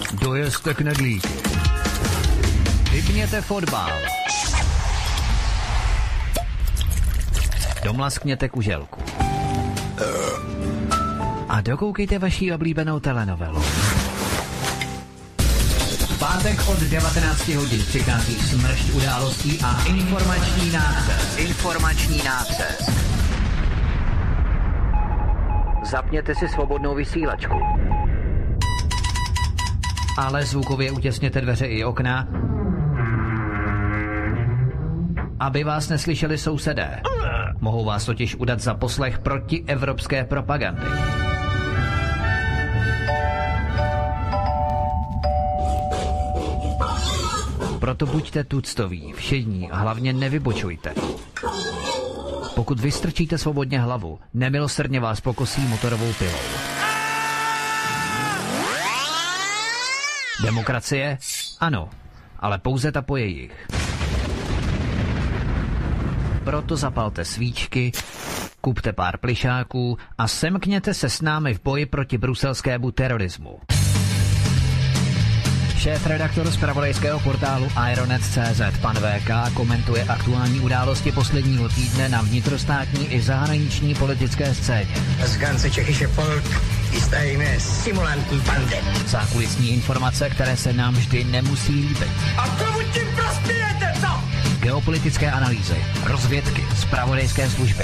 Dojezte knedlíky. Vypněte fotbal. Domlaskněte kuželku. A dokoukejte vaši oblíbenou telenovelu. V pátek od 19 hodin přichází smršť událostí a informační nácest. Zapněte si svobodnou vysílačku. Ale zvukově utěsněte dveře i okna, aby vás neslyšeli sousedé. Mohou vás totiž udat za poslech protievropské propagandy. Proto buďte tuctoví, všední a hlavně nevybočujte. Pokud vystrčíte svobodně hlavu, nemilosrdně vás pokosí motorovou pilou. Demokracie? Ano, ale pouze ta po jejich. Proto zapalte svíčky, kupte pár plišáků a semkněte se s námi v boji proti bruselskému terorismu. Šéf-redaktor zpravodajského portálu Ironet.cz pan VK komentuje aktuální události posledního týdne na vnitrostátní i zahraniční politické scéně. Z ganze Čechische Volk jistajíme simulantní pandem. Zákulisní informace, které se nám vždy nemusí líbit. A komu tím prospějete, co? Geopolitické analýzy, rozvědky, zpravodajské služby.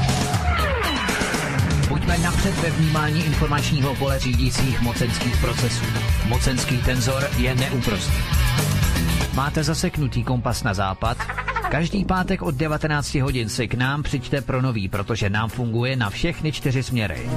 Buďme napřed ve vnímání informačního pole řídících mocenských procesů. Mocenský tenzor je neúprostný. Máte zaseknutý kompas na západ? Každý pátek od 19 hodin si k nám přijďte pro nový, protože nám funguje na všechny 4 směry.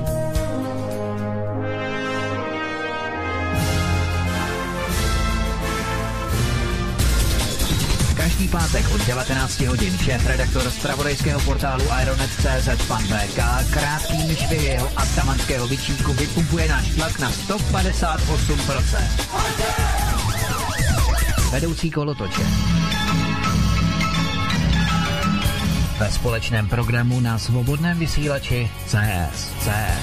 Každý pátek od 19 hodin šéf-redaktor zpravodajského portálu Ironet.cz pan VK krátkými švy jeho atamanského bičíku vypumpuje náš tlak na 158%. Vedoucí kolotoče. Ve společném programu na svobodném vysílači CS.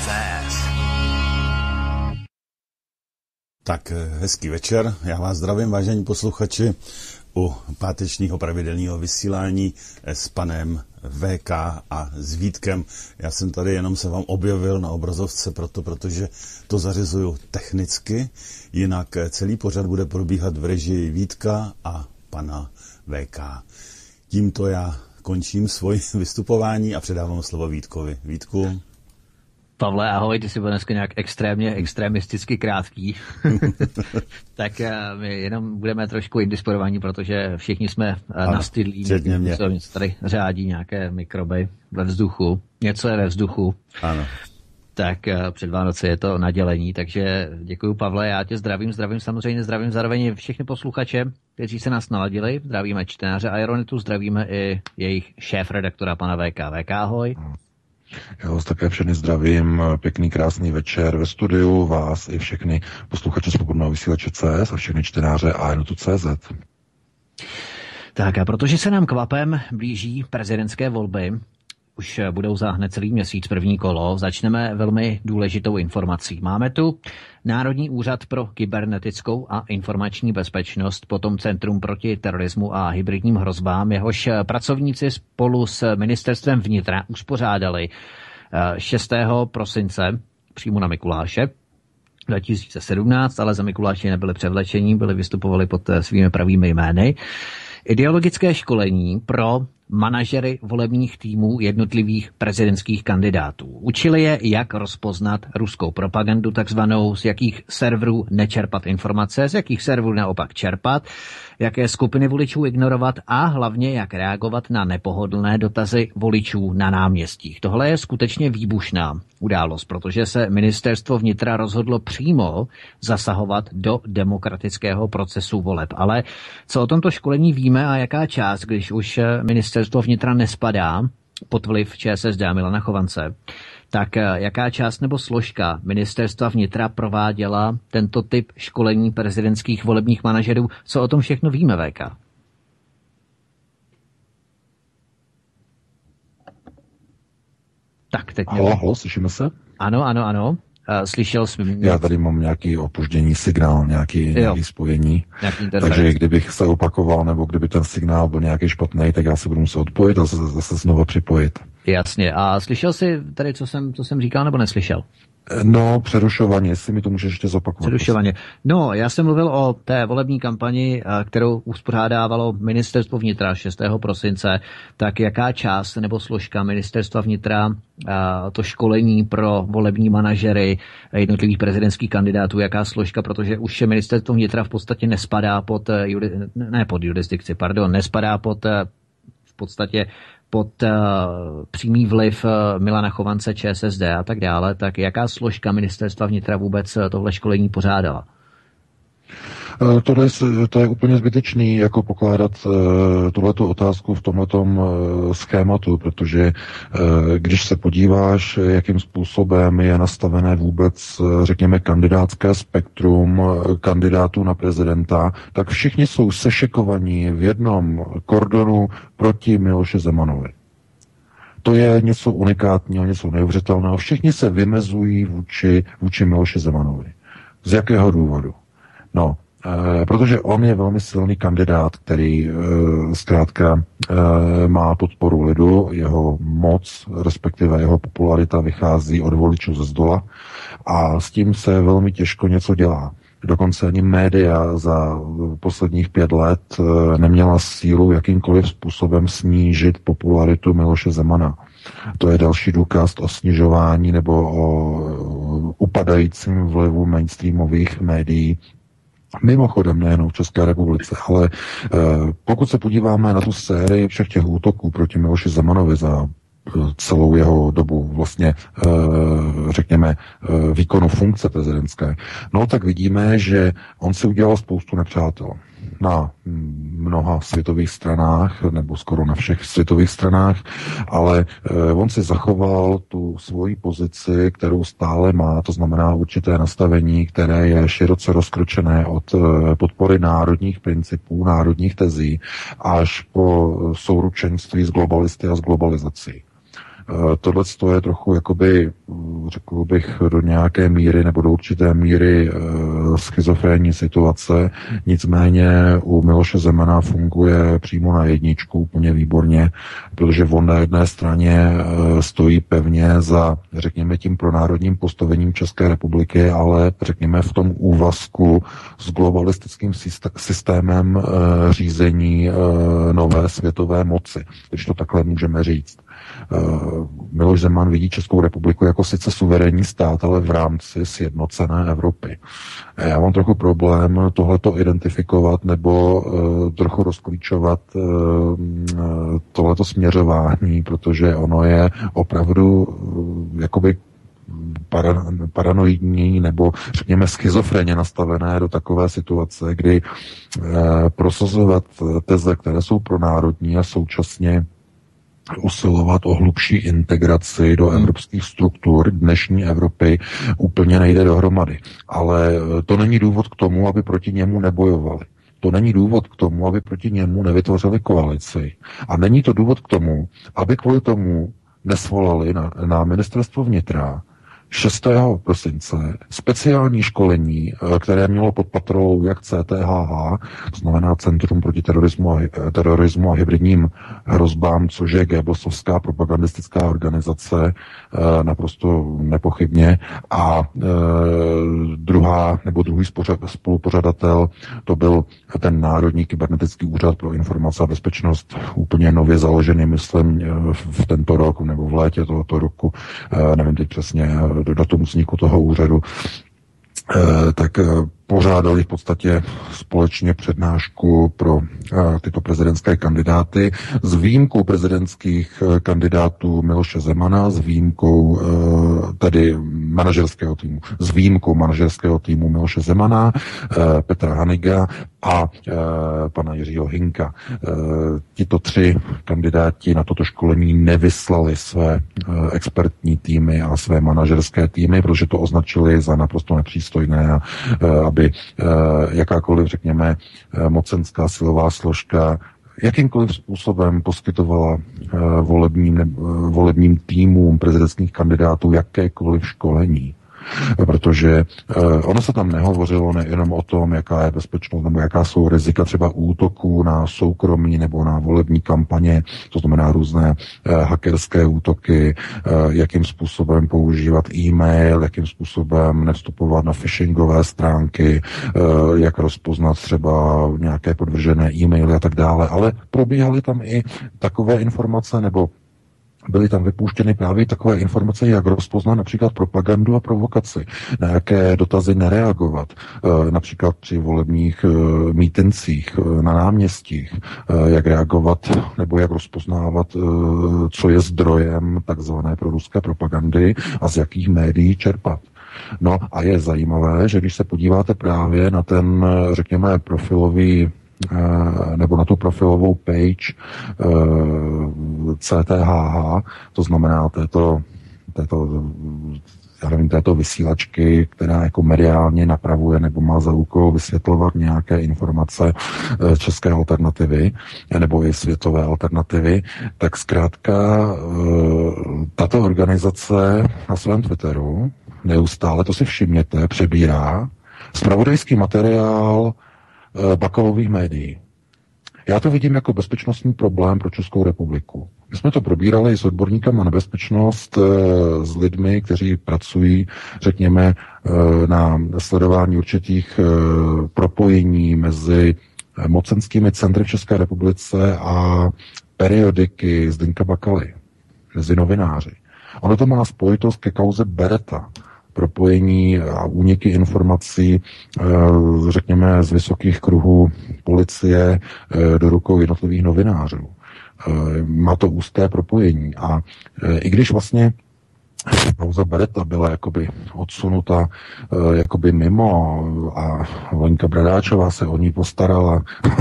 Tak hezký večer, já vás zdravím, vážení posluchači, u pátečního pravidelného vysílání s panem VK a s Vítkem. Já jsem tady jenom se vám objevil na obrazovce protože to zařizuju technicky, jinak celý pořad bude probíhat v režii Vítka a pana VK. Tímto já končím svoje vystupování a předávám slovo Vítkovi. Vítku. Pavle, ahoj, ty jsi byl dneska nějak extremisticky krátký. Tak my jenom budeme trošku indisponovaní, protože všichni jsme nastydlí. Něco tady řádí nějaké mikroby ve vzduchu. Něco je ve vzduchu. Ano. Tak před Vánoce je to nadělení, takže děkuju, Pavle, já tě zdravím samozřejmě zároveň všechny posluchače, kteří se nás naladili. Zdravíme čtenáře Ironetu, zdravíme i jejich šéf-redaktora pana VK. VK, ahoj. Já vás také všechny zdravím, pěkný, krásný večer ve studiu, vás i všechny posluchače Svobodného vysílače CS a všechny čtenáře Ironetu.cz. Tak a protože se nám kvapem blíží prezidentské volby, už budou za hned celý měsíc první kolo, začneme velmi důležitou informací. Máme tu Národní úřad pro kybernetickou a informační bezpečnost, potom Centrum proti terorismu a hybridním hrozbám, jehož pracovníci spolu s Ministerstvem vnitra uspořádali 6. prosince přímo na Mikuláše 2017, ale za Mikuláše nebyli převlečení, vystupovali pod svými pravými jmény. Ideologické školení pro manažery volebních týmů jednotlivých prezidentských kandidátů. Učili je, jak rozpoznat ruskou propagandu takzvanou, z jakých serverů nečerpat informace, z jakých serverů naopak čerpat, jaké skupiny voličů ignorovat a hlavně jak reagovat na nepohodlné dotazy voličů na náměstích. Tohle je skutečně výbušná událost, protože se ministerstvo vnitra rozhodlo přímo zasahovat do demokratického procesu voleb. Ale co o tomto školení víme a jaká část, když už ministerstvo vnitra nespadá pod vliv ČSSD Milana Chovance, tak jaká část nebo složka ministerstva vnitra prováděla tento typ školení prezidentských volebních manažerů? Co o tom všechno víme, VK? Tak, teď Halo, slyšíme se? Ano. Slyšel jsem... Já tady mám nějaký opoždění signál, nějaký spojení. Takže kdybych se opakoval, nebo kdyby ten signál byl nějaký špatný, tak já se budu muset odpojit a zase znovu připojit. Jasně. A slyšel jsi tady, co jsem říkal, nebo neslyšel? No, přerušovaně, jestli mi to můžeš ještě zopakovat. Přerušovaně. No, já jsem mluvil o té volební kampani, kterou uspořádávalo Ministerstvo vnitra 6. prosince. Tak jaká část nebo složka Ministerstva vnitra to školení pro volební manažery jednotlivých prezidentských kandidátů, jaká složka, protože už Ministerstvo vnitra v podstatě nespadá nespadá v podstatě pod přímý vliv Milana Chovance, ČSSD a tak dále, tak jaká složka Ministerstva vnitra vůbec tohle školení pořádala? To je úplně zbytečný, jako pokládat tuhletu otázku v tomhletom schématu, protože když se podíváš, jakým způsobem je nastavené vůbec, řekněme, kandidátské spektrum kandidátů na prezidenta, tak všichni jsou sešekovaní v jednom kordonu proti Miloši Zemanovi. To je něco unikátního, něco neuvěřitelného. Všichni se vymezují vůči Miloši Zemanovi. Z jakého důvodu? No, protože on je velmi silný kandidát, který zkrátka má podporu lidu, jeho moc, respektive jeho popularita vychází od voličů ze zdola a s tím se velmi těžko něco dělá. Dokonce ani média za posledních 5 let neměla sílu jakýmkoliv způsobem snížit popularitu Miloše Zemana. To je další důkaz o snižování nebo o upadajícím vlivu mainstreamových médií. Mimochodem nejenom v České republice, ale pokud se podíváme na tu sérii všech těch útoků proti Miloši Zemanovi za celou jeho dobu vlastně, řekněme, výkonu funkce prezidentské, no tak vidíme, že on si udělal spoustu nepřátel na mnoha světových stranách, nebo skoro na všech světových stranách, ale on si zachoval tu svoji pozici, kterou stále má, to znamená určité nastavení, které je široce rozkročené od podpory národních principů, národních tezí, až po souručenství s globalisty a s globalizací. Tohle je trochu, jakoby, řekl bych, do nějaké míry nebo do určité míry schizofrenní situace. Nicméně u Miloše Zemana funguje přímo na jedničku úplně výborně, protože on na jedné straně stojí pevně za, řekněme, tím pronárodním postavením České republiky, ale řekněme v tom úvazku s globalistickým systémem řízení nové světové moci, když to takhle můžeme říct. Miloš Zeman vidí Českou republiku jako sice suverénní stát, ale v rámci sjednocené Evropy. Já mám trochu problém tohleto identifikovat nebo trochu rozklíčovat tohleto směřování, protože ono je opravdu jakoby paranoidní nebo řekněme schizofrenně nastavené do takové situace, kdy prosazovat teze, které jsou pronárodní a současně usilovat o hlubší integraci do evropských struktur dnešní Evropy úplně nejde dohromady. Ale to není důvod k tomu, aby proti němu nebojovali. To není důvod k tomu, aby proti němu nevytvořili koalici. A není to důvod k tomu, aby kvůli tomu nesvolali na ministerstvo vnitra 6. prosince speciální školení, které mělo pod patrolou jak CTHH, to znamená Centrum proti terorismu a hybridním hrozbám, což je Goebbelsovská propagandistická organizace, naprosto nepochybně. A druhý spolupořadatel, to byl ten Národní kybernetický úřad pro informace a bezpečnost, úplně nově založený, myslím, v tento rok nebo v létě tohoto roku, nevím teď přesně, do tomu vzniku toho úřadu, tak pořádali v podstatě společně přednášku pro tyto prezidentské kandidáty s výjimkou prezidentských kandidátů Miloše Zemana, s výjimkou tedy manažerského týmu, s výjimkou manažerského týmu Miloše Zemana, Petra Haniga a pana Jiřího Hinka. Tito 3 kandidáti na toto školení nevyslali své expertní týmy a své manažerské týmy, protože to označili za naprosto nepřístojné, aby jakákoliv, řekněme, mocenská silová složka jakýmkoliv způsobem poskytovala volebním týmům prezidentských kandidátů jakékoliv školení. Protože ono se tam nehovořilo nejenom o tom, jaká je bezpečnost nebo jaká jsou rizika třeba útoků na soukromí nebo na volební kampaně, to znamená různé hackerské útoky, jakým způsobem používat e-mail, jakým způsobem nevstupovat na phishingové stránky, jak rozpoznat třeba nějaké podvržené e-maily a tak dále, ale probíhaly tam i takové informace, nebo byly tam vypuštěny právě takové informace, jak rozpoznat například propagandu a provokaci, na jaké dotazy nereagovat, například při volebních mítincích na náměstích, jak reagovat nebo jak rozpoznávat, co je zdrojem takzvané proruské propagandy a z jakých médií čerpat. No a je zajímavé, že když se podíváte právě na ten, řekněme, profilový nebo na tu profilovou page CTHH, to znamená této vysílačky, která jako mediálně napravuje nebo má za úkol vysvětlovat nějaké informace české alternativy nebo i světové alternativy, tak zkrátka tato organizace na svém Twitteru neustále, to si všimněte, přebírá zpravodajský materiál Bakalových médií. Já to vidím jako bezpečnostní problém pro Českou republiku. My jsme to probírali s odborníkama na bezpečnost, s lidmi, kteří pracují, řekněme, na sledování určitých propojení mezi mocenskými centry v České republice a periodiky Zdeňka Bakaly, mezi novináři. Ono to má spojitost ke kauze Beretta, propojení a úniky informací, řekněme, z vysokých kruhů policie do rukou jednotlivých novinářů. Má to úzké propojení. A i když vlastně kauza Beretta byla jakoby odsunuta jakoby mimo a Lenka Bradáčová se o ní postarala,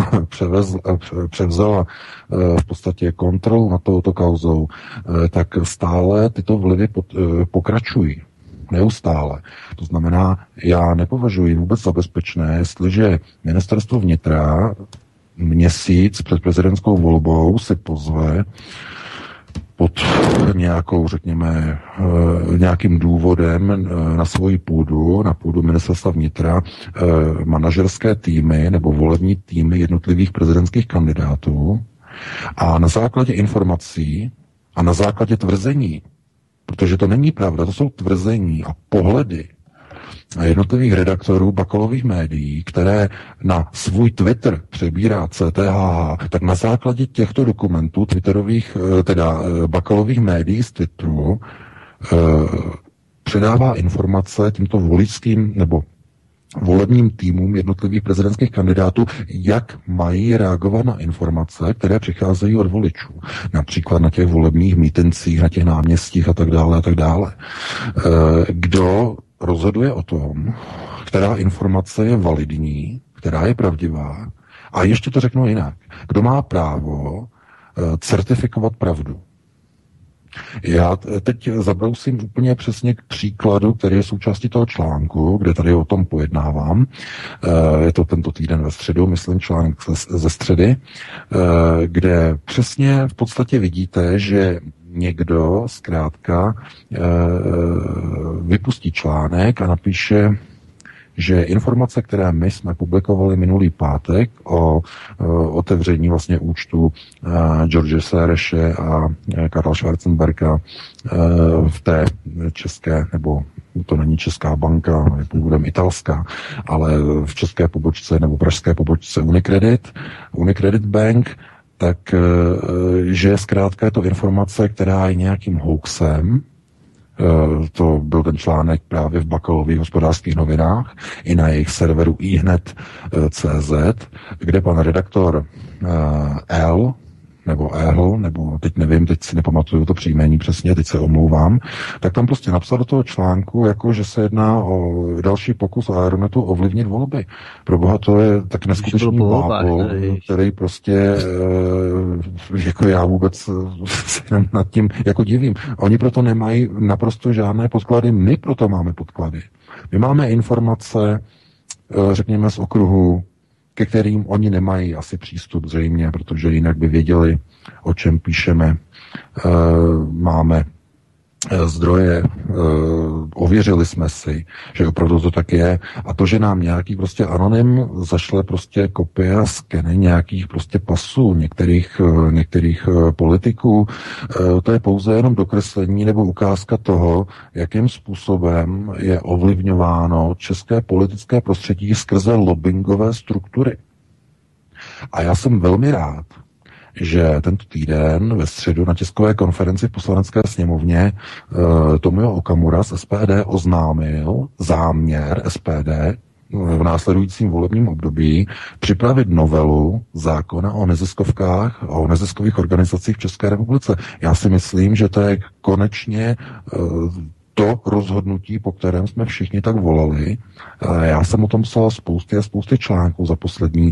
převzala v podstatě kontrolu nad touto kauzou, tak stále tyto vlivy pokračují. Neustále. To znamená, já nepovažuji vůbec za bezpečné, jestliže ministerstvo vnitra měsíc před prezidentskou volbou si pozve pod nějakou, řekněme, nějakým důvodem na svoji půdu, na půdu ministerstva vnitra, manažerské týmy nebo volební týmy jednotlivých prezidentských kandidátů a na základě informací a na základě tvrzení, protože to není pravda, to jsou tvrzení a pohledy jednotlivých redaktorů Bakalových médií, které na svůj Twitter přebírá CTHH, tak na základě těchto dokumentů twitterových, teda Bakalových médií z Twitteru předává informace tímto voličským nebo volebním týmům jednotlivých prezidentských kandidátů, jak mají reagovat na informace, které přicházejí od voličů. Například na těch volebních mítincích, na těch náměstích a tak dále a tak dále. Kdo rozhoduje o tom, která informace je validní, která je pravdivá, a ještě to řeknu jinak. Kdo má právo certifikovat pravdu? Já teď zabrousím úplně přesně k příkladu, který je součástí toho článku, kde tady o tom pojednávám. Je to tento týden ve středu, myslím článek ze středy, kde přesně v podstatě vidíte, že někdo zkrátka vypustí článek a napíše, že informace, které my jsme publikovali minulý pátek o otevření vlastně účtu George Soreše a Karla Schwarzenberga v té české, nebo to není česká banka, je původem italská, ale v české pobočce nebo pražské pobočce Unicredit Bank, tak že zkrátka je to informace, která je nějakým hoaxem. To byl ten článek právě v Bakalových hospodářských novinách i na jejich serveru ihned.cz, kde pan redaktor nebo teď nevím, teď si nepamatuju to příjmení přesně, teď se omlouvám, tak tam prostě napsal do toho článku, jako že se jedná o další pokus Aeronetu ovlivnit volby. Proboha, to je tak neskutečný blábol, který prostě jako já vůbec se nad tím jako divím. Oni proto nemají naprosto žádné podklady, my proto máme podklady. My máme informace, řekněme z okruhu, ke kterým oni nemají asi přístup zřejmě, protože jinak by věděli, o čem píšeme. Máme zdroje, ověřili jsme si, že opravdu to tak je, a to, že nám nějaký prostě anonym zašle prostě kopie a skeny nějakých prostě pasů některých politiků, to je pouze jenom dokreslení nebo ukázka toho, jakým způsobem je ovlivňováno české politické prostředí skrze lobbingové struktury. A já jsem velmi rád, že tento týden ve středu na tiskové konferenci v Poslanecké sněmovně Tomio Okamura z SPD oznámil záměr SPD v následujícím volebním období připravit novelu zákona o neziskovkách a o neziskových organizacích v České republice. Já si myslím, že to je konečně to rozhodnutí, po kterém jsme všichni tak volali. Já jsem o tom psal spousty článků za poslední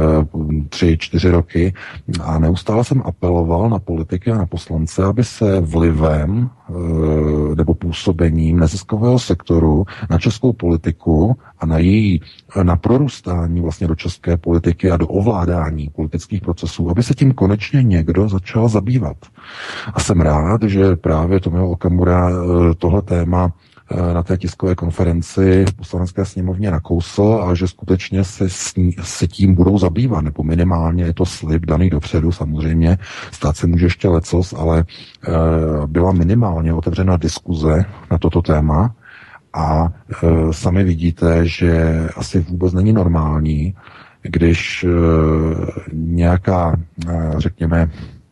3-4 roky a neustále jsem apeloval na politiky a na poslance, aby se vlivem nebo působením neziskového sektoru na českou politiku a na prorůstání vlastně do české politiky a do ovládání politických procesů, aby se tím konečně někdo začal zabývat. A jsem rád, že právě Tomio Okamura tohle téma na té tiskové konferenci v Poslanecké sněmovně nakousl a že skutečně se tím budou zabývat, nebo minimálně je to slib daný dopředu samozřejmě, stát se může ještě lecos, ale byla minimálně otevřena diskuze na toto téma a sami vidíte, že asi vůbec není normální, když nějaká, řekněme,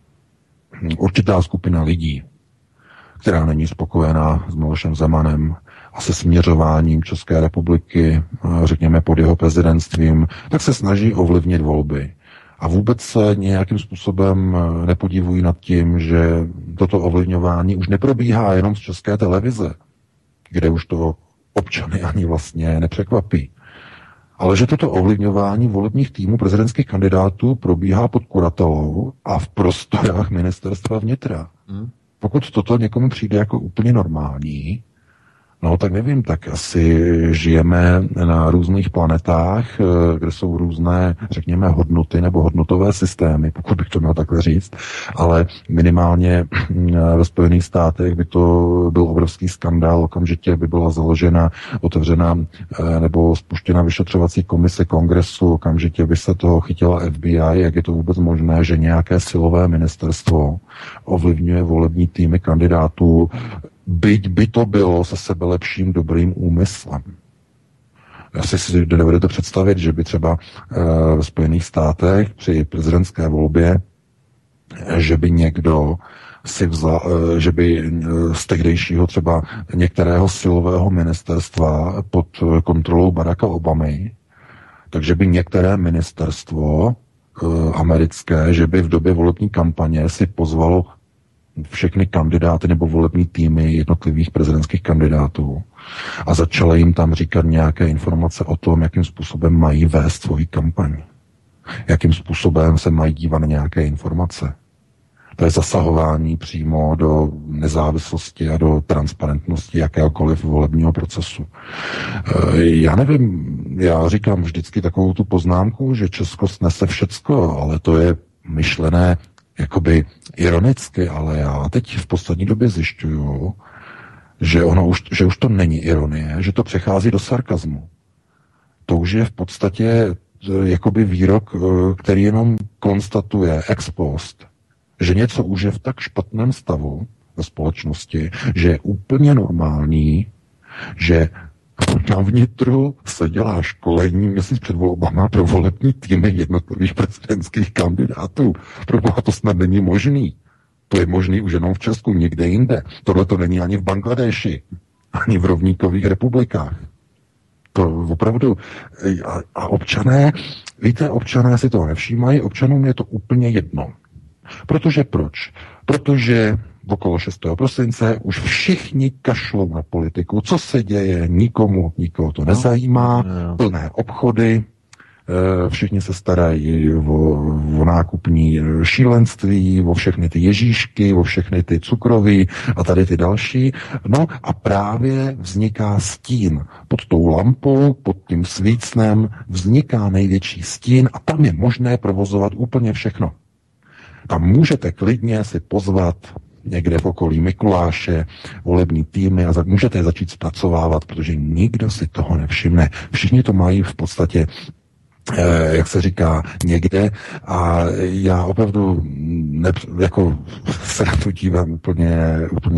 určitá skupina lidí, která není spokojená s Milošem Zemanem a se směřováním České republiky, řekněme pod jeho prezidentstvím, tak se snaží ovlivnit volby. A vůbec se nějakým způsobem nepodivují nad tím, že toto ovlivňování už neprobíhá jenom z České televize, kde už to občany ani vlastně nepřekvapí. Ale že toto ovlivňování volebních týmů prezidentských kandidátů probíhá pod kuratelou a v prostorách ministerstva vnitra. Pokud toto někomu přijde jako úplně normální, no tak nevím, tak asi žijeme na různých planetách, kde jsou různé, řekněme, hodnoty nebo hodnotové systémy, pokud bych to měl takhle říct, ale minimálně ve Spojených státech by to byl obrovský skandál, okamžitě by byla založena, otevřena nebo spuštěna vyšetřovací komise kongresu, okamžitě by se toho chytila FBI, jak je to vůbec možné, že nějaké silové ministerstvo ovlivňuje volební týmy kandidátů, byť by to bylo se sebelepším dobrým úmyslem. Já si dovedete představit, že by třeba ve Spojených státech při prezidentské volbě, že by někdo si vzal, že by z tehdejšího třeba některého silového ministerstva pod kontrolou Baracka Obamy, takže by některé ministerstvo americké, že by v době volební kampaně si pozvalo všechny kandidáty nebo volební týmy jednotlivých prezidentských kandidátů a začaly jim tam říkat nějaké informace o tom, jakým způsobem mají vést svoji kampaň. Jakým způsobem se mají dívat na nějaké informace. To je zasahování přímo do nezávislosti a do transparentnosti jakéhokoliv volebního procesu. Já nevím, já říkám vždycky takovou tu poznámku, že Česko snese všecko, ale to je myšlené jakoby ironicky, ale já teď v poslední době zjišťuju, že už to není ironie, že to přechází do sarkazmu. To už je v podstatě jakoby výrok, který jenom konstatuje ex post, že něco už je v tak špatném stavu ve společnosti, že je úplně normální, že na vnitru se dělá školení měsíc před volbama pro volební týmy jednotlivých prezidentských kandidátů. Proboha, to snad není možný. To je možný už jenom v Česku, nikde jinde. Tohle to není ani v Bangladeši, ani v rovníkových republikách. To opravdu. A občané, víte, občané si toho nevšímají, občanům je to úplně jedno. Protože proč? Protože okolo 6. prosince už všichni kašlou na politiku. Co se děje? Nikoho to nezajímá. Plné obchody, všichni se starají o nákupní šílenství, o všechny ty ježíšky, o všechny ty cukroví a tady ty další. No a právě vzniká stín. Pod tou lampou, pod tím svícnem vzniká největší stín a tam je možné provozovat úplně všechno. Tam můžete klidně si pozvat někde v okolí Mikuláše, volební týmy a můžete je začít zpracovávat, protože nikdo si toho nevšimne. Všichni to mají v podstatě, jak se říká, někde a já opravdu jako se na to dívám úplně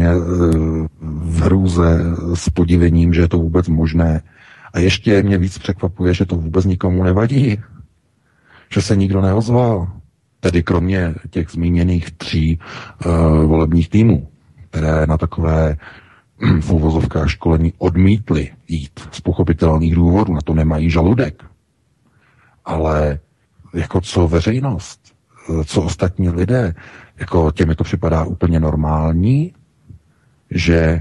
v hrůze s podivením, že je to vůbec možné. A ještě mě víc překvapuje, že to vůbec nikomu nevadí. Že se nikdo neozval. Tedy kromě těch zmíněných 3 volebních týmů, které na takové v uvozovkách školení odmítly jít z pochopitelných důvodů. Na to nemají žaludek. Ale jako co veřejnost, co ostatní lidé, jako těmi to připadá úplně normální, že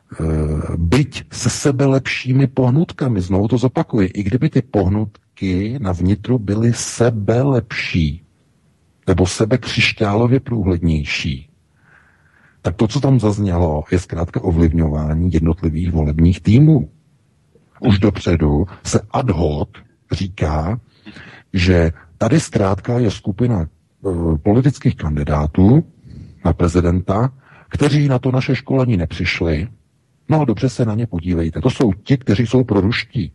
byť se sebelepšími pohnutkami, znovu to zopakuji, i kdyby ty pohnutky na vnitru byly sebelepší, nebo sebekřišťálově průhlednější, tak to, co tam zaznělo, je zkrátka ovlivňování jednotlivých volebních týmů. Už dopředu se ad hoc říká, že tady zkrátka je skupina politických kandidátů na prezidenta, kteří na to naše školení nepřišli. No dobře se na ně podívejte. To jsou ti, kteří jsou proruští.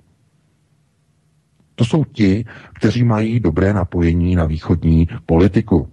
To jsou ti, kteří mají dobré napojení na východní politiku.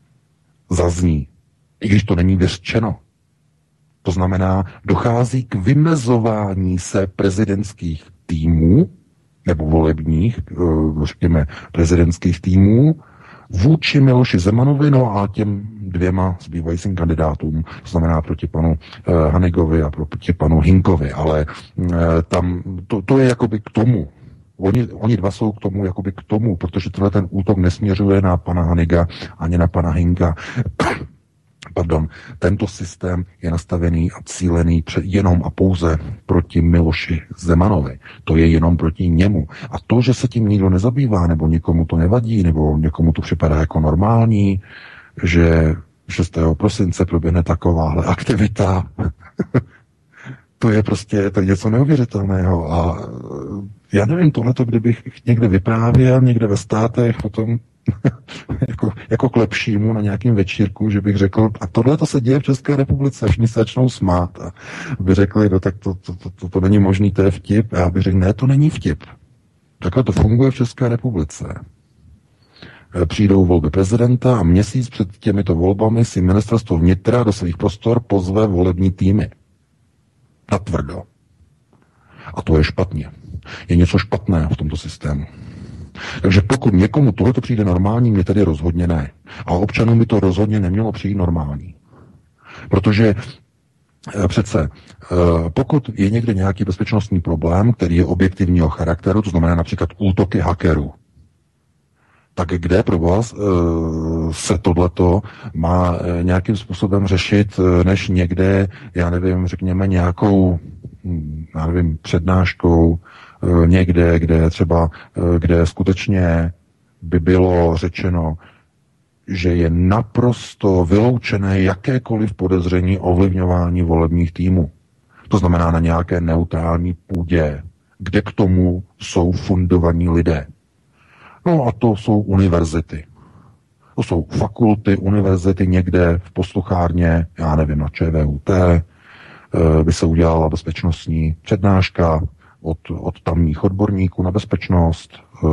Zazní. I když to není vyřčeno. To znamená, dochází k vymezování se prezidentských týmů, nebo volebních, řekněme, prezidentských týmů, vůči Miloši Zemanovi, no a těm 2 zbývajícím kandidátům, to znamená proti panu Hanigovi a proti panu Hinkovi, ale tam to je jakoby k tomu. Oni 2 jsou k tomu, jakoby k tomu, protože tenhle ten útok nesměřuje na pana Haniga ani na pana Hinka. Pardon, tento systém je nastavený a cílený jenom a pouze proti Miloši Zemanovi. To je jenom proti němu. A to, že se tím nikdo nezabývá, nebo někomu to nevadí, nebo někomu to připadá jako normální, že 6. prosince proběhne takováhle aktivita, to je prostě to je něco neuvěřitelného. A já nevím, tohleto, kdybych někde vyprávěl, někde ve státech, potom jako k lepšímu na nějakým večírku, že bych řekl, a tohle to se děje v České republice, všichni se začnou smát a by řekli, no tak to není možný, to je vtip. A já bych řekl, ne, to není vtip. Takhle to funguje v České republice. Přijdou volby prezidenta a měsíc před těmito volbami si ministerstvo vnitra do svých prostor pozve volební týmy. Natvrdo. A to je špatně. Je něco špatného v tomto systému. Takže pokud někomu tohleto přijde normální, mě tedy rozhodně ne. A občanům by to rozhodně nemělo přijít normální. Protože přece, pokud je někde nějaký bezpečnostní problém, který je objektivního charakteru, to znamená například útoky hackerů, tak kde pro vás se tohleto má nějakým způsobem řešit, než někde, já nevím, řekněme nějakou, já nevím, přednáškou, někde, kde skutečně by bylo řečeno, že je naprosto vyloučené jakékoliv podezření ovlivňování volebních týmů. To znamená na nějaké neutrální půdě, kde k tomu jsou fundovaní lidé. No a to jsou univerzity. To jsou fakulty, univerzity někde v posluchárně, já nevím, na ČVUT, by se udělala bezpečnostní přednáška od tamních odborníků na bezpečnost,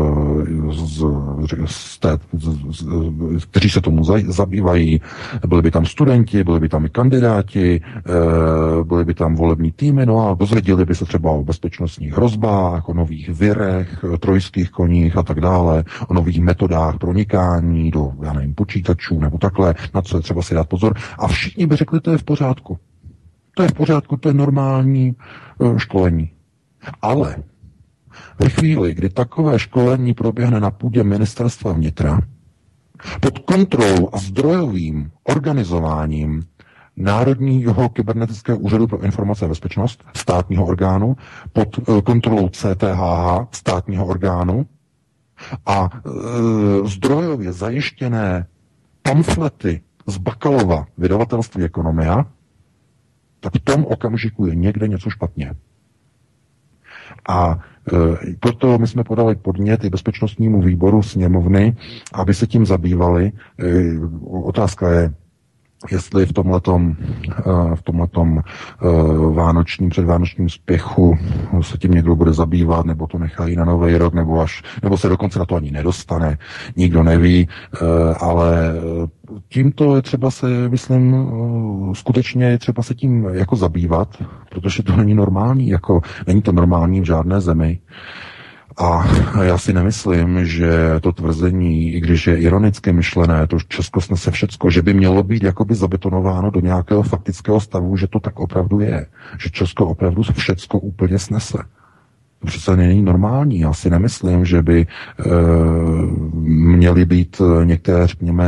kteří se tomu zabývají. Byli by tam studenti, byli by tam i kandidáti, byli by tam volební týmy, no a dozvěděli by se třeba o bezpečnostních hrozbách, o nových virech, trojských koních a tak dále, o nových metodách pronikání do, já nevím, počítačů nebo takhle, na co je třeba si dát pozor. A všichni by řekli, to je v pořádku. To je v pořádku, to je normální školení. Ale ve chvíli, kdy takové školení proběhne na půdě ministerstva vnitra, pod kontrolou a zdrojovým organizováním Národního kybernetického úřadu pro informace a bezpečnost, státního orgánu, pod kontrolou CTHH, státního orgánu, a zdrojově zajištěné pamflety z Bakalova vydavatelství Ekonomia, tak v tom okamžiku je někde něco špatně. A proto my jsme podali podnět i bezpečnostnímu výboru sněmovny, aby se tím zabývali. Otázka je, jestli v tomhletom předvánočním spěchu se tím někdo bude zabývat, nebo to nechají na Nový rok, nebo se dokonce na to ani nedostane, nikdo neví, ale tímto je třeba se, myslím, skutečně je třeba se tím jako zabývat, protože to není normální, není to normální v žádné zemi. A já si nemyslím, že to tvrzení, i když je ironicky myšlené, to Česko snese všecko, že by mělo být jakoby zabetonováno do nějakého faktického stavu, že to tak opravdu je. Že Česko opravdu všecko úplně snese. To přece není normální. Já si nemyslím, že by měly být některé, řekněme,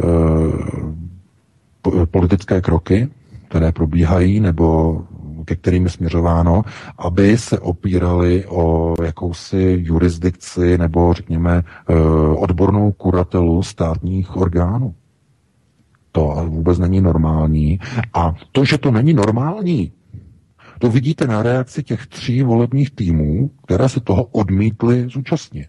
politické kroky, které probíhají, nebo ke kterým je směřováno, aby se opírali o jakousi jurisdikci nebo, řekněme, odbornou kuratelu státních orgánů. To ale vůbec není normální. A to, že to není normální, to vidíte na reakci těch 3 volebních týmů, které se toho odmítly zúčastnit.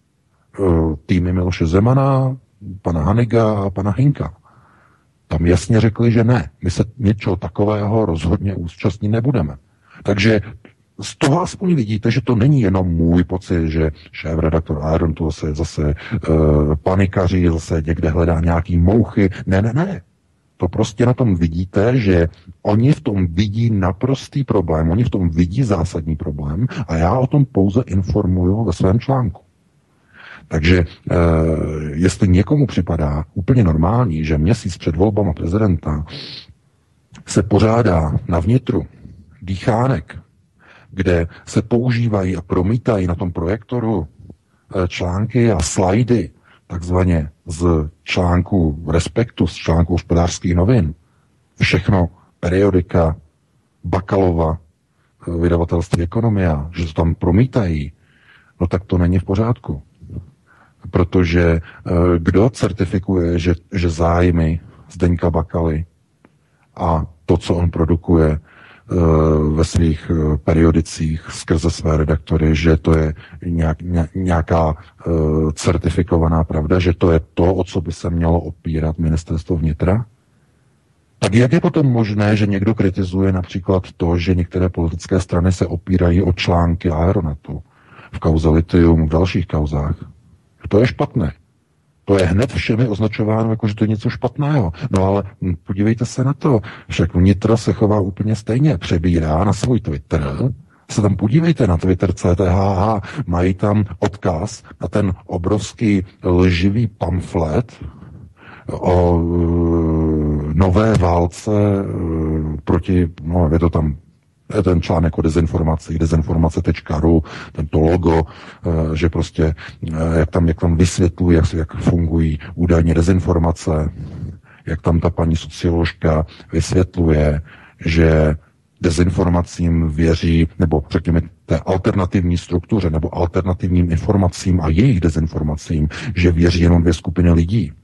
Týmy Miloše Zemana, pana Haniga a pana Hinka. Tam jasně řekli, že ne, my se něčeho takového rozhodně účastnit nebudeme. Takže z toho aspoň vidíte, že to není jenom můj pocit, že šéf-redaktor Aaron tu zase panikaří, zase někde hledá nějaký mouchy. Ne. To prostě na tom vidíte, že oni v tom vidí naprostý problém, oni v tom vidí zásadní problém a já o tom pouze informuju ve svém článku. Takže jestli někomu připadá úplně normální, že měsíc před volbama prezidenta se pořádá na vnitru dýchánek, kde se používají a promítají na tom projektoru články a slajdy, takzvaně z článku Respektu, z článku Hospodářských novin, všechno periodika Bakalova, vydavatelství Ekonomia, že se tam promítají, no tak to není v pořádku. Protože kdo certifikuje, že zájmy Zdeňka Bakaly a to, co on produkuje ve svých periodicích skrze své redaktory, že to je nějaká certifikovaná pravda, že to je to, o co by se mělo opírat ministerstvo vnitra? Tak jak je potom možné, že někdo kritizuje například to, že některé politické strany se opírají o články Aeronetu v kauze Lithium, v dalších kauzách? To je špatné. To je hned všemi označováno jako, že to je něco špatného. No ale podívejte se na to. Však vnitro se chová úplně stejně. Přebírá na svůj Twitter. Se tam podívejte na Twitter CTHH. Mají tam odkaz na ten obrovský lživý pamflet o nové válce proti, no je to tam ten článek o dezinformacích, dezinformace.ru, tento logo, že prostě, jak tam vysvětlují, jak fungují údajně dezinformace, jak tam ta paní socioložka vysvětluje, že dezinformacím věří, nebo řekněme té alternativní struktuře, nebo alternativním informacím a jejich dezinformacím, že věří jenom 2 skupiny lidí.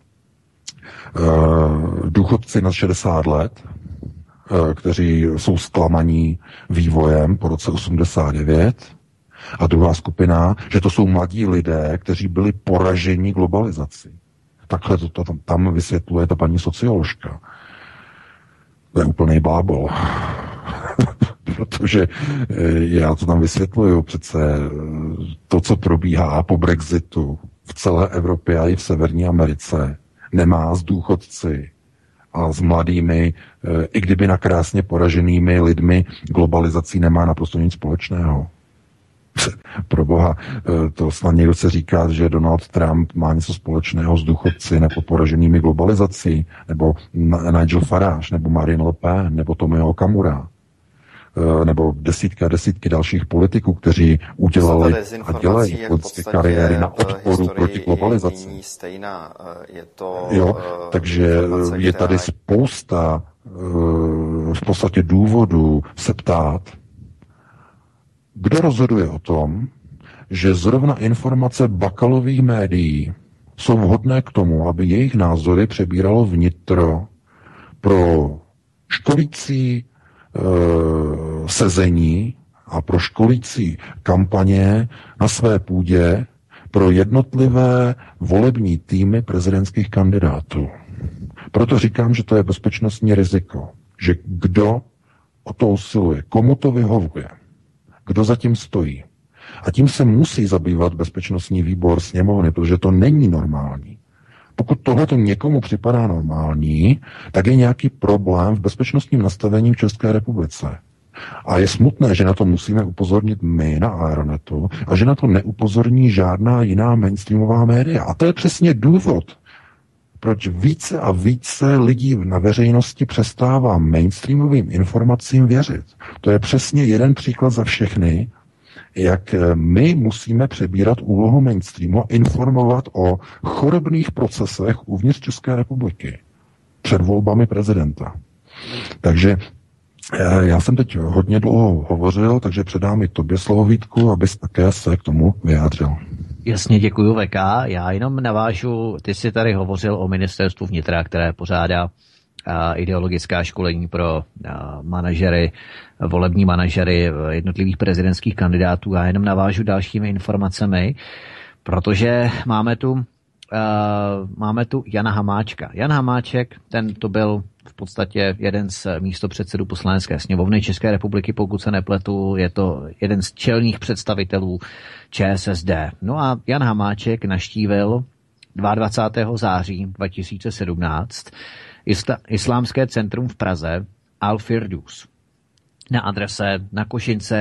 Důchodci na 60 let, kteří jsou zklamaní vývojem po roce 89, a druhá skupina, že to jsou mladí lidé, kteří byli poraženi globalizací. Takhle to tam vysvětluje ta paní socioložka. To je úplný blábol. Protože já to tam vysvětluju, přece to, co probíhá po Brexitu v celé Evropě a i v Severní Americe, nemá s důchodci a s mladými, i kdyby na krásně poraženými lidmi, globalizací nemá naprosto nic společného. Pro boha, to snad někdo se říká, že Donald Trump má něco společného s důchodci nebo poraženými globalizací, nebo Nigel Farage, nebo Marine Le Pen, nebo Tomio Okamura, nebo desítky dalších politiků, kteří udělali a dělají politické kariéry na odporu proti globalizaci. Stejná. Je to, takže je tady spousta v podstatě důvodů se ptát, kdo rozhoduje o tom, že zrovna informace Bakalových médií jsou vhodné k tomu, aby jejich názory přebíralo vnitro pro školící sezení a pro školící kampaně na své půdě pro jednotlivé volební týmy prezidentských kandidátů. Proto říkám, že to je bezpečnostní riziko, že kdo o to usiluje, komu to vyhovuje, kdo zatím stojí. A tím se musí zabývat bezpečnostní výbor sněmovny, protože to není normální. Pokud tohleto někomu připadá normální, tak je nějaký problém v bezpečnostním nastavení v České republice. A je smutné, že na to musíme upozornit my na Aeronetu a že na to neupozorní žádná jiná mainstreamová média. A to je přesně důvod, proč více a více lidí na veřejnosti přestává mainstreamovým informacím věřit. To je přesně jeden příklad za všechny, jak my musíme přebírat úlohu mainstreamu a informovat o chorobných procesech uvnitř České republiky před volbami prezidenta. Takže já jsem teď hodně dlouho hovořil, takže předám i tobě slovo, Vítku, abys také se k tomu vyjádřil. Jasně, děkuju, VK. Já jenom navážu, ty jsi tady hovořil o ministerstvu vnitra, které pořádá ideologická školení pro manažery, volební manažery jednotlivých prezidentských kandidátů. Já jenom navážu dalšími informacemi, protože máme tu Jana Hamáčka. Jan Hamáček, ten to byl v podstatě jeden z místopředsedů Poslanecké sněmovny České republiky, pokud se nepletu, je to jeden z čelných představitelů ČSSD. No a Jan Hamáček navštívil 22. září 2017 Islámské centrum v Praze Al-Firdus na adrese na Košince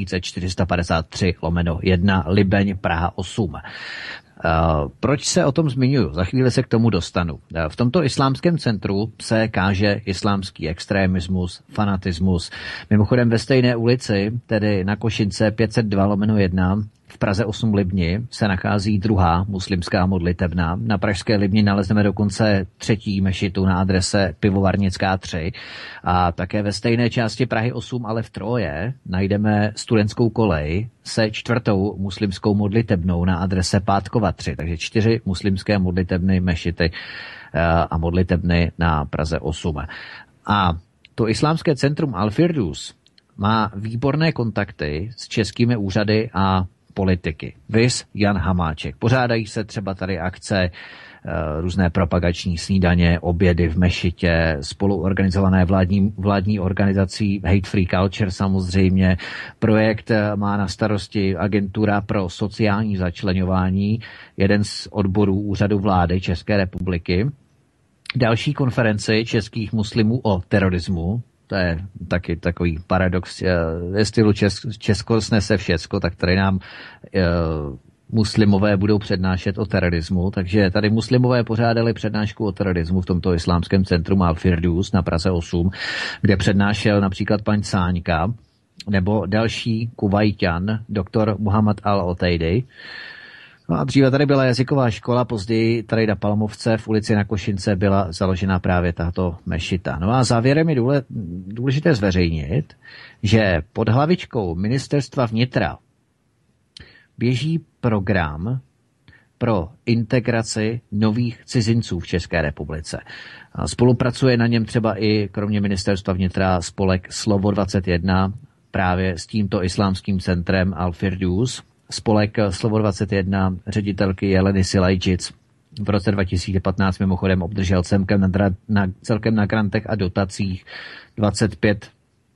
2453/1 Libeň, Praha 8. Proč se o tom zmiňuji? Za chvíli se k tomu dostanu. V tomto islámském centru se káže islámský extremismus, fanatismus. Mimochodem ve stejné ulici, tedy na Košince 502/1 v Praze 8 Libni, se nachází druhá muslimská modlitebna. Na pražské Libni nalezneme dokonce třetí mešitu na adrese Pivovarnická 3. A také ve stejné části Prahy 8, ale v Troje, najdeme Studentskou kolej se čtvrtou muslimskou modlitebnou na adrese Pátkova 3. Takže 4 muslimské modlitebny, mešity a modlitebny na Praze 8. A to islámské centrum Al-Firdus má výborné kontakty s českými úřady a politiky. Viz Jan Hamáček. Pořádají se třeba tady akce, různé propagační snídaně, obědy v mešitě, spoluorganizované vládní organizací Hate Free Culture samozřejmě. Projekt má na starosti Agentura pro sociální začleňování, jeden z odborů úřadu vlády České republiky. Další konferenci českých muslimů o terorismu, to je taky takový paradox ve stylu Česko snese všecko, tak tady nám muslimové budou přednášet o terorismu, takže tady muslimové pořádali přednášku o terorismu v tomto islámském centru Al-Firdus na Praze 8, kde přednášel například pan Sáňka nebo další Kuvajťan, doktor Muhammad Al-Otejdy. No a dříve tady byla jazyková škola, později tady na Palmovce v ulici na Košince byla založena právě tato mešita. No a závěrem je důležité zveřejnit, že pod hlavičkou Ministerstva vnitra běží program pro integraci nových cizinců v České republice. Spolupracuje na něm třeba i kromě Ministerstva vnitra spolek Slovo 21 právě s tímto islámským centrem Al-Firdus. Spolek Slovo 21 ředitelky Jeleny Silajčic v roce 2015 mimochodem obdržel celkem na grantech a dotacích 25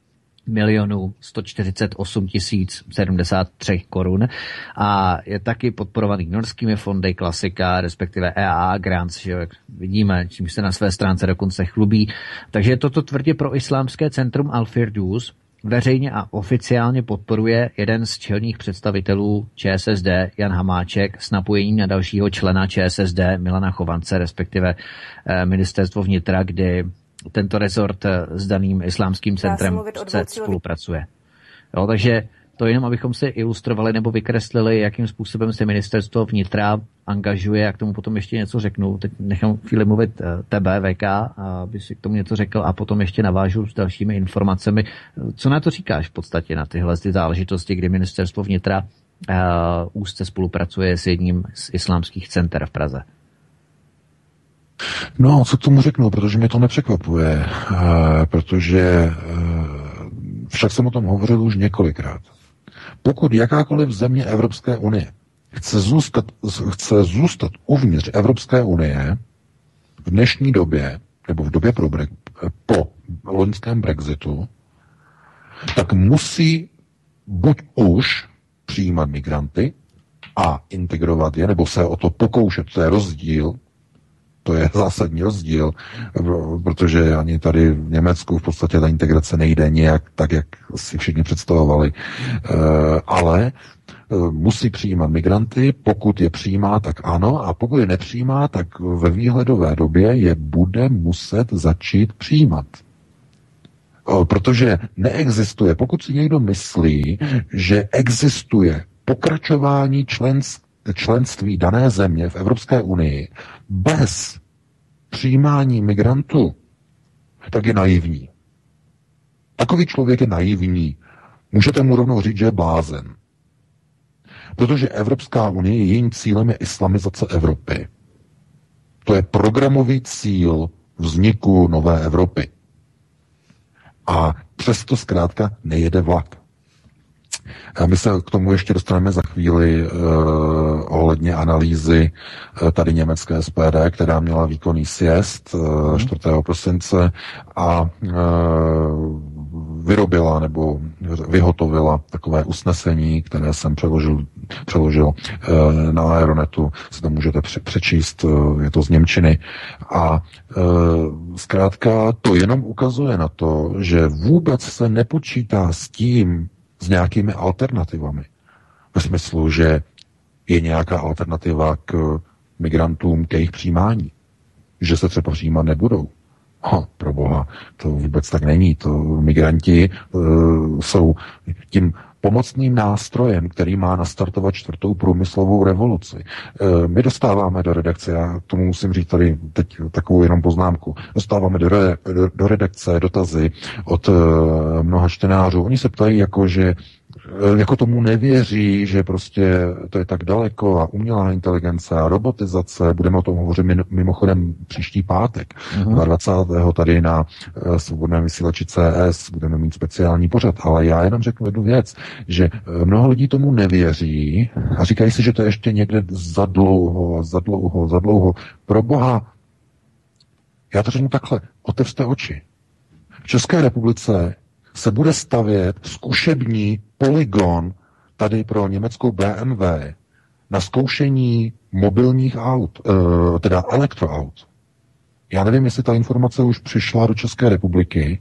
148 073 korun a je taky podporovaný norskými fondy, klasika, respektive EAA Grants, že jak vidíme, čím se na své stránce dokonce chlubí. Takže toto tvrdě pro islámské centrum Al-Firdus veřejně a oficiálně podporuje jeden z čelných představitelů ČSSD, Jan Hamáček, s napojením na dalšího člena ČSSD, Milana Chovance, respektive ministerstvo vnitra, kdy tento rezort s daným islámským centrem spolupracuje. Jo, takže to jenom, abychom si ilustrovali nebo vykreslili, jakým způsobem se ministerstvo vnitra angažuje, a k tomu potom ještě něco řeknu. Teď nechám chvíli mluvit tebe, VK, aby si k tomu něco řekl a potom ještě navážu s dalšími informacemi. Co na to říkáš v podstatě na tyhle záležitosti, kdy ministerstvo vnitra úzce spolupracuje s jedním z islámských center v Praze? No, co k tomu řeknu, protože mě to nepřekvapuje, protože však jsem o tom hovořil už několikrát. Pokud jakákoliv země Evropské unie chce zůstat uvnitř Evropské unie v dnešní době, nebo v době po loňském Brexitu, tak musí buď už přijímat migranty a integrovat je, nebo se o to pokoušet. To je rozdíl. To je zásadní rozdíl, protože ani tady v Německu v podstatě ta integrace nejde nějak tak, jak si všichni představovali. Ale musí přijímat migranty, pokud je přijímá, tak ano, a pokud je nepřijímá, tak ve výhledové době je bude muset začít přijímat. Protože neexistuje, pokud si někdo myslí, že existuje pokračování členství dané země v Evropské unii bez přijímání migrantů, tak je naivní. Takový člověk je naivní. Můžete mu rovnou říct, že je blázen. Protože Evropská unie, jejím cílem je islamizace Evropy. To je programový cíl vzniku nové Evropy. A přesto zkrátka nejede vlak. A my se k tomu ještě dostaneme za chvíli ohledně analýzy tady německé SPD, která měla výkonný sjezd 4. prosince a vyrobila nebo vyhotovila takové usnesení, které jsem přeložil na Aeronetu, si to můžete přečíst, je to z němčiny. A zkrátka to jenom ukazuje na to, že vůbec se nepočítá s nějakými alternativami. Ve smyslu, že je nějaká alternativa k migrantům, k jejich přijímání. Že se třeba přijímat nebudou. Pro boha, to vůbec tak není. To migranti jsou tím pomocným nástrojem, který má nastartovat 4. průmyslovou revoluci. My dostáváme do redakce, já tomu musím říct tady teď takovou jenom poznámku, dostáváme do redakce dotazy od mnoha čtenářů. Oni se ptají, jako tomu nevěří, že prostě to je tak daleko a umělá inteligence a robotizace, budeme o tom hovořit mimochodem příští pátek, 22. tady na Svobodném vysílači CS, budeme mít speciální pořad, ale já jenom řeknu jednu věc, že mnoho lidí tomu nevěří a říkají si, že to je ještě někde za dlouho. Pro boha, já to řeknu takhle, otevřte oči. V České republice se bude stavět zkušební polygon tady pro německou BMW na zkoušení mobilních aut, teda elektroaut. Já nevím, jestli ta informace už přišla do České republiky,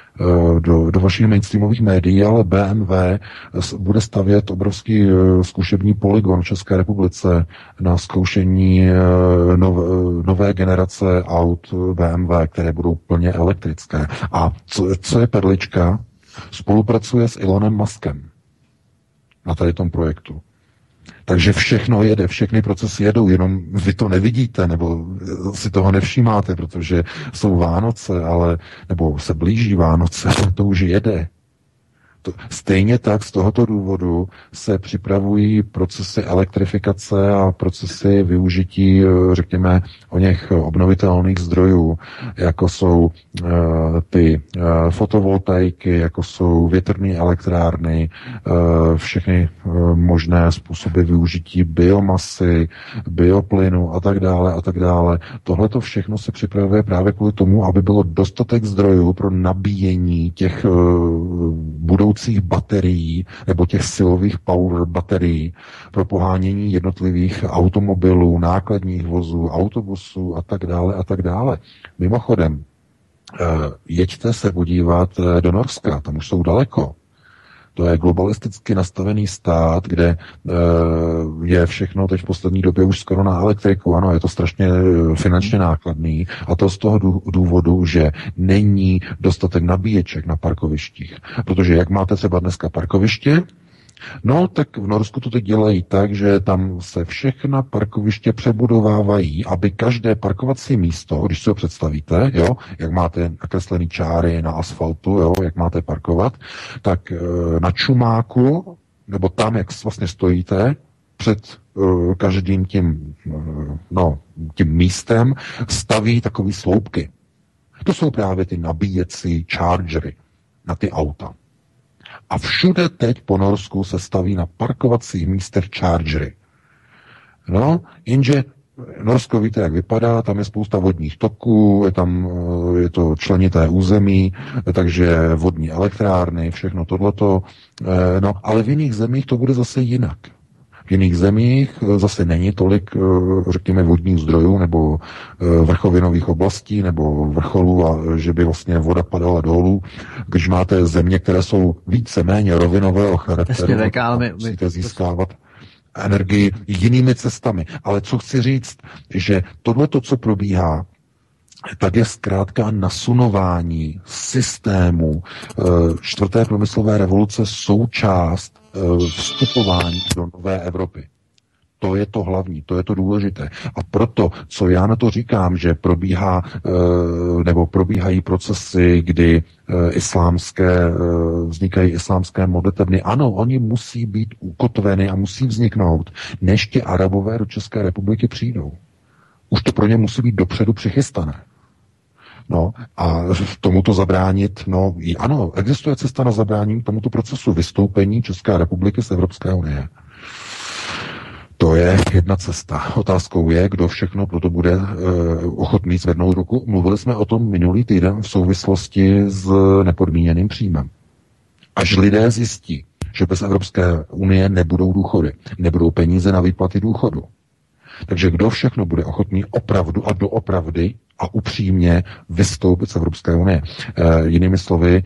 do vašich mainstreamových médií, ale BMW bude stavět obrovský zkušební polygon v České republice na zkoušení nové generace aut BMW, které budou plně elektrické. A co je perlička? Spolupracuje s Elonem Muskem na tady tom projektu. Takže všechno jede, všechny procesy jedou, jenom vy to nevidíte, nebo si toho nevšímáte, protože jsou Vánoce, nebo se blíží Vánoce, ale to už jede. Stejně tak z tohoto důvodu se připravují procesy elektrifikace a procesy využití, řekněme, o něch obnovitelných zdrojů, jako jsou ty fotovoltaiky, jako jsou větrné elektrárny, všechny možné způsoby využití biomasy, bioplynu a tak dále a tak dále. Tohle to všechno se připravuje právě kvůli tomu, aby bylo dostatek zdrojů pro nabíjení těch budoucích baterií nebo těch silových power baterií pro pohánění jednotlivých automobilů, nákladních vozů, autobusů a tak dále a tak dále. Mimochodem, jeďte se podívat do Norska, tam už jsou daleko. To je globalisticky nastavený stát, kde je všechno teď v poslední době už skoro na elektriku. Ano, je to strašně finančně nákladný a to z toho důvodu, že není dostatek nabíječek na parkovištích. Protože jak máte třeba dneska parkoviště, no, tak v Norsku to teď dělají tak, že tam se všechna parkoviště přebudovávají, aby každé parkovací místo, když si ho představíte, jo, jak máte nakreslený čáry na asfaltu, jo, jak máte parkovat, tak na čumáku, nebo tam, jak vlastně stojíte, před každým tím místem staví takový sloupky. To jsou právě ty nabíjecí chargery na ty auta. A všude teď po Norsku se staví na parkovacích místech chargery. No, jenže Norsko víte, jak vypadá, tam je spousta vodních toků, je to členité území, takže vodní elektrárny, všechno tohleto, no, ale v jiných zemích to bude zase jinak. V jiných zemích zase není tolik, řekněme, vodních zdrojů nebo vrchovinových oblastí nebo vrcholů a že by vlastně voda padala dolů. Když máte země, které jsou více-méně rovinového charakteru, musíte získávat energii jinými cestami. Ale co chci říct, že tohleto, co probíhá, tak je zkrátka nasunování systému čtvrté průmyslové revoluce součást vstupování do nové Evropy. To je to hlavní, to je to důležité. A proto, co já na to říkám, že probíhají procesy, kdy vznikají islámské modlitebny. Ano, oni musí být ukotveny a musí vzniknout, než ti Arabové do České republiky přijdou. Už to pro ně musí být dopředu přichystané. No a tomuto zabránit, ano, existuje cesta na zabránění tomuto procesu vystoupení České republiky z Evropské unie. To je jedna cesta. Otázkou je, kdo všechno proto bude ochotný zvednout ruku. Mluvili jsme o tom minulý týden v souvislosti s nepodmíněným příjmem. Až lidé zjistí, že bez Evropské unie nebudou důchody, nebudou peníze na výplaty důchodu. Takže kdo všechno bude ochotný opravdu a doopravdy a upřímně vystoupit z Evropské unie. Jinými slovy,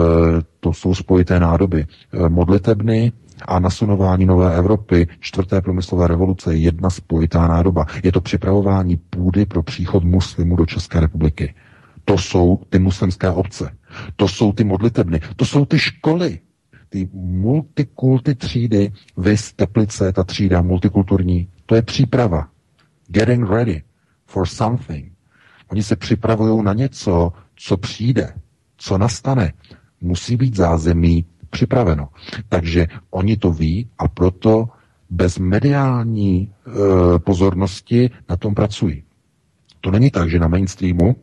to jsou spojité nádoby. Modlitebny a nasunování nové Evropy, čtvrté průmyslové revoluce, je jedna spojitá nádoba. Je to připravování půdy pro příchod muslimů do České republiky. To jsou ty muslimské obce. To jsou ty modlitebny. To jsou ty školy. Ty multikulty třídy, viz Teplice, ta třída multikulturní. To je příprava. Getting ready for something. Oni se připravují na něco, co přijde, co nastane. Musí být zázemí připraveno. Takže oni to ví a proto bez mediální pozornosti na tom pracují. To není tak, že na mainstreamu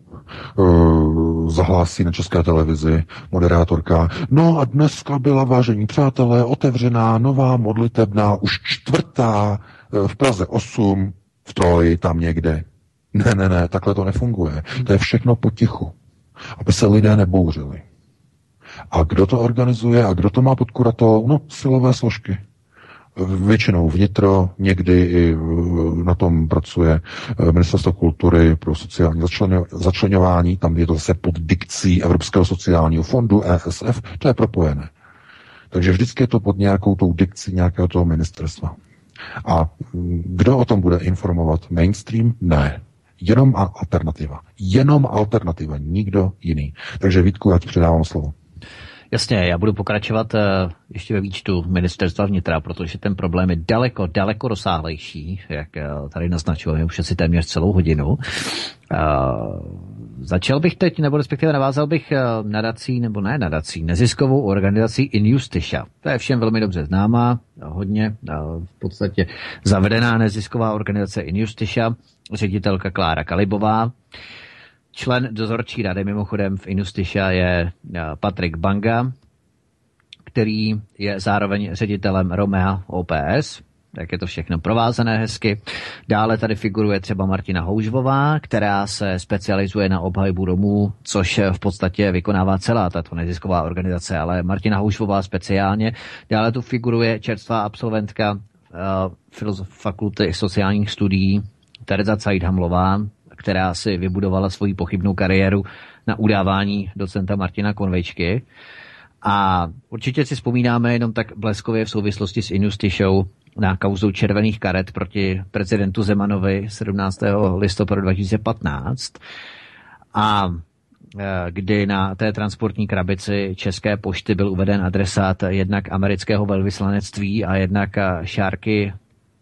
zahlásí na České televizi moderátorka: no a dneska byla, vážení přátelé, otevřená nová modlitebna, už čtvrtá v Praze 8, v Troji, tam někde. Ne, takhle to nefunguje. To je všechno potichu, aby se lidé nebouřili. A kdo to organizuje a kdo to má pod kuratou? No, silové složky. Většinou vnitro, někdy i na tom pracuje Ministerstvo kultury pro sociální začleňování, tam je to zase pod dikcí Evropského sociálního fondu, ESF, to je propojené. Takže vždycky je to pod nějakou tou dikcí nějakého toho ministerstva. A kdo o tom bude informovat? Mainstream? Ne. Jenom alternativa. Jenom alternativa, nikdo jiný. Takže Vítku, já ti předávám slovo. Jasně, já budu pokračovat ještě ve výčtu ministerstva vnitra, protože ten problém je daleko rozsáhlejší, jak tady naznačujeme už asi téměř celou hodinu. Začal bych teď, nebo respektive navázal bych neziskovou organizací Injusticia. To je všem velmi dobře známá, hodně v podstatě zavedená nezisková organizace Injusticia, ředitelka Klára Kalibová. Člen dozorčí rady mimochodem v Injusticia je Patrik Banga, který je zároveň ředitelem Romea OPS, tak je to všechno provázané hezky. Dále tady figuruje třeba Martina Houžvová, která se specializuje na obhajbu Romů, což v podstatě vykonává celá tato nezisková organizace, ale Martina Houžvová speciálně. Dále tu figuruje čerstvá absolventka Fakulty sociálních studií Tereza Caidhamlová, která si vybudovala svoji pochybnou kariéru na udávání docenta Martina Konvejčky. A určitě si vzpomínáme jenom tak bleskově v souvislosti s Injusticiou na kauzu červených karet proti prezidentu Zemanovi 17. listopadu 2015. A kdy na té transportní krabici České pošty byl uveden adresát jednak amerického velvyslanectví a jednak Šárky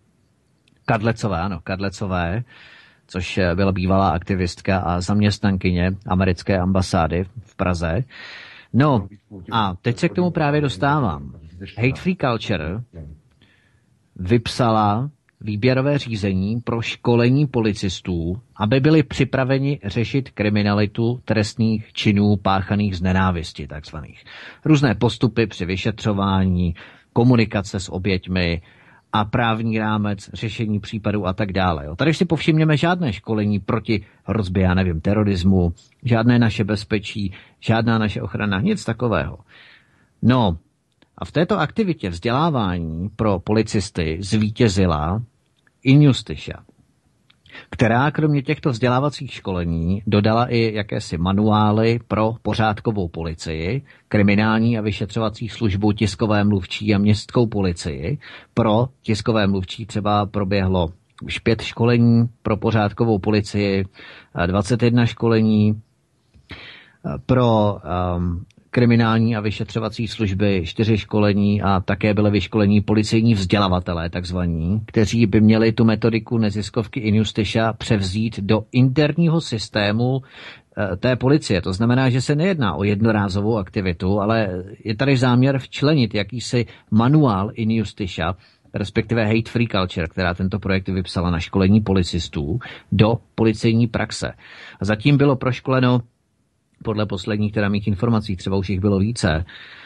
Kadlecové, což byla bývalá aktivistka a zaměstnankyně americké ambasády v Praze. No a teď se k tomu právě dostávám. Hate Free Culture vypsala výběrové řízení pro školení policistů, aby byli připraveni řešit kriminalitu trestných činů páchaných z nenávisti, takzvaných. Různé postupy při vyšetřování, komunikace s oběťmi a právní rámec, řešení případů a tak dále. Jo. Tady si povšimněme žádné školení proti hrozbě, já nevím, terorismu, žádné naše bezpečí, žádná naše ochrana, nic takového. No a v této aktivitě vzdělávání pro policisty zvítězila Injusticia, která kromě těchto vzdělávacích školení dodala i jakési manuály pro pořádkovou policii, kriminální a vyšetřovací službu, tiskové mluvčí a městskou policii. Pro tiskové mluvčí třeba proběhlo už 5 školení, pro pořádkovou policii 21 školení, pro kriminální a vyšetřovací služby 4 školení a také byly vyškolení policejní vzdělavatelé takzvaní, kteří by měli tu metodiku neziskovky Injusticia převzít do interního systému té policie. To znamená, že se nejedná o jednorázovou aktivitu, ale je tady záměr včlenit jakýsi manuál Injusticia, respektive Hate Free Culture, která tento projekt vypsala na školení policistů, do policejní praxe. Zatím bylo proškoleno podle posledních teda mých informací, třeba už jich bylo více,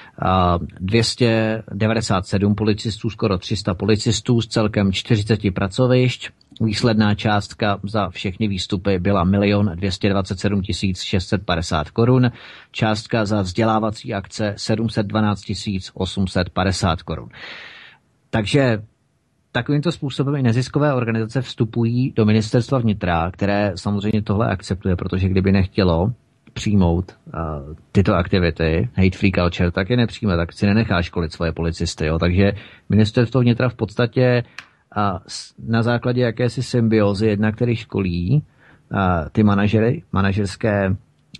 297 policistů, skoro 300 policistů z celkem 40 pracovišť. Výsledná částka za všechny výstupy byla 1 227 650 korun. Částka za vzdělávací akce 712 850 korun. Takže takovýmto způsobem i neziskové organizace vstupují do ministerstva vnitra, které samozřejmě tohle akceptuje, protože kdyby nechtělo přijmout tyto aktivity, Hate Free Culture, tak je nepřijme, tak si nenechá školit svoje policisty. Jo. Takže ministerstvo vnitra v podstatě na základě jakési symbiozy jednak, který školí ty manažerské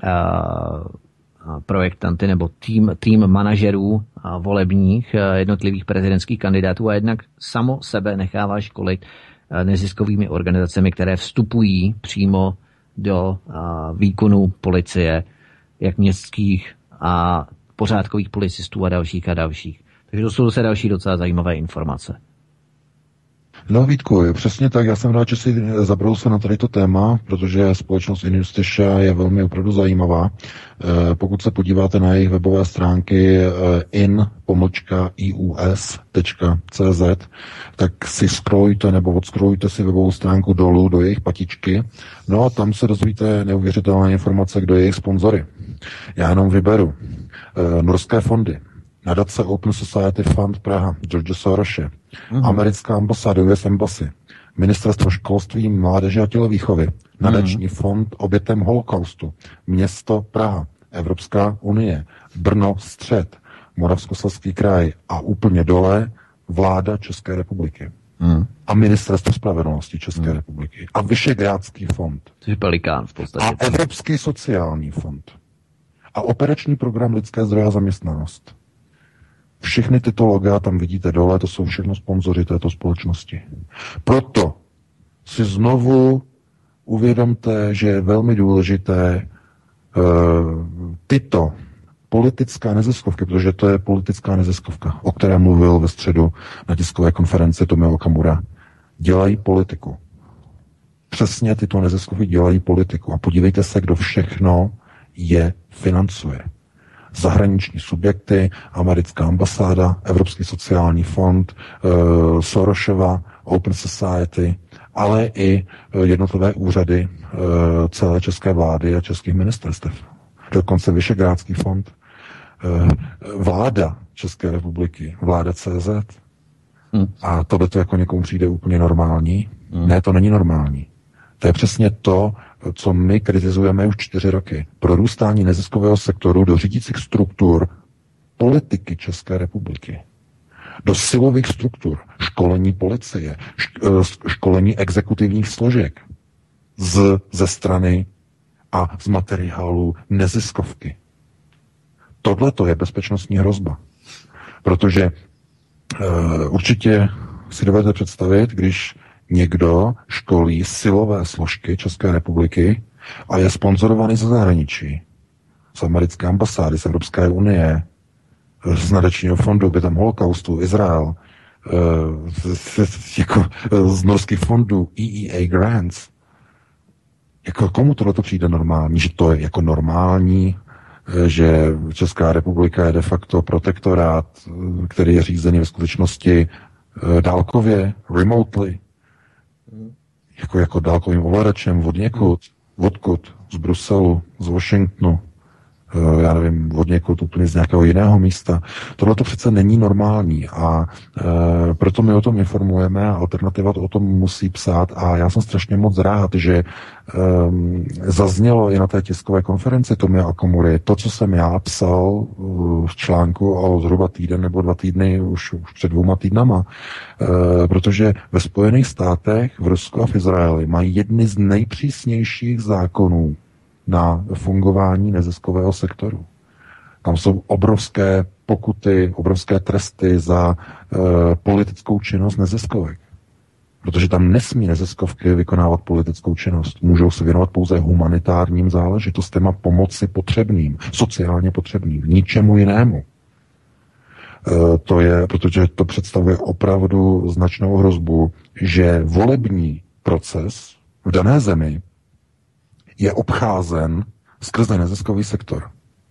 projektanty nebo tým manažerů volebních jednotlivých prezidentských kandidátů a jednak samo sebe nechává školit neziskovými organizacemi, které vstupují přímo do výkonu policie, jak městských a pořádkových policistů a dalších a dalších. Takže to jsou zase další docela zajímavé informace. No Vítku, přesně tak, já jsem rád, že si zabrousil na tady to téma, protože společnost Injusticia je velmi opravdu zajímavá. Pokud se podíváte na jejich webové stránky in-ius.cz, tak si scrollujte nebo odscrollujte si webovou stránku dolů do jejich patičky, no a tam se dozvíte neuvěřitelné informace, kdo je jejich sponzory. Já jenom vyberu norské fondy, nadace Open Society Fund Praha, George Sorose, americká ambasáda, US Embassy, ministerstvo školství, mládeže a tělovýchovy, nadační fond obětem holokaustu, město Praha, Evropská unie, Brno střed, Moravskoslezský kraj a úplně dole vláda České republiky. A ministerstvo spravedlnosti České republiky. A Vyšegrádský fond. To je Pelikán v podstatě. A Evropský sociální fond. A operační program lidské zdroje a zaměstnanost. Všechny tyto loga tam vidíte dole, to jsou všechno sponzoři této společnosti. Proto si znovu uvědomte, že je velmi důležité tyto politické neziskovky, protože to je politická neziskovka, o které mluvil ve středu na tiskové konferenci Tomio Okamura, dělají politiku. Přesně tyto neziskovky dělají politiku. A podívejte se, kdo všechno je financuje. Zahraniční subjekty, americká ambasáda, Evropský sociální fond, Sorosova, Open Society, ale i jednotlivé úřady celé české vlády a českých ministerstev. Dokonce Vyšegrádský fond, vláda České republiky, vláda CZ. A tohle to jako někomu přijde úplně normální. Ne, to není normální. To je přesně to, co my kritizujeme už 4 roky. Prorůstání neziskového sektoru do řídících struktur politiky České republiky. Do silových struktur, školení policie, školení exekutivních složek ze strany a z materiálu neziskovky. Tohle to je bezpečnostní hrozba. Protože určitě si dovedete představit, když někdo školí silové složky České republiky a je sponzorovaný ze zahraničí. Z americké ambasády, z Evropské unie, z nadačního fondu obětem holokaustu, Izrael, z norských fondů EEA Grants. Jako komu tohleto přijde normální? Že to je jako normální, že Česká republika je de facto protektorát, který je řízený ve skutečnosti dálkově, remotely, jako dálkovým ovladačem od někud, odkud, z Bruselu, z Washingtonu, já nevím, od někud úplně z nějakého jiného místa. Tohle to přece není normální a proto my o tom informujeme a Alternativa to o tom musí psát a já jsem strašně moc rád, že zaznělo i na té tiskové konferenci Tomia Okamury to, co jsem já psal v článku o zhruba týden nebo 2 týdny, už před 2 týdnama, protože ve Spojených státech, v Rusku a v Izraeli mají jedny z nejpřísnějších zákonů na fungování neziskového sektoru. Tam jsou obrovské pokuty, obrovské tresty za politickou činnost neziskovek. Protože tam nesmí neziskovky vykonávat politickou činnost. Můžou se věnovat pouze humanitárním záležitostem a pomoci potřebným, sociálně potřebným, ničemu jinému. To je, protože to představuje opravdu značnou hrozbu, že volební proces v dané zemi je obcházen skrze neziskový sektor.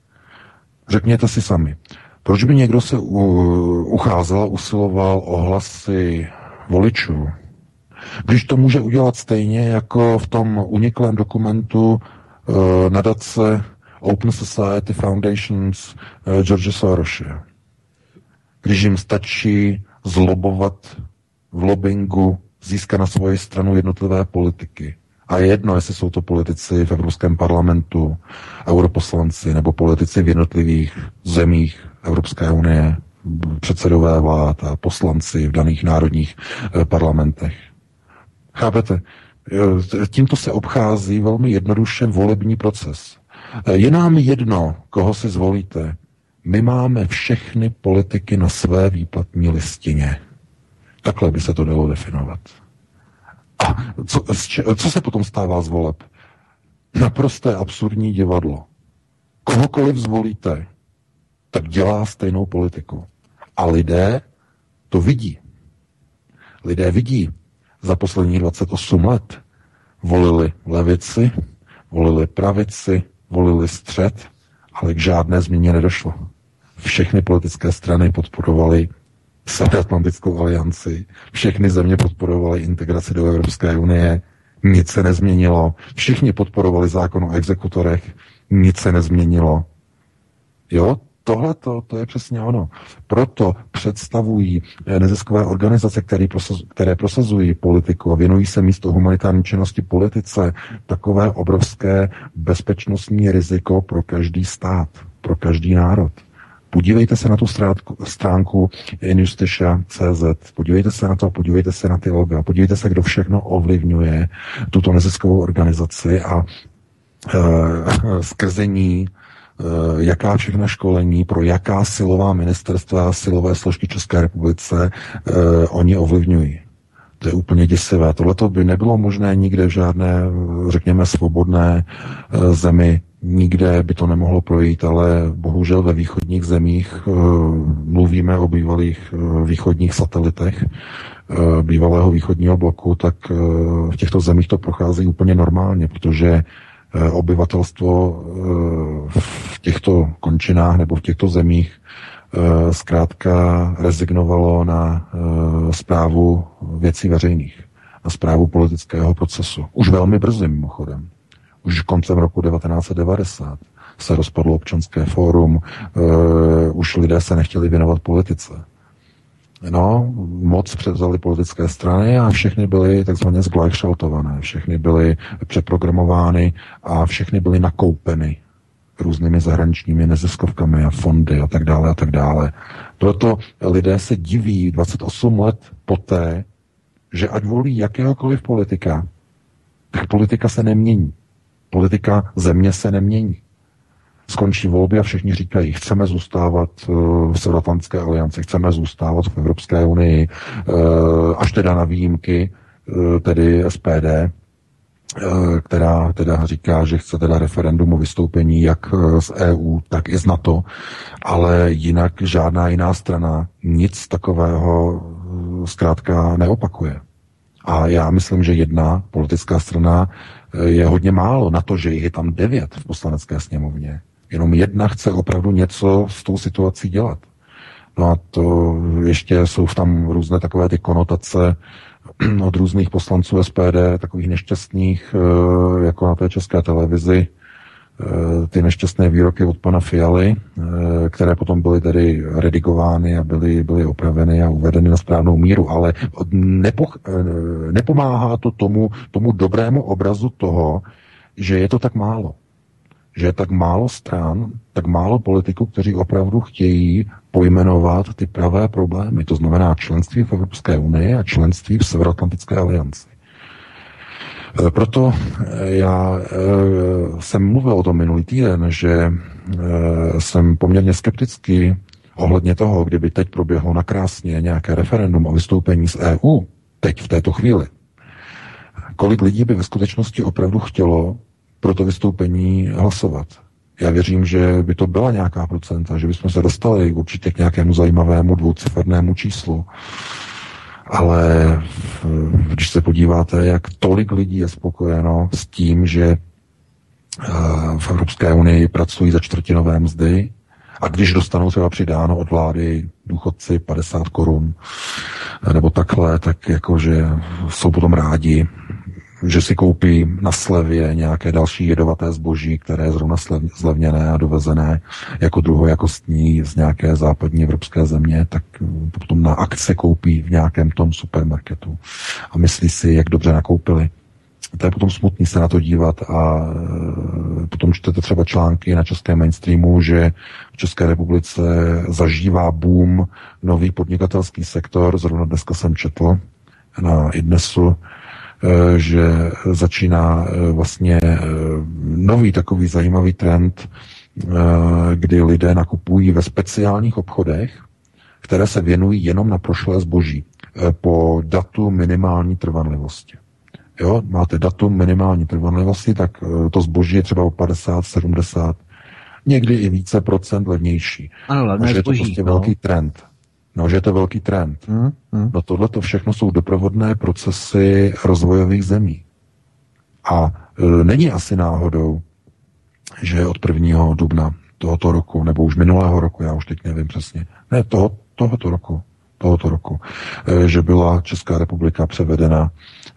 Řekněte si sami, proč by někdo se ucházel, usiloval o hlasy voličů, když to může udělat stejně jako v tom uniklém dokumentu nadace Open Society Foundations George Sorose. Když jim stačí zlobovat v lobbingu, získat na svoji stranu jednotlivé politiky. A je jedno, jestli jsou to politici v Evropském parlamentu, europoslanci nebo politici v jednotlivých zemích Evropské unie, předsedové vlád a poslanci v daných národních parlamentech. Chápete? Tímto se obchází velmi jednoduše volební proces. Je nám jedno, koho si zvolíte. My máme všechny politiky na své výplatní listině. Takhle by se to dalo definovat. A co se potom stává z voleb? Naprosté absurdní divadlo. Kohokoliv zvolíte, tak dělá stejnou politiku. A lidé to vidí. Lidé vidí. Za posledních 28 let volili levici, volili pravici, volili střed, ale k žádné změně nedošlo. Všechny politické strany podporovaly Severoatlantickou alianci, všechny země podporovaly integraci do Evropské unie, nic se nezměnilo, všichni podporovali zákon o exekutorech, nic se nezměnilo. Jo, tohle to je přesně ono. Proto představují neziskové organizace, které prosazují politiku a věnují se místo humanitární činnosti politice, takové obrovské bezpečnostní riziko pro každý stát, pro každý národ. Podívejte se na tu stránku injusticia.cz, podívejte se na to, podívejte se na ty loga, podívejte se, kdo všechno ovlivňuje tuto neziskovou organizaci a skrze ní jaká všechna školení pro jaká silová ministerstva a silové složky České republice oni ovlivňují. To je úplně děsivé. Tohleto by nebylo možné nikde v žádné, řekněme, svobodné zemi. Nikde by to nemohlo projít, ale bohužel ve východních zemích, mluvíme o bývalých východních satelitech, bývalého východního bloku, tak v těchto zemích to prochází úplně normálně, protože obyvatelstvo v těchto končinách nebo v těchto zemích zkrátka rezignovalo na správu věcí veřejných, na správu politického procesu. Už velmi brzy mimochodem. Už koncem roku 1990 se rozpadlo občanské fórum, už lidé se nechtěli věnovat politice. No, moc převzaly politické strany a všechny byly takzvaně zgleichschaltované, všechny byly přeprogramovány a všechny byly nakoupeny různými zahraničními neziskovkami a fondy a tak dále a tak dále. Proto lidé se diví 28 let poté, že ať volí jakéhokoliv politika, tak politika se nemění. Politika země se nemění. Skončí volby a všichni říkají, chceme zůstávat v Severoatlantické alianci, chceme zůstávat v Evropské unii, až teda na výjimky, tedy SPD, která teda říká, že chce teda referendum o vystoupení jak z EU, tak i z NATO, ale jinak žádná jiná strana nic takového zkrátka neopakuje. A já myslím, že jedna politická strana je hodně málo na to, že je tam 9 v poslanecké sněmovně. Jenom jedna chce opravdu něco s tou situací dělat. No a to ještě jsou tam různé takové ty konotace od různých poslanců SPD, takových nešťastných, jako na té České televizi, ty nešťastné výroky od pana Fialy, které potom byly tedy redigovány a byly opraveny a uvedeny na správnou míru, ale nepomáhá to tomu dobrému obrazu toho, že je to tak málo. Že je tak málo stran, tak málo politiků, kteří opravdu chtějí pojmenovat ty pravé problémy. To znamená členství v Evropské unii a členství v Severoatlantické alianci. Proto já jsem mluvil o tom minulý týden, že jsem poměrně skeptický ohledně toho, kdyby teď proběhlo nakrásně nějaké referendum o vystoupení z EU, teď v této chvíli. Kolik lidí by ve skutečnosti opravdu chtělo pro to vystoupení hlasovat? Já věřím, že by to byla nějaká procenta, že bychom se dostali určitě k nějakému zajímavému dvoucifernému číslu. Ale když se podíváte, jak tolik lidí je spokojeno s tím, že v Evropské unii pracují za čtvrtinové mzdy a když dostanou třeba přidáno od vlády důchodci 50 korun nebo takhle, tak jakože jsou potom rádi, že si koupí na slevě nějaké další jedovaté zboží, které je zrovna zlevněné a dovezené jako druhojakostní z nějaké západní evropské země, tak potom na akce koupí v nějakém tom supermarketu a myslí si, jak dobře nakoupili. To je potom smutný se na to dívat a potom čtete třeba články na českém mainstreamu, že v České republice zažívá boom nový podnikatelský sektor. Zrovna dneska jsem četl na iDnesu, že začíná vlastně nový takový zajímavý trend, kdy lidé nakupují ve speciálních obchodech, které se věnují jenom na prošlé zboží po datu minimální trvanlivosti. Jo, máte datum minimální trvanlivosti, tak to zboží je třeba o 50, 70, někdy i více procent levnější. Ano, levné je to prostě velký trend. No, že je to velký trend. No tohle to všechno jsou doprovodné procesy rozvojových zemí. A není asi náhodou, že od 1. dubna tohoto roku, nebo už minulého roku, já už teď nevím přesně, ne, tohoto roku, že byla Česká republika převedena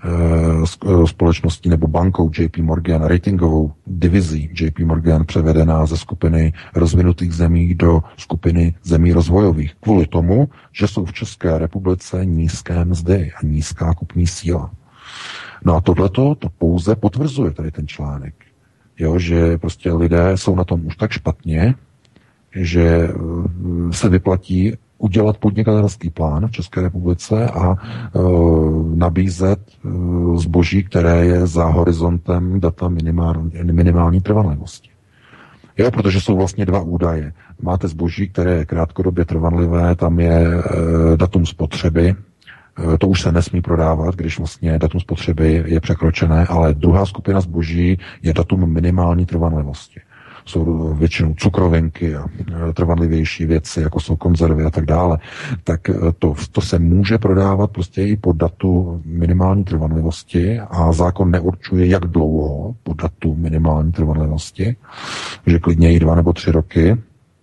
společností nebo bankou JP Morgan, ratingovou divizí JP Morgan převedená ze skupiny rozvinutých zemí do skupiny zemí rozvojových. Kvůli tomu, že jsou v České republice nízké mzdy a nízká kupní síla. No a tohleto to pouze potvrzuje tady ten článek. Jo, že prostě lidé jsou na tom už tak špatně, že se vyplatí udělat podnikatelský plán v České republice a nabízet zboží, které je za horizontem data minimální trvanlivosti. Jo, protože jsou vlastně dva údaje. Máte zboží, které je krátkodobě trvanlivé, tam je datum spotřeby, to už se nesmí prodávat, když vlastně datum spotřeby je překročené, ale druhá skupina zboží je datum minimální trvanlivosti. Jsou většinou cukrovinky a trvanlivější věci, jako jsou konzervy a tak dále, tak to se může prodávat prostě i po datu minimální trvanlivosti a zákon neurčuje, jak dlouho po datu minimální trvanlivosti, že klidně i 2 nebo 3 roky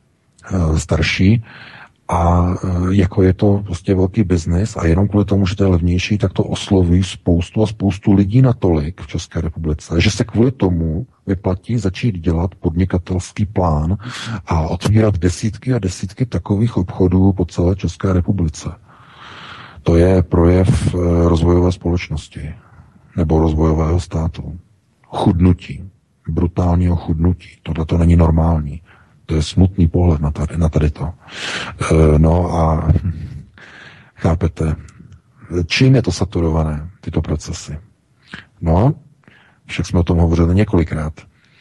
starší. A jako je to prostě velký biznis a jenom kvůli tomu, že to je levnější, tak to osloví spoustu lidí natolik v České republice, že se kvůli tomu vyplatí začít dělat podnikatelský plán a otvírat desítky a desítky takových obchodů po celé České republice. To je projev rozvojové společnosti nebo rozvojového státu. Chudnutí, brutálního chudnutí. Tohle to není normální. To je smutný pohled na tady to. No a chápete, čím je to saturované, tyto procesy? No, však jsme o tom hovořili několikrát.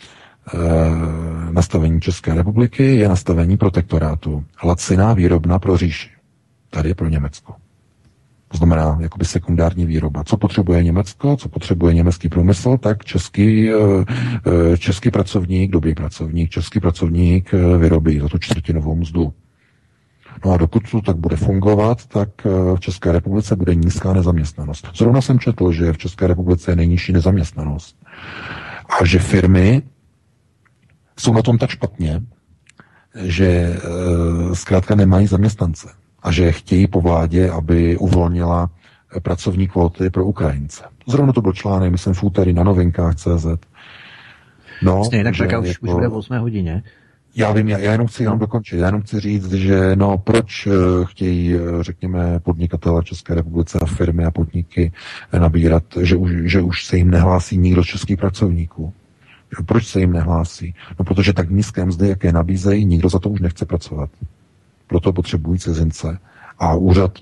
Nastavení České republiky je nastavení protektorátu. Laciná výrobna pro říši. Tady je pro Německo. To znamená jakoby sekundární výroba. Co potřebuje Německo, co potřebuje německý průmysl, tak český pracovník, dobrý pracovník, český pracovník vyrobí za tu čtvrtinovou mzdu. No a dokud to tak bude fungovat, tak v České republice bude nízká nezaměstnanost. Zrovna jsem četl, že v České republice je nejnižší nezaměstnanost. A že firmy jsou na tom tak špatně, že zkrátka nemají zaměstnance a že chtějí po vládě, aby uvolnila pracovní kvóty pro Ukrajince. Zrovna to byl článek, myslím, v úterý na novinkách.cz. No, tak už bude v 8 hodině. Já vím, já jenom chci dokončit. Já jenom chci říct, že proč chtějí, řekněme, podnikatele České republice a firmy a podniky nabírat, že už se jim nehlásí nikdo z českých pracovníků. Proč se jim nehlásí? No, protože tak nízké mzdy, jaké nabízejí, nikdo za to už nechce pracovat. Proto potřebují cizince. A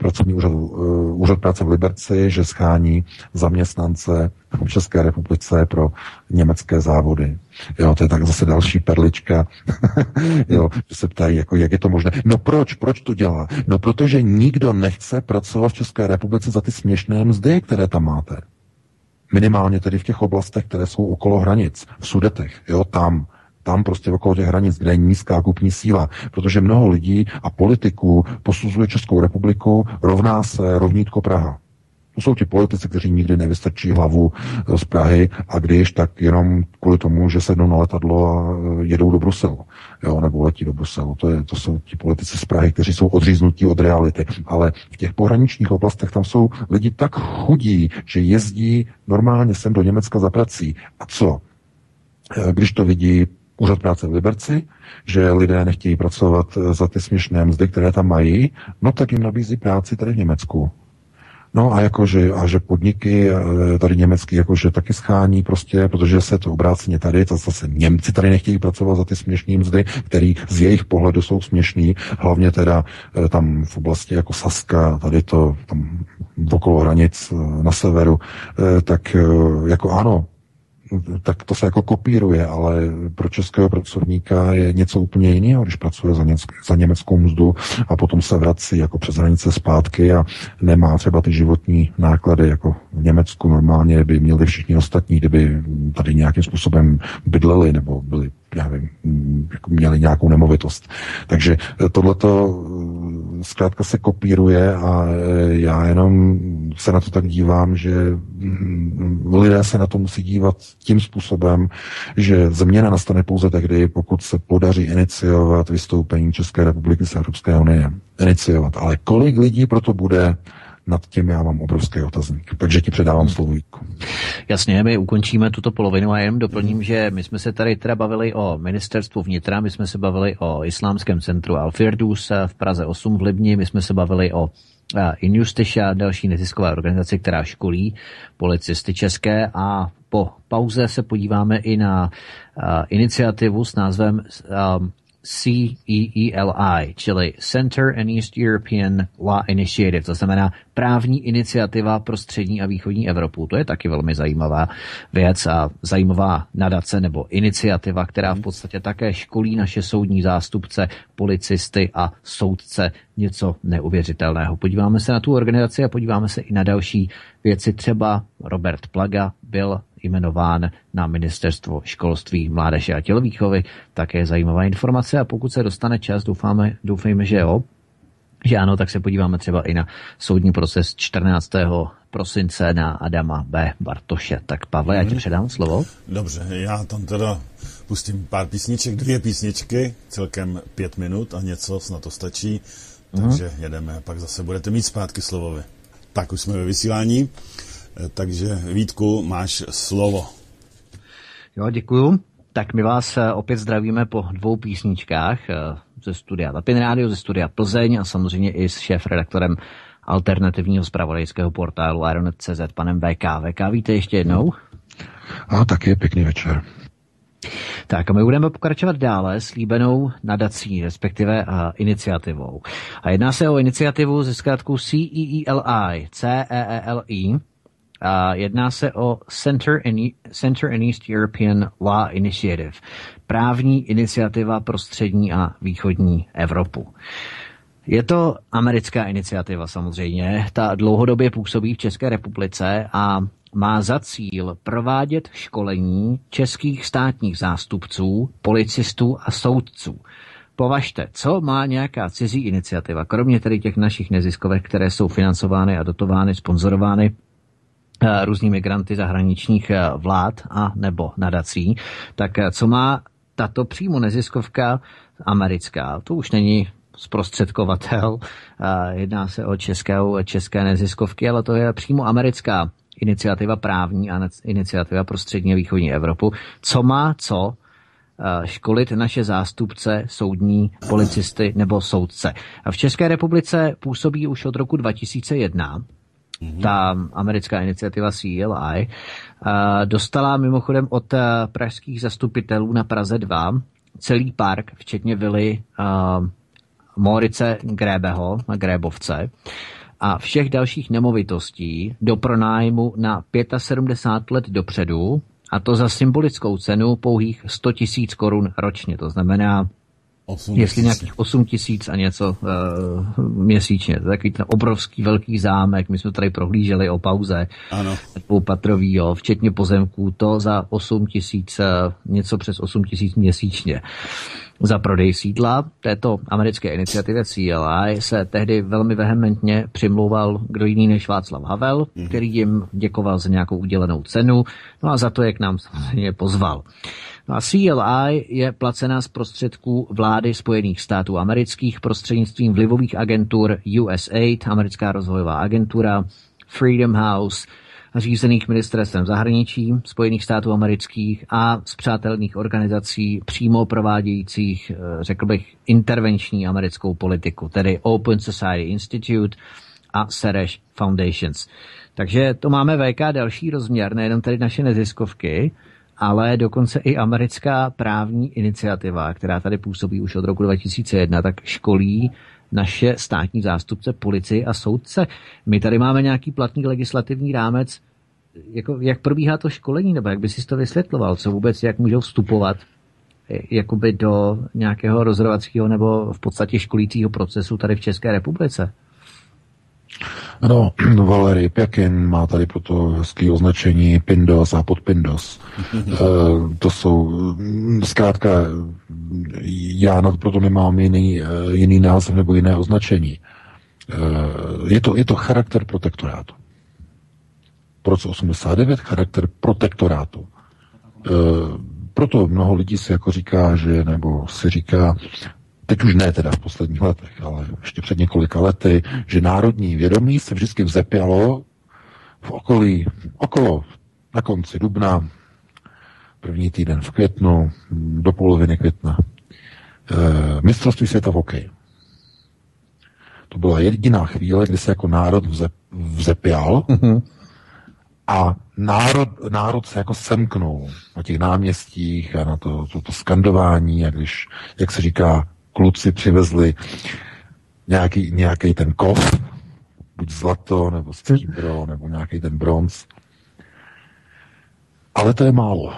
úřad práce v Liberci, že schání zaměstnance v České republice pro německé závody. Jo, to je tak zase další perlička. Jo, že se ptají, jako, jak je to možné. No proč to dělá? No protože nikdo nechce pracovat v České republice za ty směšné mzdy, které tam máte. Minimálně tedy v těch oblastech, které jsou okolo hranic, v Sudetech, jo, tam prostě okolo těch hranic, kde je nízká kupní síla, protože mnoho lidí a politiků posuzuje Českou republiku rovná se rovnítko Praha. To jsou ti politici, kteří nikdy nevystrčí hlavu z Prahy a když, tak jenom kvůli tomu, že sednou na letadlo a jedou do Bruselu, jo, nebo letí do Bruselu. To jsou ti politici z Prahy, kteří jsou odříznutí od reality. Ale v těch pohraničních oblastech tam jsou lidi tak chudí, že jezdí normálně sem do Německa za prací. A co? Když to vidí úřad práce v Liberci, že lidé nechtějí pracovat za ty směšné mzdy, které tam mají, no tak jim nabízí práci tady v Německu. No a že podniky tady německý jakože taky schání prostě, protože se to obráceně tady, to zase Němci tady nechtějí pracovat za ty směšné mzdy, které z jejich pohledu jsou směšný, hlavně teda tam v oblasti jako Saska, tady to tam okolo hranic na severu, tak jako ano, tak to se jako kopíruje, ale pro českého pracovníka je něco úplně jiného, když pracuje za německou mzdu a potom se vrací jako přes hranice zpátky a nemá třeba ty životní náklady, jako v Německu normálně by měli všichni ostatní, kdyby tady nějakým způsobem bydleli nebo byli, já nevím, jako měli nějakou nemovitost. Takže tohleto zkrátka se kopíruje a já jenom se na to tak dívám, že lidé se na to musí dívat tím způsobem, že změna nastane pouze tehdy, pokud se podaří iniciovat vystoupení České republiky z Evropské unie. Iniciovat. Ale kolik lidí proto bude, nad tím já mám obrovský otazník. Takže ti předávám slovo. Jasně, my ukončíme tuto polovinu a jenom doplním, že my jsme se tady teda bavili o ministerstvu vnitra, my jsme se bavili o islámském centru Al-Firdus v Praze 8 v Libni, my jsme se bavili o Injusticia, další neziskové organizaci, která školí policisty české, a po pauze se podíváme i na iniciativu s názvem CEELI, čili Center and East European Law Initiative, to znamená právní iniciativa pro střední a východní Evropu. To je taky velmi zajímavá věc a zajímavá nadace nebo iniciativa, která v podstatě také školí naše soudní zástupce, policisty a soudce. Něco neuvěřitelného. Podíváme se na tu organizaci a podíváme se i na další věci. Třeba Robert Plaga byl jmenován na ministerstvo školství, mládeže a tělovýchovy. Také zajímavá informace a pokud se dostane čas, doufejme, že jo, že ano, tak se podíváme třeba i na soudní proces 14. prosince na Adama B. Bartoše. Tak Pavle, já ti předám slovo. Dobře, já tam teda pustím pár písniček, 2 písničky, celkem 5 minut a něco, snad to stačí. Takže jedeme, pak zase budete mít zpátky slovo vy. Tak už jsme ve vysílání, takže Vítku, máš slovo. Jo, děkuju. Tak my vás opět zdravíme po 2 písničkách ze studia Tapin Radio, ze studia Plzeň a samozřejmě i s šéfredaktorem alternativního zpravodajského portálu Ironet.cz panem VK. VK, víte ještě jednou? A taky pěkný večer. Tak a my budeme pokračovat dále s líbenou nadací, respektive iniciativou. A jedná se o iniciativu ze zkrátkou CEELI, CEELI. A jedná se o Center and East European Law Initiative, právní iniciativa pro střední a východní Evropu. Je to americká iniciativa samozřejmě, ta dlouhodobě působí v České republice a má za cíl provádět školení českých státních zástupců, policistů a soudců. Považte, co má nějaká cizí iniciativa, kromě tedy těch našich neziskovek, které jsou financovány a dotovány, sponzorovány různými granty zahraničních vlád a nebo nadací, tak co má tato přímo neziskovka americká, to už není zprostředkovatel, jedná se o české neziskovky, ale to je přímo americká iniciativa právní a iniciativa pro střední a východní Evropu. Co má školit naše zástupce, soudní, policisty nebo soudce. A v České republice působí už od roku 2001 ta americká iniciativa CLI. Dostala mimochodem od pražských zastupitelů na Praze 2 celý park, včetně vily Morice Grébeho na Grébovce a všech dalších nemovitostí do pronájmu na 75 let dopředu, a to za symbolickou cenu pouhých 100 000 korun ročně. To znamená, jestli nějakých 8 000 a něco měsíčně. To je takový ten obrovský velký zámek. My jsme tady prohlíželi o pauze. Ano. Dvoupatrový, jo, včetně pozemků. To za 8 000, něco přes 8 000 měsíčně. Za prodej sídla této americké iniciativy CLI se tehdy velmi vehementně přimlouval kdo jiný než Václav Havel, který jim děkoval za nějakou udělenou cenu, no a za to, jak nám samozřejmě pozval. No a CLI je placená z prostředků vlády Spojených států amerických prostřednictvím vlivových agentur USAID, americká rozvojová agentura, Freedom House, řízených ministerstvem zahraničí Spojených států amerických a spřátelených organizací přímo provádějících, řekl bych, intervenční americkou politiku, tedy Open Society Institute a Sereš Foundations. Takže to máme VK další rozměr, nejenom tady naše neziskovky, ale dokonce i americká právní iniciativa, která tady působí už od roku 2001, tak školí naše státní zástupce, policii a soudce. My tady máme nějaký platný legislativní rámec, jako, jak probíhá to školení, nebo jak by si to vysvětloval, co vůbec, jak můžou vstupovat jakoby do nějakého rozhodovacího nebo v podstatě školícího procesu tady v České republice? No, Valery Pjakin má tady proto hezký označení Pindos a podpindos. To jsou, zkrátka, já proto nemám jiný název nebo jiné označení. Je to charakter protektorátu. Po roce 89 charakter protektorátu. Proto mnoho lidí si jako říká, nebo si říká, teď už ne teda v posledních letech, ale ještě před několika lety, že národní vědomí se vždycky vzepělo v okolo na konci dubna, první týden v květnu, do poloviny května. Mistrovství světa v hokeji. To byla jediná chvíle, kdy se jako národ vzepěl a národ se jako semknul na těch náměstích a na to skandování, a když, jak se říká, kluci přivezli nějaký ten kov, buď zlato, nebo stříbro, nebo nějaký ten bronz. Ale to je málo.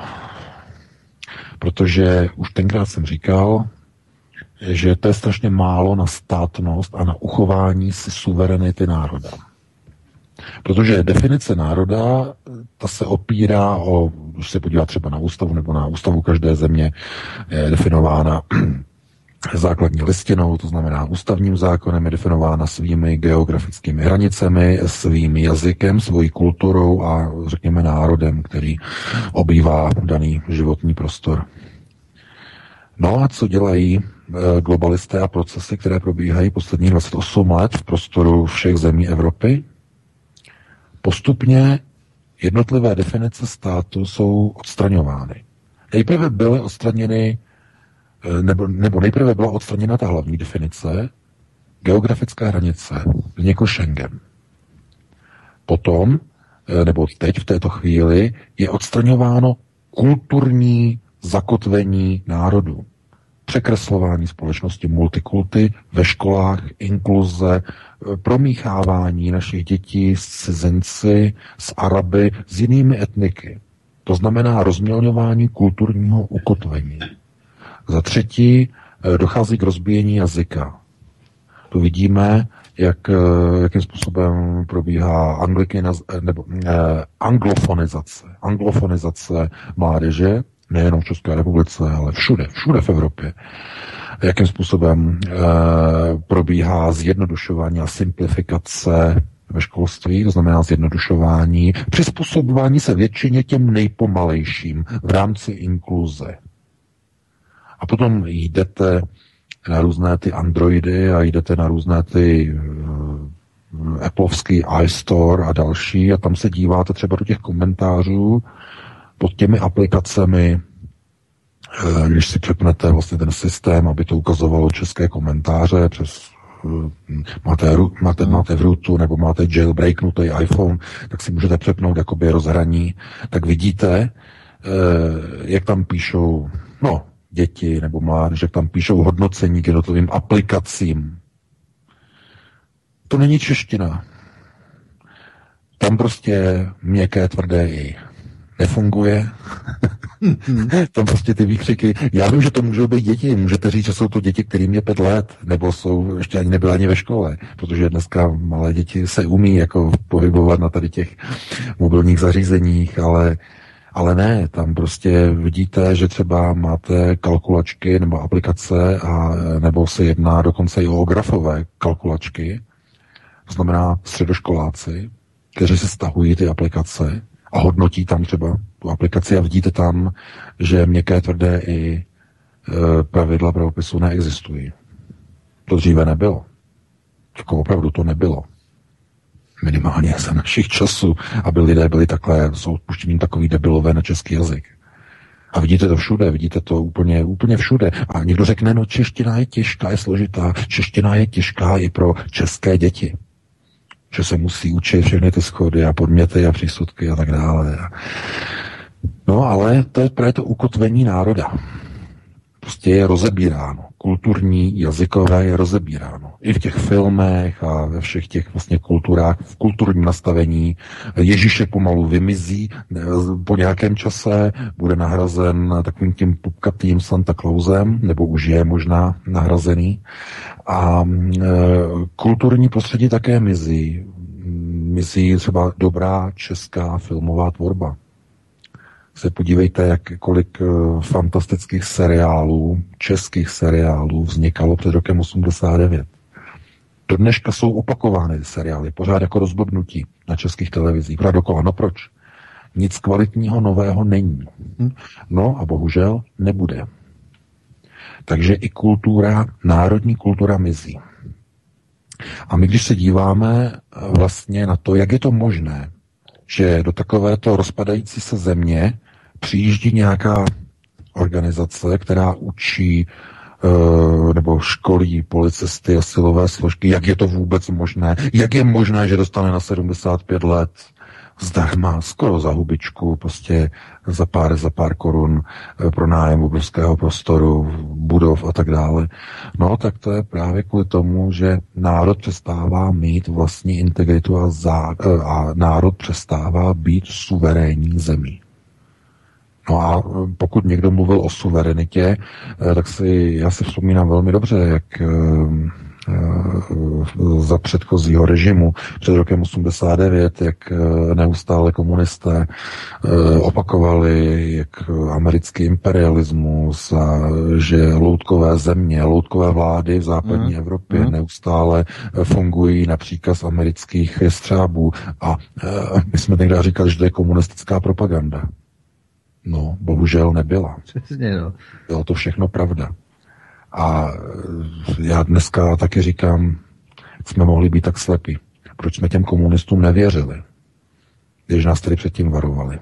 Protože už tenkrát jsem říkal, že to je strašně málo na státnost a na uchování si suverenity národa. Protože definice národa, ta se opírá o, když se podívá třeba na ústavu, nebo na ústavu každé země, je definována základní listinou, to znamená ústavním zákonem, je definována svými geografickými hranicemi, svým jazykem, svojí kulturou a řekněme národem, který obývá daný životní prostor. No a co dělají globalisté a procesy, které probíhají posledních 28 let v prostoru všech zemí Evropy? Postupně jednotlivé definice státu jsou odstraňovány. Nejprve byly odstraněny nebo nejprve byla odstraněna ta hlavní definice, geografická hranice, jako Schengen. Potom, nebo teď v této chvíli, je odstraňováno kulturní zakotvení národu. Překreslování společnosti multikulty ve školách, inkluze, promíchávání našich dětí s cizinci, s Araby, s jinými etniky. To znamená rozmělňování kulturního ukotvení. Za třetí dochází k rozbíjení jazyka. Tu vidíme, jakým způsobem probíhá anglofonizace mládeže, nejenom v České republice, ale všude v Evropě. Jakým způsobem probíhá zjednodušování a simplifikace ve školství, to znamená zjednodušování, přizpůsobování se většině těm nejpomalejším v rámci inkluze. A potom jdete na různé ty Androidy a jdete na různé ty Appleovský iStore a další a tam se díváte třeba do těch komentářů pod těmi aplikacemi, když si přepnete vlastně ten systém, aby to ukazovalo české komentáře přes máte v rootu nebo máte jailbreaknutý iPhone, tak si můžete přepnout jakoby rozhraní, tak vidíte, jak tam píšou, děti nebo mládež, jak tam píšou hodnocení k jednotlivým aplikacím. To není čeština. Tam prostě měkké, tvrdé i nefunguje. Tam prostě ty výkřiky. Já vím, že to můžou být děti. Můžete říct, že jsou to děti, kterým je 5 let, nebo jsou ještě ani nebyly ani ve škole, protože dneska malé děti se umí jako pohybovat na tady těch mobilních zařízeních, ale ne, tam prostě vidíte, že třeba máte kalkulačky nebo aplikace nebo se jedná dokonce i o grafové kalkulačky. To znamená středoškoláci, kteří se stahují ty aplikace a hodnotí tam třeba tu aplikaci a vidíte tam, že měkké, tvrdé i pravidla pravopisu neexistují. To dříve nebylo. Jako opravdu to nebylo. Minimálně za našich časů, aby lidé byli takhle, jsou odpuštěním takový debilové na český jazyk. A vidíte to všude, vidíte to úplně všude. A někdo řekne, no čeština je těžká, je složitá, čeština je těžká i pro české děti. Že se musí učit všechny ty schody a podměty a přísudky a tak dále. No ale to je právě to ukotvení národa. Prostě je rozebíráno. Kulturní, jazykové je rozebíráno. I v těch filmech a ve všech těch vlastně kulturách, v kulturním nastavení Ježíšek pomalu vymizí po nějakém čase, bude nahrazen takovým tím pupkatým Santa Clausem, nebo už je možná nahrazený. A kulturní prostředí také mizí. Mizí třeba dobrá česká filmová tvorba. Se podívejte, kolik fantastických seriálů, českých seriálů vznikalo před rokem 89. Do dneška jsou opakovány seriály, pořád jako rozblbnutí na českých televizích. Pořád dokola. No proč? Nic kvalitního nového není. No a bohužel nebude. Takže i národní kultura mizí. A my, když se díváme vlastně na to, jak je to možné, že do takovéto rozpadající se země přijíždí nějaká organizace, která učí nebo školí policisty a silové složky, jak je to vůbec možné, jak je možné, že dostane na 75 let zdarma, skoro za hubičku, prostě za pár korun pro nájem obrovského prostoru, budov a tak dále. No, tak to je právě kvůli tomu, že národ přestává mít vlastní integritu a národ přestává být suverénní zemí. No a pokud někdo mluvil o suverenitě, tak já si vzpomínám velmi dobře, jak za předchozího režimu před rokem 89, jak neustále komunisté opakovali, jak americký imperialismus a že loutkové země, loutkové vlády v západní Evropě neustále fungují na příkaz amerických jestřábů. A my jsme někdy říkali, že to je komunistická propaganda. No, bohužel nebyla. Přesně, no. Bylo to všechno pravda. A já dneska taky říkám, jsme mohli být tak slepí. Proč jsme těm komunistům nevěřili, když nás tedy předtím varovali.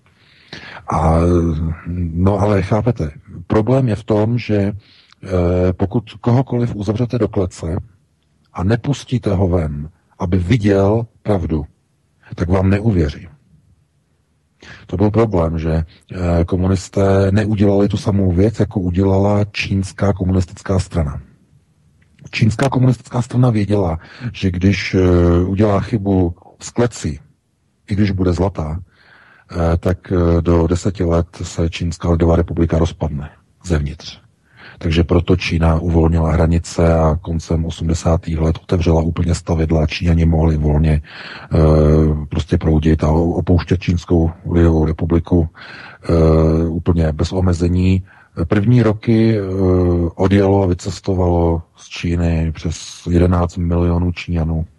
No ale chápete, problém je v tom, že pokud kohokoliv uzavřete do klece a nepustíte ho ven, aby viděl pravdu, tak vám neuvěří. To byl problém, že komunisté neudělali tu samou věc, jako udělala čínská komunistická strana. Čínská komunistická strana věděla, že když udělá chybu s klecí, i když bude zlatá, tak do 10 let se Čínská lidová republika rozpadne zevnitř. Takže proto Čína uvolnila hranice a koncem 80. let otevřela úplně stavidla a Číňani mohli volně prostě proudit a opouštět Čínskou lidovou republiku úplně bez omezení. První roky odjelo a vycestovalo z Číny přes 11 milionů Číňanů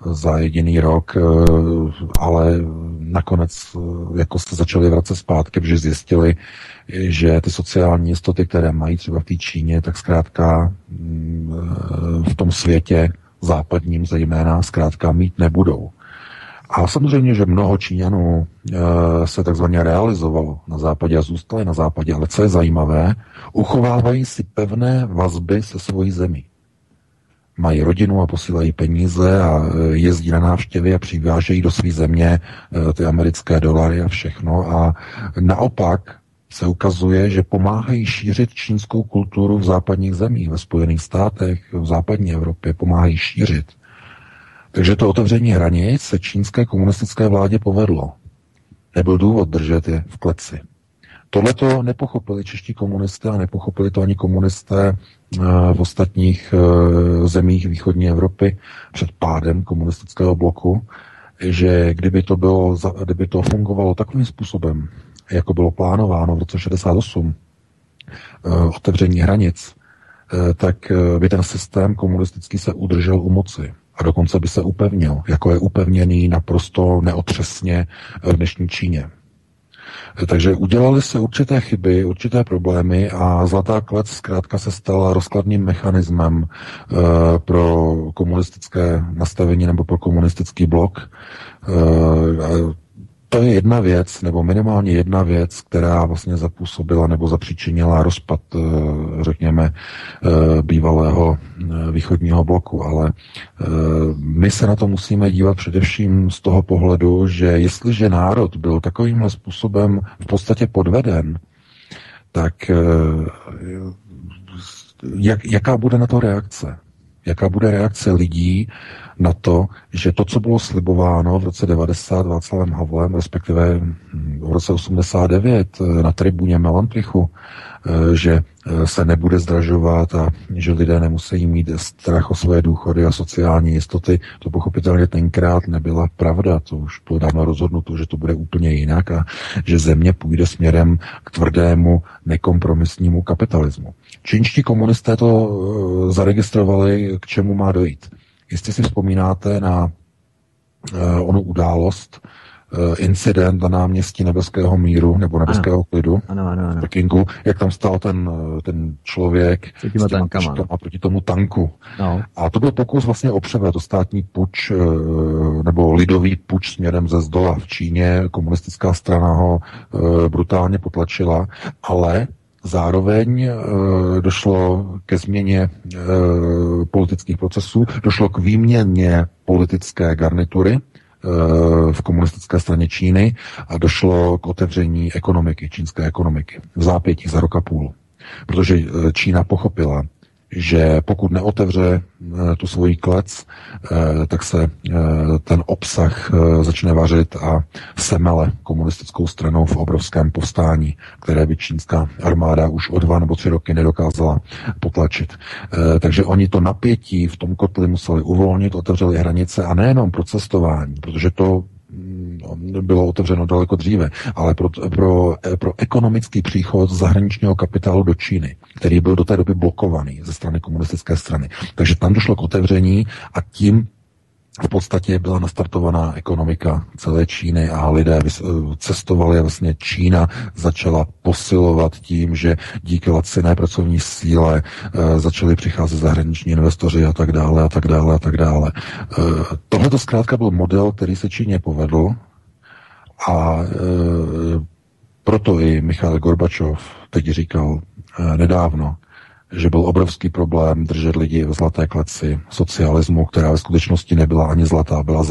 za jediný rok, ale nakonec jako se začali vracet zpátky, protože zjistili, že ty sociální jistoty, které mají třeba v té Číně, tak zkrátka v tom světě západním zejména zkrátka mít nebudou. A samozřejmě, že mnoho Číňanů se takzvaně realizovalo na západě a zůstali na západě, ale co je zajímavé, uchovávají si pevné vazby se svojí zemí. Mají rodinu a posílají peníze a jezdí na návštěvy a přivážejí do své země ty americké dolary a všechno. A naopak se ukazuje, že pomáhají šířit čínskou kulturu v západních zemích, ve Spojených státech, v západní Evropě, pomáhají šířit. Takže to otevření hranic se čínské komunistické vládě povedlo. Nebyl důvod držet je v kleci. Tohle to nepochopili čeští komunisté a nepochopili to ani komunisté v ostatních zemích východní Evropy před pádem komunistického bloku, že kdyby to fungovalo takovým způsobem, jako bylo plánováno v roce 68, otevření hranic, tak by ten systém komunistický se udržel u moci. A dokonce by se upevnil, jako je upevněný naprosto neotřesně v dnešní Číně. Takže udělali se určité chyby, určité problémy a zlatá klec zkrátka se stala rozkladným mechanismem pro komunistické nastavení nebo pro komunistický blok. To je jedna věc, nebo minimálně jedna věc, která vlastně zapůsobila nebo zapříčinila rozpad, řekněme, bývalého východního bloku. Ale my se na to musíme dívat především z toho pohledu, že jestliže národ byl takovýmhle způsobem v podstatě podveden, tak jaká bude na to reakce? Jaká bude reakce lidí na to, že to, co bylo slibováno v roce 90 Václavem Havlem, respektive v roce 89 na tribuně Melantrichu, že se nebude zdražovat a že lidé nemusí mít strach o své důchody a sociální jistoty, to pochopitelně tenkrát nebyla pravda. To už bylo dávno rozhodnuto, že to bude úplně jinak a že země půjde směrem k tvrdému, nekompromisnímu kapitalismu. Čínští komunisté to zaregistrovali, k čemu má dojít. Jestli si vzpomínáte na onu událost, incident na náměstí Nebeského míru nebo Nebeského klidu v Pekingu, jak tam stál ten člověk proti tomu tanku. No. A to byl pokus vlastně o převrat, státní puč nebo lidový puč směrem ze zdola. V Číně komunistická strana ho brutálně potlačila, ale zároveň došlo ke změně politických procesů, došlo k výměně politické garnitury v komunistické straně Číny a došlo k otevření ekonomiky, čínské ekonomiky v zápětí za rok a půl. Protože Čína pochopila, že pokud neotevře tu svoji klec, tak se ten obsah začne vařit a semele komunistickou stranou v obrovském povstání, které by čínská armáda už o 2 nebo 3 roky nedokázala potlačit. Takže oni to napětí v tom kotli museli uvolnit, otevřeli hranice a nejenom pro cestování, protože to bylo otevřeno daleko dříve, ale pro ekonomický příchod zahraničního kapitálu do Číny, který byl do té doby blokovaný ze strany komunistické strany. Takže tam došlo k otevření a tím v podstatě byla nastartovaná ekonomika celé Číny a lidé cestovali a vlastně Čína začala posilovat tím, že díky laciné pracovní síle začali přicházet zahraniční investoři a tak dále a tak dále a tak dále. Tohle to zkrátka byl model, který se Číně povedl a proto i Michail Gorbačov teď říkal nedávno, že byl obrovský problém držet lidi v zlaté kleci socialismu, která ve skutečnosti nebyla ani zlatá, byla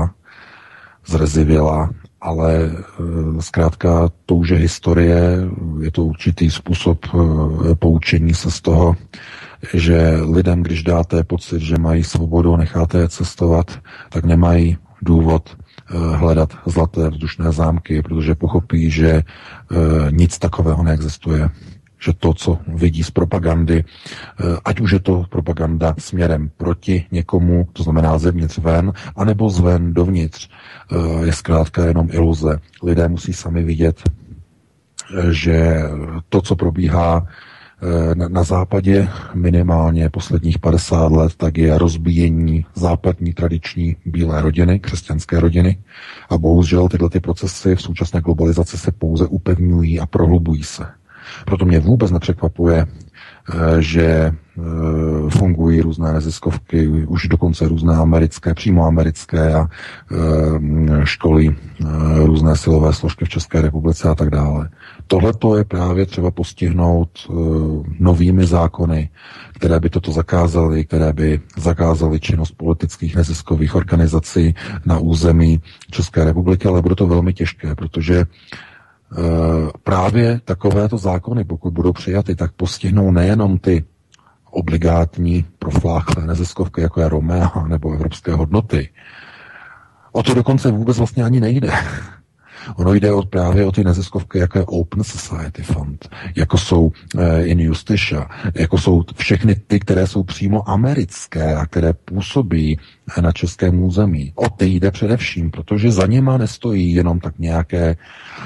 zrezivěla, ale zkrátka to už je historie, je to určitý způsob poučení se z toho, že lidem, když dáte pocit, že mají svobodu, necháte je cestovat, tak nemají důvod hledat zlaté vzdušné zámky, protože pochopí, že nic takového neexistuje. Že to, co vidí z propagandy, ať už je to propaganda směrem proti někomu, to znamená zevnitř ven, anebo zven dovnitř, je zkrátka jenom iluze. Lidé musí sami vidět, že to, co probíhá, na západě minimálně posledních 50 let, tak je rozbíjení západní tradiční bílé rodiny, křesťanské rodiny. A bohužel tyhle ty procesy v současné globalizaci se pouze upevňují a prohlubují se. Proto mě vůbec nepřekvapuje, že fungují různé neziskovky, už dokonce různé americké, přímo americké a školy, různé silové složky v České republice a tak dále. Tohleto je právě třeba postihnout novými zákony, které by toto zakázaly, které by zakázaly činnost politických neziskových organizací na území České republiky, ale bude to velmi těžké, protože právě takovéto zákony, pokud budou přijaty, tak postihnou nejenom ty obligátní profláchlé neziskovky, jako je Romea nebo Evropské hodnoty. O to dokonce vůbec vlastně ani nejde. Ono jde právě o ty neziskovky, jako je Open Society Fund, jako jsou In Justicia, jako jsou všechny ty, které jsou přímo americké a které působí na českém území. O ty jde především, protože za něma nestojí jenom tak nějaké,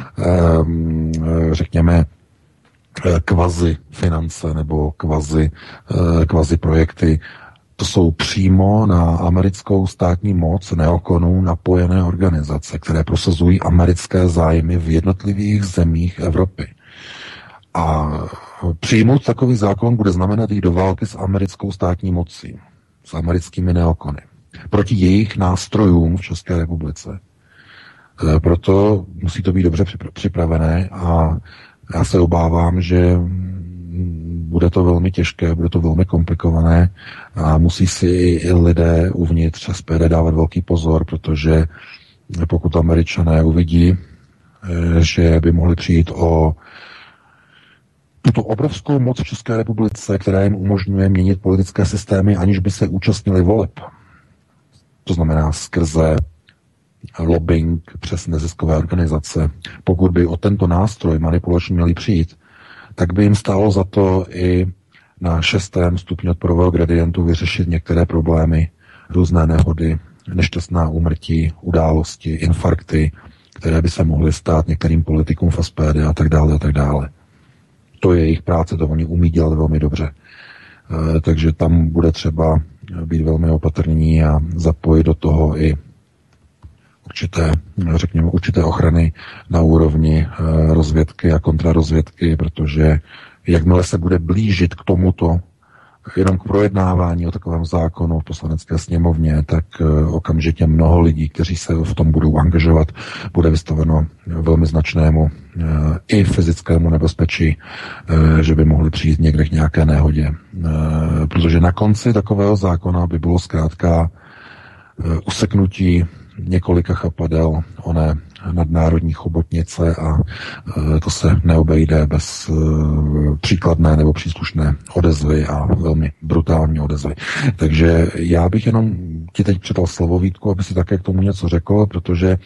řekněme, kvazi finance nebo kvazi projekty. To jsou přímo na americkou státní moc neokonů napojené organizace, které prosazují americké zájmy v jednotlivých zemích Evropy. A přijmout takový zákon bude znamenat jít do války s americkou státní mocí, s americkými neokony, proti jejich nástrojům v České republice. Proto musí to být dobře připravené a já se obávám, že bude to velmi těžké, bude to velmi komplikované a musí si i lidé uvnitř SPD dávat velký pozor, protože pokud Američané uvidí, že by mohli přijít o tuto obrovskou moc v České republice, která jim umožňuje měnit politické systémy, aniž by se účastnili voleb. To znamená skrze lobbying přes neziskové organizace. Pokud by o tento nástroj manipulační měli přijít, tak by jim stálo za to i na 6. stupni odporového gradientu vyřešit některé problémy, různé nehody, nešťastná úmrtí, události, infarkty, které by se mohly stát některým politikům v SPD a tak dále a tak dále. To je jejich práce, to oni umí dělat velmi dobře. Takže tam bude třeba být velmi opatrní a zapojit do toho i určité ochrany na úrovni rozvědky a kontrarozvědky, protože jakmile se bude blížit k tomuto, jenom k projednávání o takovém zákonu v Poslanecké sněmovně, tak okamžitě mnoho lidí, kteří se v tom budou angažovat, bude vystaveno velmi značnému i fyzickému nebezpečí, že by mohli přijít někde k nějaké nehodě. Protože na konci takového zákona by bylo zkrátka useknutí několika chapadel oné nadnárodní chobotnice a to se neobejde bez příkladné nebo příslušné odezvy a velmi brutální odezvy. Takže já bych jenom ti teď předal slovo, Vítku, aby si také k tomu něco řekl, protože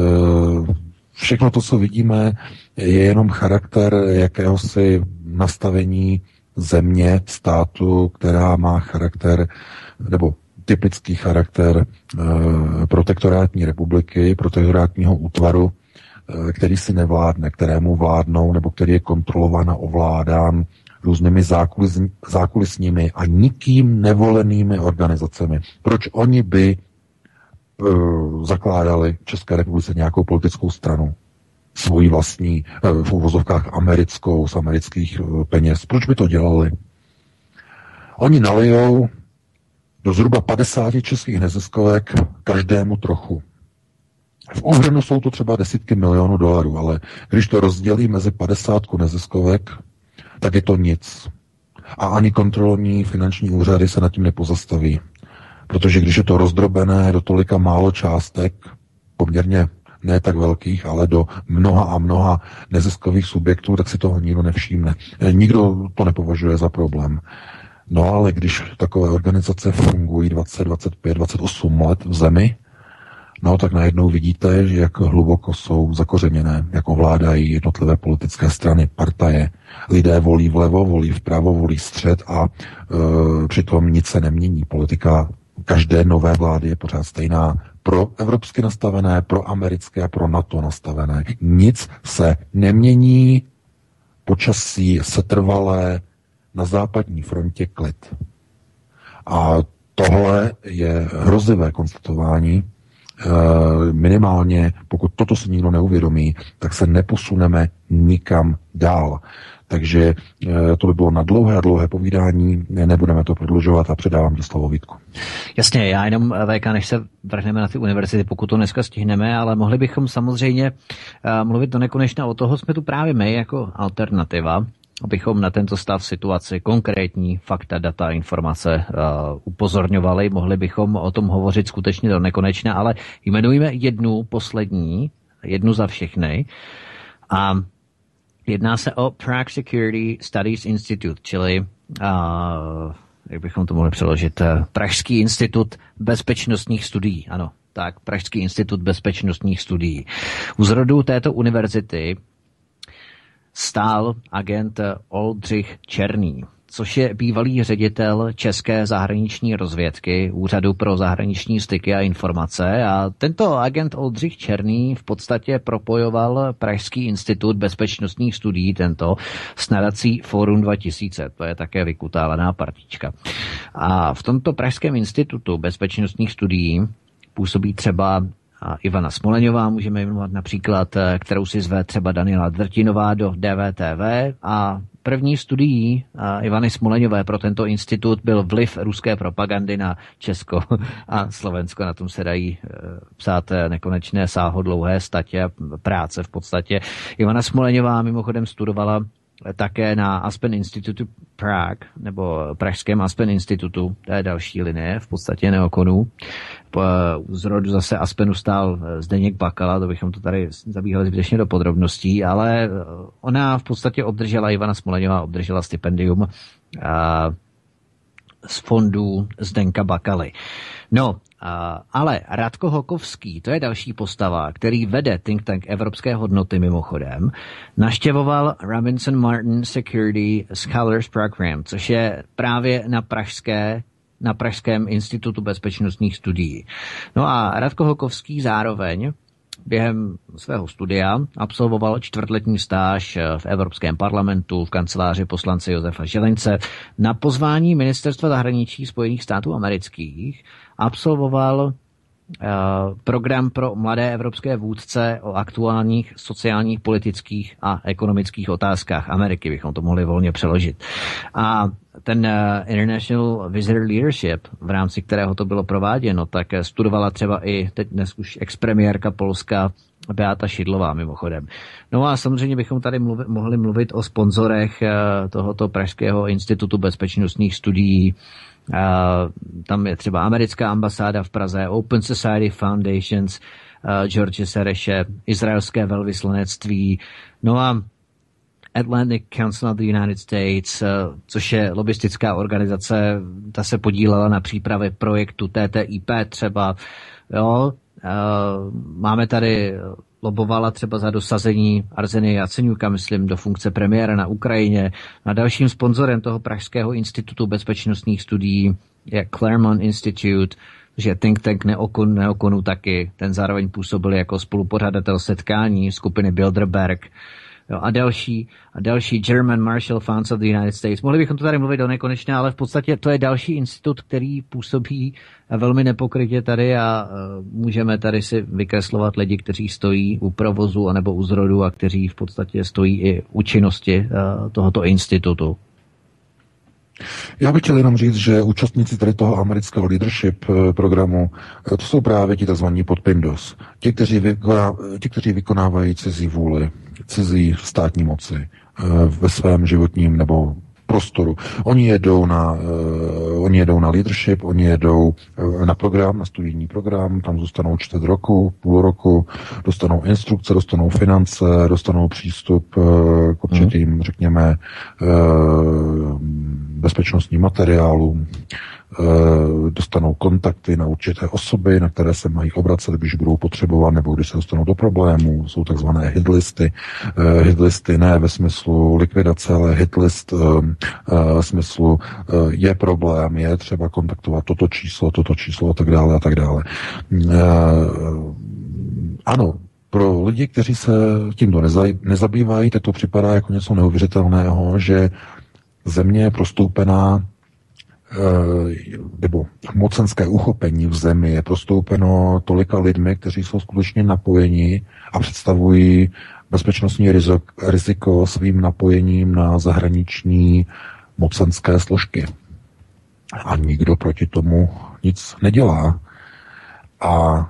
všechno to, co vidíme, je jenom charakter jakéhosi nastavení země, státu, která má charakter nebo typický charakter protektorátní republiky, protektorátního útvaru, který si nevládne, kterému vládnou, nebo který je kontrolován a ovládán různými zákulisními a nikým nevolenými organizacemi. Proč oni by zakládali v České republice nějakou politickou stranu, svoji vlastní, v uvozovkách americkou, z amerických peněz? Proč by to dělali? Oni nalijou do zhruba 50 českých neziskovek každému trochu. V úhrnu jsou to třeba desítky milionů dolarů, ale když to rozdělí mezi 50 neziskovek, tak je to nic. A ani kontrolní finanční úřady se nad tím nepozastaví. Protože když je to rozdrobené do tolika málo částek, poměrně ne tak velkých, ale do mnoha a mnoha neziskových subjektů, tak si toho nikdo nevšimne. Nikdo to nepovažuje za problém. No ale když takové organizace fungují 20, 25, 28 let v zemi, no tak najednou vidíte, že jak hluboko jsou zakořeněné, jak ovládají jednotlivé politické strany, partaje. Lidé volí vlevo, volí vpravo, volí střed a přitom nic se nemění. Politika každé nové vlády je pořád stejná. Pro evropsky nastavené, pro americké a pro NATO nastavené. Nic se nemění, počasí setrvalé, na západní frontě klid. A tohle je hrozivé konstatování. Minimálně, pokud toto si nikdo neuvědomí, tak se neposuneme nikam dál. Takže to by bylo na dlouhé a dlouhé povídání, nebudeme to prodlužovat a předávám ti slovo, Vítku. Jasně, já jenom VK, než se vrhneme na ty univerzity, pokud to dneska stihneme, ale mohli bychom samozřejmě mluvit do nekonečna o toho, jsme tu právě my jako alternativa, abychom na tento stav situaci, konkrétní fakta, data, informace upozorňovali. Mohli bychom o tom hovořit skutečně do nekonečna, ale jmenujeme jednu poslední, jednu za všechny. A jedná se o Prague Security Studies Institute, čili jak bychom to mohli přeložit, Pražský institut bezpečnostních studií. Ano, tak, Pražský institut bezpečnostních studií. U zrodu této univerzity stál agent Oldřich Černý, což je bývalý ředitel České zahraniční rozvědky, Úřadu pro zahraniční styky a informace. A tento agent Oldřich Černý v podstatě propojoval Pražský institut bezpečnostních studií, tento s nadací Fórum 2000. To je také vykutálená partička. A v tomto Pražském institutu bezpečnostních studií působí třeba Ivana Smoleňová, můžeme jmenovat například, kterou si zve třeba Daniela Drtinová do DVTV, a první studií Ivany Smoleňové pro tento institut byl vliv ruské propagandy na Česko a Slovensko. Na tom se dají psát nekonečné sáhodlouhé statě a práce v podstatě. Ivana Smoleňová mimochodem studovala také na Aspen Institute Prague, nebo Pražském Aspen Institutu, to je další linie, v podstatě neokonů. Z rodu zase Aspenu stál Zdeněk Bakala, to bychom to tady zabíhali zbytečně do podrobností, ale ona v podstatě obdržela, Ivana Smoleňová obdržela stipendium z fondů Zdenka Bakaly. No, ale Radko Hokovský, to je další postava, který vede think tank Evropské hodnoty mimochodem, navštěvoval Robinson Martin Security Scholars Program, což je právě na Pražském institutu bezpečnostních studií. No a Radko Hokovský zároveň během svého studia absolvoval čtvrtletní stáž v Evropském parlamentu v kanceláři poslance Josefa Želence. Na pozvání Ministerstva zahraničí Spojených států amerických absolvoval program pro mladé evropské vůdce o aktuálních sociálních, politických a ekonomických otázkách Ameriky, bychom to mohli volně přeložit. A ten International Visitor Leadership, v rámci kterého to bylo prováděno, tak studovala třeba i teď dnes už expremiérka Polska Beata Šidlová mimochodem. No a samozřejmě bychom tady mohli mluvit o sponzorech tohoto Pražského institutu bezpečnostních studií. Tam je třeba americká ambasáda v Praze, Open Society Foundations, George Sereše, izraelské velvyslanectví, no a Atlantic Council of the United States, což je lobistická organizace, ta se podílela na přípravě projektu TTIP třeba, jo, máme tady, lobovala třeba za dosazení Arsenia Jaceňuka, myslím, do funkce premiéra na Ukrajině. A dalším sponzorem toho Pražského institutu bezpečnostních studií je Claremont Institute, že think tank Neokonu taky, ten zároveň působil jako spolupořadatel setkání skupiny Bilderberg. Jo, a další German Marshall Funds of the United States. Mohli bychom to tady mluvit do nekonečna, ale v podstatě to je další institut, který působí velmi nepokrytě tady a můžeme tady si vykreslovat lidi, kteří stojí u provozu anebo u zrodu a kteří v podstatě stojí i u činnosti tohoto institutu. Já bych chtěl jenom říct, že účastníci tady toho amerického leadership programu, to jsou právě ti tzv. Podpindos. Ti, kteří vykonávají cizí vůli, cizí státní moci ve svém životním nebo prostoru. Oni jedou na leadership, oni jedou na program, na studijní program, tam zůstanou čtvrt roku, půl roku, dostanou instrukce, dostanou finance, dostanou přístup k určitým, řekněme, bezpečnostním materiálům, dostanou kontakty na určité osoby, na které se mají obracet, když budou potřebovat, nebo když se dostanou do problémů. Jsou takzvané hitlisty. Hitlisty ne ve smyslu likvidace, ale hitlist v smyslu je problém, je třeba kontaktovat toto číslo a tak dále a tak dále. Ano, pro lidi, kteří se tímto nezabývají, tak to připadá jako něco neuvěřitelného, že Země je prostoupená, nebo mocenské uchopení v zemi je prostoupeno tolika lidmi, kteří jsou skutečně napojeni a představují bezpečnostní riziko svým napojením na zahraniční mocenské složky. A nikdo proti tomu nic nedělá. A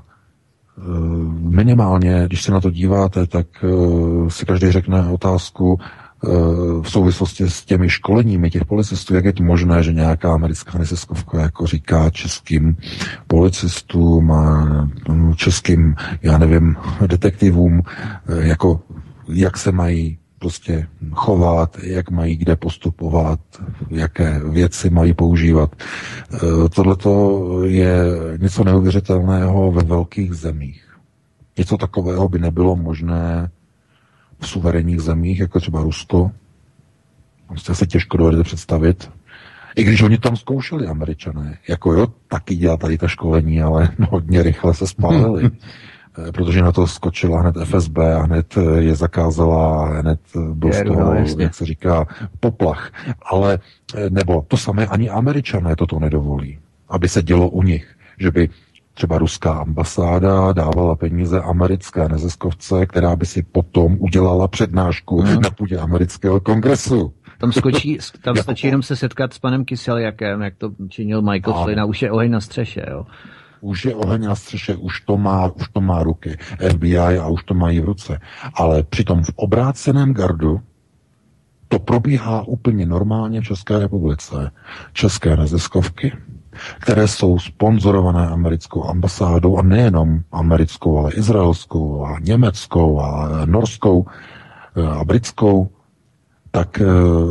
minimálně, když se na to díváte, tak si každý řekne otázku v souvislosti s těmi školeními těch policistů, jak je to možné, že nějaká americká neziskovka jako říká českým policistům a českým, já nevím, detektivům, jako jak se mají prostě chovat, jak mají kde postupovat, jaké věci mají používat. Tohleto je něco neuvěřitelného ve velkých zemích. Něco takového by nebylo možné v suverénních zemích, jako třeba Rusko. Prostě se těžko dovedete představit. I když oni tam zkoušeli, Američané. Jako jo, taky dělá tady ta školení, ale hodně rychle se spálili. Protože na to skočila hned FSB a hned je zakázala, hned byl z toho, jak se říká, poplach. Ale, nebo to samé ani Američané toto nedovolí, aby se dělo u nich, že by třeba ruská ambasáda dávala peníze americké neziskovce, která by si potom udělala přednášku na půdě amerického kongresu. Tam stačí jenom se setkat s panem Kyseljakem, jak to činil Michael Flynn, a už je oheň na střeše, jo. Už je oheň na střeše, už to má ruky FBI a už to mají v ruce. Ale přitom v obráceném gardu to probíhá úplně normálně v České republice. České neziskovky, které jsou sponzorované americkou ambasádou a nejenom americkou, ale izraelskou a německou a norskou a britskou, tak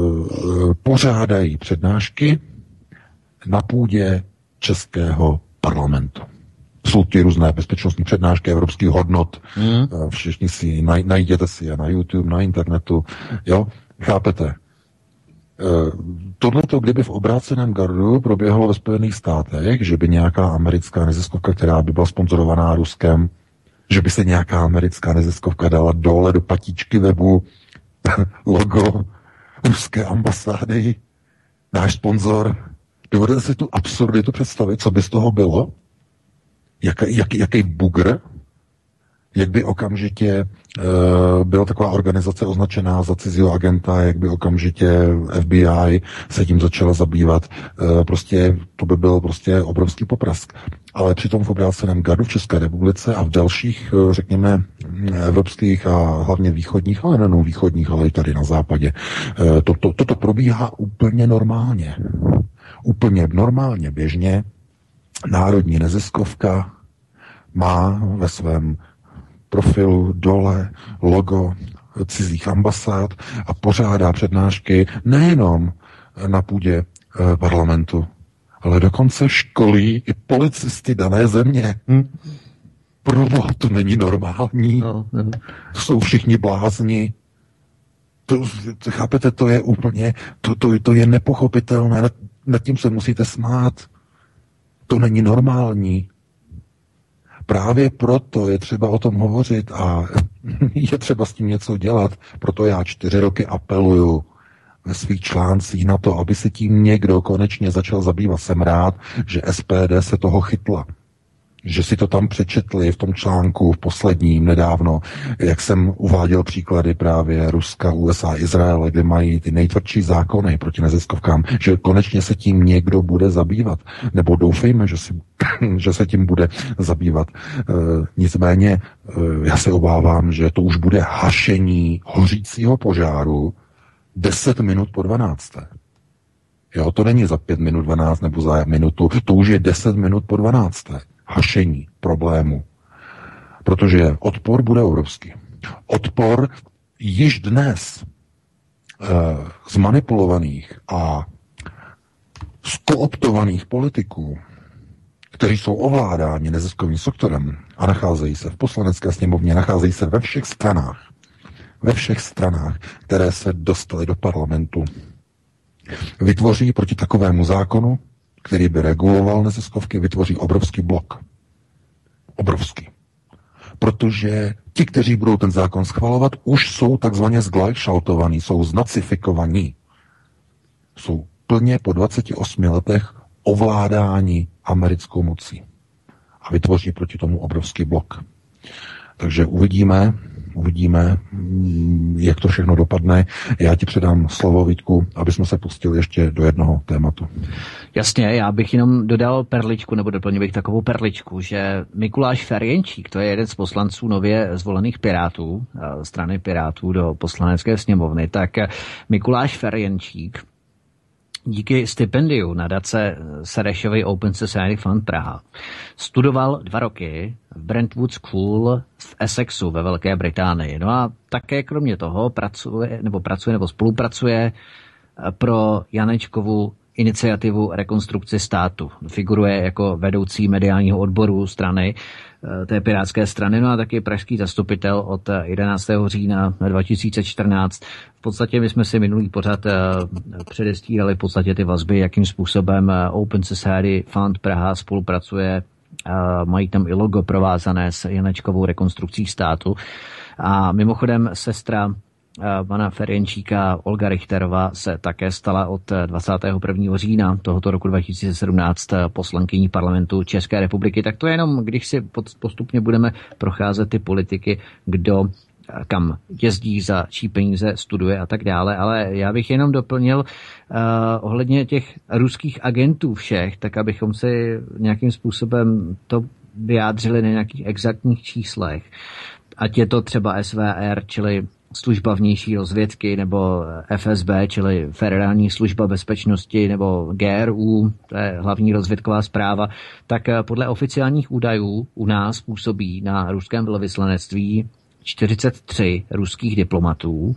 pořádají přednášky na půdě českého parlamentu. Jsou ty různé bezpečnostní přednášky evropských hodnot. Všichni si najděte si je na YouTube, na internetu. Jo, chápete? Tohleto, kdyby v obráceném gardu proběhlo ve Spojených státech, že by nějaká americká neziskovka, která by byla sponzorovaná Ruskem, že by se nějaká americká neziskovka dala dole do patíčky webu logo ruské ambasády, náš sponzor. Dovedete si tu absurditu představit, co by z toho bylo? Jaký bugr? Jak by okamžitě byla taková organizace označená za cizího agenta, jak by okamžitě FBI se tím začala zabývat. Prostě to by byl prostě obrovský poprask. Ale přitom v obráceném gardu v České republice a v dalších, řekněme, evropských a hlavně východních, ale nejenom východních, ale i tady na západě, toto probíhá úplně normálně. Úplně normálně, běžně. Národní neziskovka má ve svém profilu dole logo cizích ambasád a pořádá přednášky nejenom na půdě parlamentu, ale dokonce školí i policisty dané země. Proboha, to není normální. To jsou všichni blázni. To, chápete, to je úplně, to je nepochopitelné. Nad tím se musíte smát. To není normální. Právě proto je třeba o tom hovořit a je třeba s tím něco dělat. Proto já 4 roky apeluju ve svých článcích na to, aby se tím někdo konečně začal zabývat. Jsem rád, že SPD se toho chytla. Že si to tam přečetli v tom článku v posledním nedávno, jak jsem uváděl příklady právě Ruska, USA, Izraele, kde mají ty nejtvrdší zákony proti neziskovkám, že konečně se tím někdo bude zabývat. Nebo doufejme, že se tím bude zabývat. Nicméně já se obávám, že to už bude hašení hořícího požáru 10 minut po 12. Jo, to není za 5 minut 12 nebo za minutu, to už je 10 minut po 12. Hašení problému. Protože odpor bude obrovský. Odpor již dnes zmanipulovaných a skooptovaných politiků, kteří jsou ovládáni neziskovým sektorem a nacházejí se v poslanecké sněmovně, nacházejí se ve všech stranách, které se dostaly do parlamentu, vytvoří proti takovému zákonu, který by reguloval neziskovky, vytvoří obrovský blok. Obrovský. Protože ti, kteří budou ten zákon schvalovat, už jsou takzvaně zglajšaltovaní, jsou znacifikovaní. jsou plně po 28 letech ovládání americkou mocí a vytvoří proti tomu obrovský blok. Takže uvidíme, jak to všechno dopadne. Já ti předám slovo, Vítku, aby jsme se pustili ještě do jednoho tématu. Jasně, já bych jenom dodal perličku, nebo doplnil bych takovou perličku, že Mikuláš Ferjenčík, to je jeden z poslanců nově zvolených Pirátů, strany Pirátů do Poslanecké sněmovny, tak Mikuláš Ferjenčík díky stipendiu nadace Serešovy Open Society Fund Praha studoval 2 roky v Brentwood School v Essexu ve Velké Británii. No a také kromě toho pracuje nebo spolupracuje pro Janečkovu iniciativu Rekonstrukce státu. Figuruje jako vedoucí mediálního odboru strany, té pirátské strany, no a taky pražský zastupitel od 11. října 2014. V podstatě my jsme si minulý pořad předestírali v podstatě ty vazby, jakým způsobem Open Society Fund Praha spolupracuje, mají tam i logo provázané s Janečkovou rekonstrukcí státu. A mimochodem sestra pana Ferjenčíka Olga Richterová se také stala od 21. října tohoto roku 2017 poslankyní parlamentu České republiky. Tak to je jenom, když si postupně budeme procházet ty politiky, kdo kam jezdí, za čí peníze studuje a tak dále. Ale já bych jenom doplnil ohledně těch ruských agentů všech, tak abychom si nějakým způsobem to vyjádřili na nějakých exaktních číslech. Ať je to třeba SVR, čili služba vnější rozvědky, nebo FSB, čili Federální služba bezpečnosti, nebo GRU, to je hlavní rozvědková zpráva, tak podle oficiálních údajů u nás působí na ruském velvyslanectví 43 ruských diplomatů,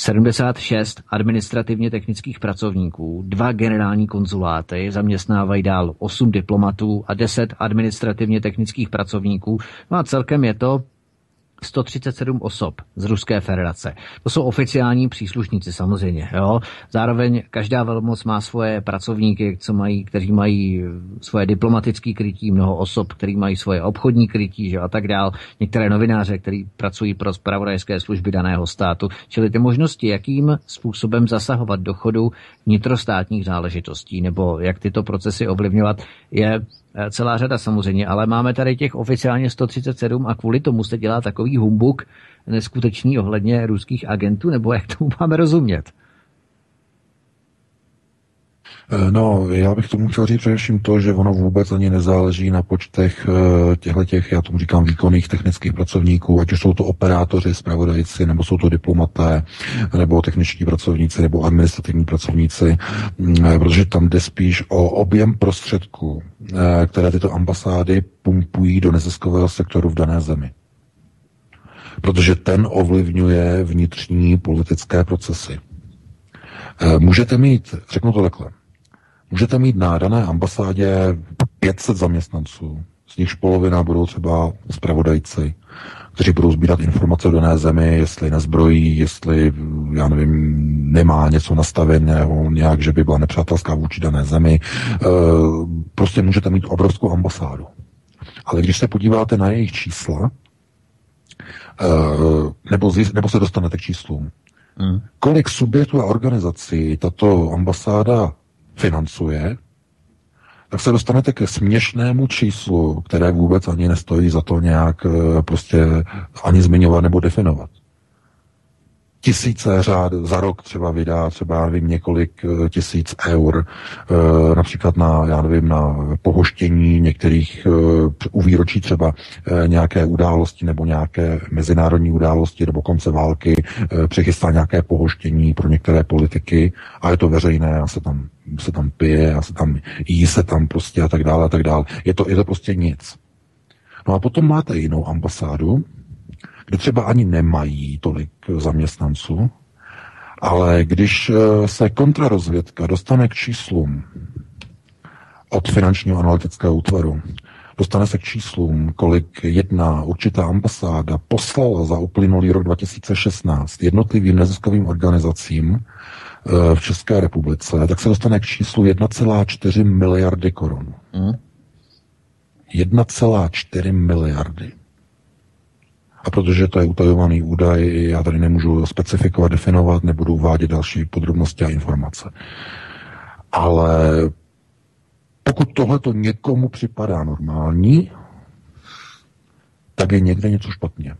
76 administrativně technických pracovníků, 2 generální konzuláty, zaměstnávají dál 8 diplomatů a 10 administrativně technických pracovníků. No a celkem je to 137 osob z Ruské federace. To jsou oficiální příslušníci samozřejmě. Jo? Zároveň každá velmoc má svoje pracovníky, kteří mají svoje diplomatické krytí, mnoho osob, kteří mají svoje obchodní krytí, že? A tak dál. Některé novináře, kteří pracují pro zpravodajské služby daného státu. Čili ty možnosti, jakým způsobem zasahovat do chodu vnitrostátních záležitostí nebo jak tyto procesy ovlivňovat, je celá řada samozřejmě, ale máme tady těch oficiálně 137 a kvůli tomu se dělá takový humbuk neskutečný ohledně ruských agentů, nebo jak tomu máme rozumět? No, já bych tomu chtěl říct především to, že ono vůbec ani nezáleží na počtech těchto, já tomu říkám, výkonných technických pracovníků, ať už jsou to operátoři, zpravodajci, nebo jsou to diplomaté, nebo techničtí pracovníci, nebo administrativní pracovníci, protože tam jde spíš o objem prostředků, které tyto ambasády pumpují do neziskového sektoru v dané zemi. Protože ten ovlivňuje vnitřní politické procesy. Můžete mít, řeknu to takhle, můžete mít na dané ambasádě 500 zaměstnanců, z nichž polovina budou třeba zpravodajci, kteří budou sbírat informace o dané zemi, jestli nezbrojí, jestli, já nevím, nemá něco nastaveného nějak, že by byla nepřátelská vůči dané zemi. Prostě můžete mít obrovskou ambasádu. Ale když se podíváte na jejich čísla, nebo se dostanete k číslům, kolik subjektů a organizací tato ambasáda financuje, tak se dostanete ke směšnému číslu, které vůbec ani nestojí za to nějak prostě ani zmiňovat nebo definovat. Tisíce řád za rok třeba vydá, třeba já nevím, několik tisíc eur, například na, já nevím, na pohoštění některých u výročí třeba nějaké události nebo nějaké mezinárodní události nebo konce války, přichystá nějaké pohoštění pro některé politiky a je to veřejné a se tam pije a se tam jí se tam prostě a tak dále a tak dále. Je to prostě nic. No a potom máte jinou ambasádu, kde třeba ani nemají tolik zaměstnanců, ale když se kontrarozvědka dostane k číslům od finančního analytického útvaru, dostane se k číslům, kolik jedna určitá ambasáda poslala za uplynulý rok 2016 jednotlivým neziskovým organizacím v České republice, tak se dostane k číslu 1,4 miliardy korun. 1,4 miliardy. A protože to je utajovaný údaj, já tady nemůžu specifikovat, definovat, nebudu uvádět další podrobnosti a informace. Ale pokud tohleto někomu připadá normální, tak je někde něco špatně.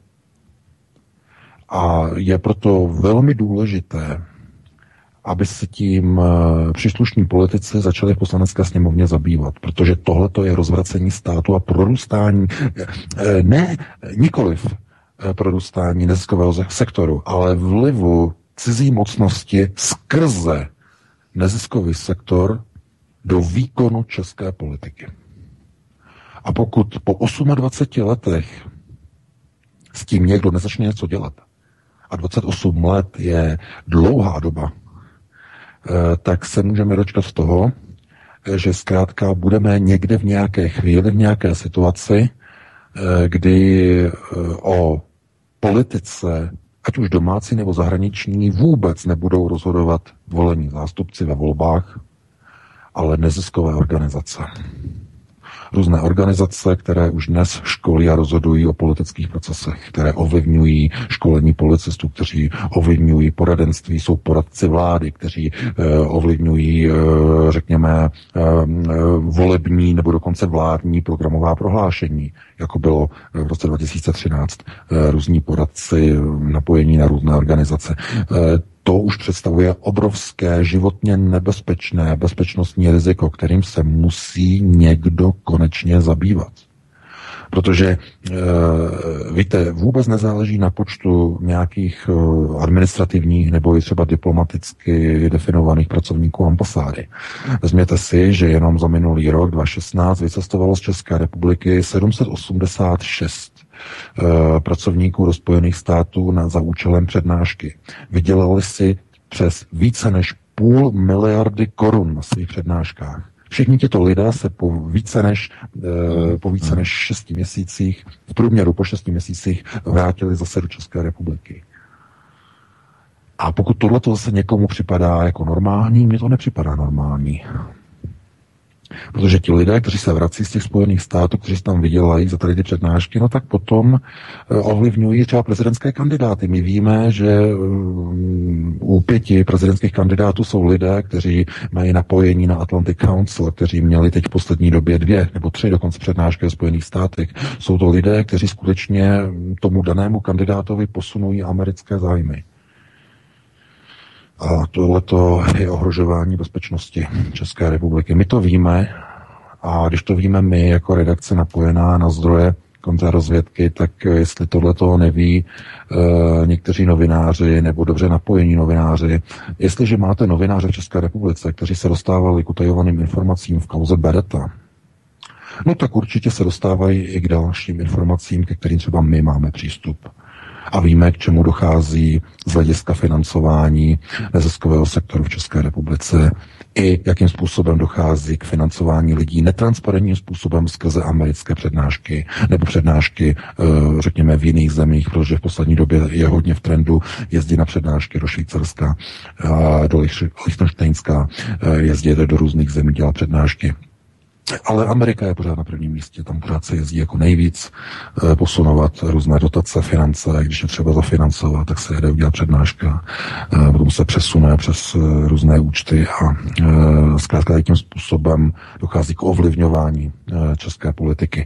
A je proto velmi důležité, aby se tím příslušní politici začali v Poslanecké sněmovně zabývat, protože tohleto je rozvracení státu a prorůstání, nikoliv prorůstání neziskového sektoru, ale vlivu cizí mocnosti skrze neziskový sektor do výkonu české politiky. A pokud po 28 letech s tím někdo nezačne něco dělat, a 28 let je dlouhá doba, tak se můžeme dočkat toho, že zkrátka budeme někde v nějaké chvíli, v nějaké situaci, kdy o politice, ať už domácí nebo zahraniční, vůbec nebudou rozhodovat volení zástupci ve volbách, ale neziskové organizace. Různé organizace, které už dnes školí a rozhodují o politických procesech, které ovlivňují školení policistů, kteří ovlivňují poradenství, jsou poradci vlády, kteří ovlivňují, řekněme, volební nebo dokonce vládní programová prohlášení, jako bylo v roce 2013 různí poradci napojení na různé organizace. To už představuje obrovské životně nebezpečné bezpečnostní riziko, kterým se musí někdo konečně zabývat. Protože, víte, vůbec nezáleží na počtu nějakých administrativních nebo i třeba diplomaticky definovaných pracovníků ambasády. Vezměte si, že jenom za minulý rok 2016 vycestovalo z České republiky 786 pracovníků do Spojených států za účelem přednášky. Vydělali si přes více než 500 miliardy korun na svých přednáškách. Všichni těto lidé se po více než 6 měsících, v průměru po 6 měsících vrátili zase do České republiky. A pokud tohleto zase někomu připadá jako normální, mně to nepřipadá normální. Protože ti lidé, kteří se vrací z těch Spojených států, kteří se tam vydělají za tady ty přednášky, no tak potom ovlivňují třeba prezidentské kandidáty. My víme, že u 5 prezidentských kandidátů jsou lidé, kteří mají napojení na Atlantic Council, kteří měli teď v poslední době 2 nebo 3 dokonce přednášky ve Spojených státech. Jsou to lidé, kteří skutečně tomu danému kandidátovi posunují americké zájmy. A tohleto je ohrožování bezpečnosti České republiky. My to víme a když to víme my jako redakce napojená na zdroje kontrarozvědky, tak jestli tohleto neví někteří novináři nebo dobře napojení novináři, jestliže máte novináře v České republice, kteří se dostávali k utajovaným informacím v kauze Beretta, no tak určitě se dostávají i k dalším informacím, ke kterým třeba my máme přístup. A víme, k čemu dochází z hlediska financování neziskového sektoru v České republice i jakým způsobem dochází k financování lidí netransparentním způsobem skrze americké přednášky nebo přednášky, řekněme, v jiných zemích, protože v poslední době je hodně v trendu jezdit na přednášky do Švýcarska, do Lichtenštejnska, jezdit do různých zemí, dělat přednášky. Ale Amerika je pořád na prvním místě, tam pořád se jezdí jako nejvíc posunovat různé dotace, finance, když je třeba zafinancovat, tak se jede udělat přednáška, potom se přesune přes různé účty a zkrátka tím způsobem dochází k ovlivňování české politiky.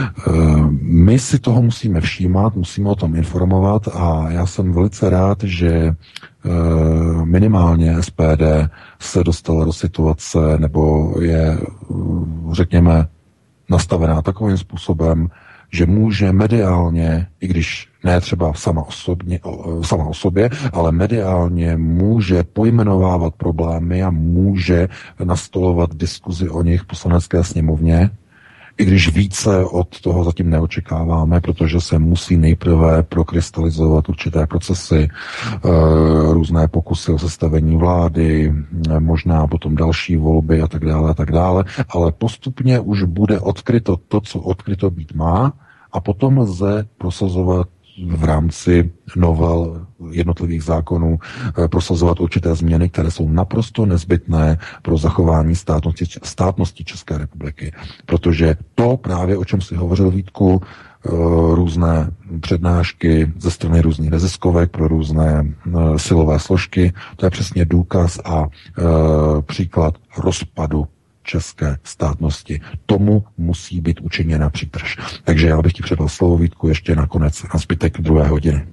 My si toho musíme všímat, musíme o tom informovat a já jsem velice rád, že minimálně SPD se dostala do situace, nebo je, řekněme, nastavená takovým způsobem, že může mediálně, i když ne třeba sama o sobě, ale mediálně může pojmenovávat problémy a může nastolovat diskuzi o nich v Poslanecké sněmovně, i když více od toho zatím neočekáváme, protože se musí nejprve prokrystalizovat určité procesy, různé pokusy o sestavení vlády, možná potom další volby a tak dále, ale postupně už bude odkryto to, co odkryto být má, a potom lze prosazovat v rámci novel jednotlivých zákonů prosazovat určité změny, které jsou naprosto nezbytné pro zachování státnosti České republiky. Protože to právě, o čem si hovořil, Vítku, různé přednášky ze strany různých neziskovek pro různé silové složky. To je přesně důkaz a příklad rozpadu české státnosti. Tomu musí být učiněna přítrž. Takže já bych ti předal slovo, Vítku, ještě nakonec na zbytek 2 hodiny.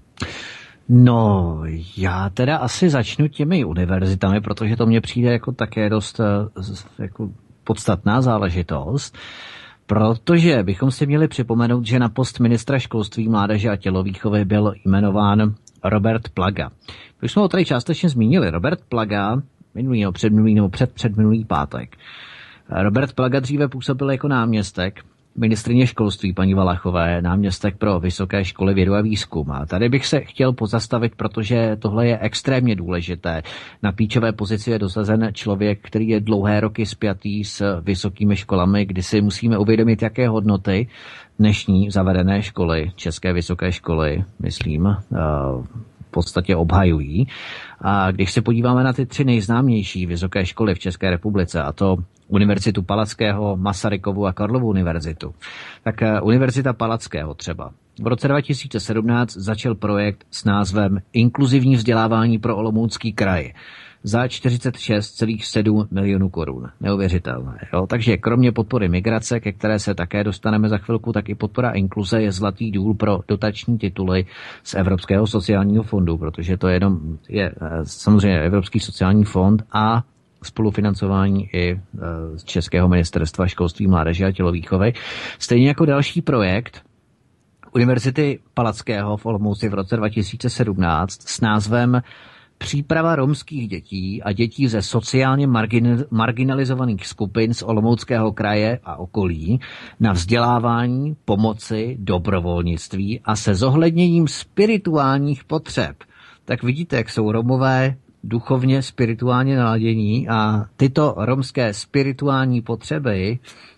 No, já teda asi začnu těmi univerzitami, protože to mně přijde jako také dost jako podstatná záležitost, protože bychom si měli připomenout, že na post ministra školství, mládeže a tělovýchovy byl jmenován Robert Plaga. Už jsme ho tady částečně zmínili. Robert Plaga předminulý pátek. Robert Plaga dříve působil jako náměstek ministryně školství paní Valachové, náměstek pro vysoké školy, vědu a výzkum. A tady bych se chtěl pozastavit, protože tohle je extrémně důležité. Na klíčové pozici je dosazen člověk, který je dlouhé roky spjatý s vysokými školami, kdy si musíme uvědomit, jaké hodnoty dnešní zavedené školy, české vysoké školy, myslím, v podstatě obhajují. A když se podíváme na ty 3 nejznámější vysoké školy v České republice, a to Univerzitu Palackého, Masarykovu a Karlovu univerzitu, tak Univerzita Palackého třeba. V roce 2017 začal projekt s názvem Inkluzivní vzdělávání pro Olomoucký kraj za 46,7 milionů korun. Neuvěřitelné. Jo? Takže kromě podpory migrace, ke které se také dostaneme za chvilku, tak i podpora inkluze je zlatý důl pro dotační tituly z Evropského sociálního fondu, protože to je samozřejmě Evropský sociální fond a spolufinancování i z Českého ministerstva školství, mládeže a tělovýchovy. Stejně jako další projekt Univerzity Palackého v Olomouci v roce 2017 s názvem Příprava romských dětí a dětí ze sociálně marginalizovaných skupin z Olomouckého kraje a okolí na vzdělávání, pomoci, dobrovolnictví a se zohledněním spirituálních potřeb. Tak vidíte, jak jsou Romové duchovně, spirituálně naladění a tyto romské spirituální potřeby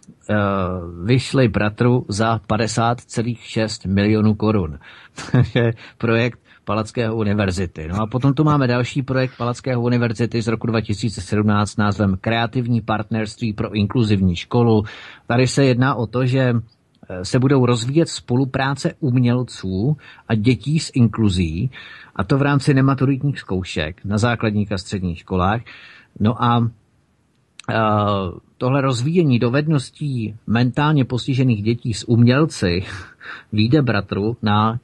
vyšly bratru za 50,6 milionů korun. To je projekt Palackého univerzity. No a potom tu máme další projekt Palackého univerzity z roku 2017 s názvem Kreativní partnerství pro inkluzivní školu. Tady se jedná o to, že se budou rozvíjet spolupráce umělců a dětí s inkluzí, a to v rámci nematuritních zkoušek na základních a středních školách. No a tohle rozvíjení dovedností mentálně postižených dětí s umělci vyjde bratru na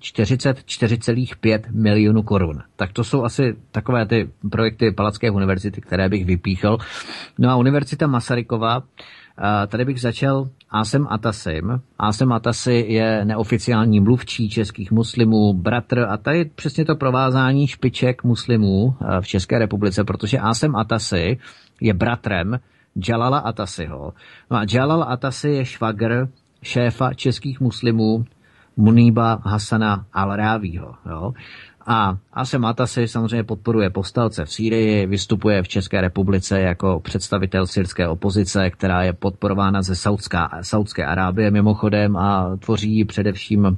44,5 milionů korun. Tak to jsou asi takové ty projekty Palacké univerzity, které bych vypíchl. No a Univerzita Masarykova, tady bych začal Asem Atasim. Asem Atasi je neoficiální mluvčí českých muslimů, bratr, a tady přesně to provázání špiček muslimů v České republice, protože Asem Atasi je bratrem Jalala Atasiho. No a Jalal Atasi je švagr šéfa českých muslimů Muníba Hasana al-Rávího. Jo? A Asem Atasi samozřejmě podporuje povstalce v Sýrii, vystupuje v České republice jako představitel syrské opozice, která je podporována ze Saudské Arábie mimochodem a tvoří především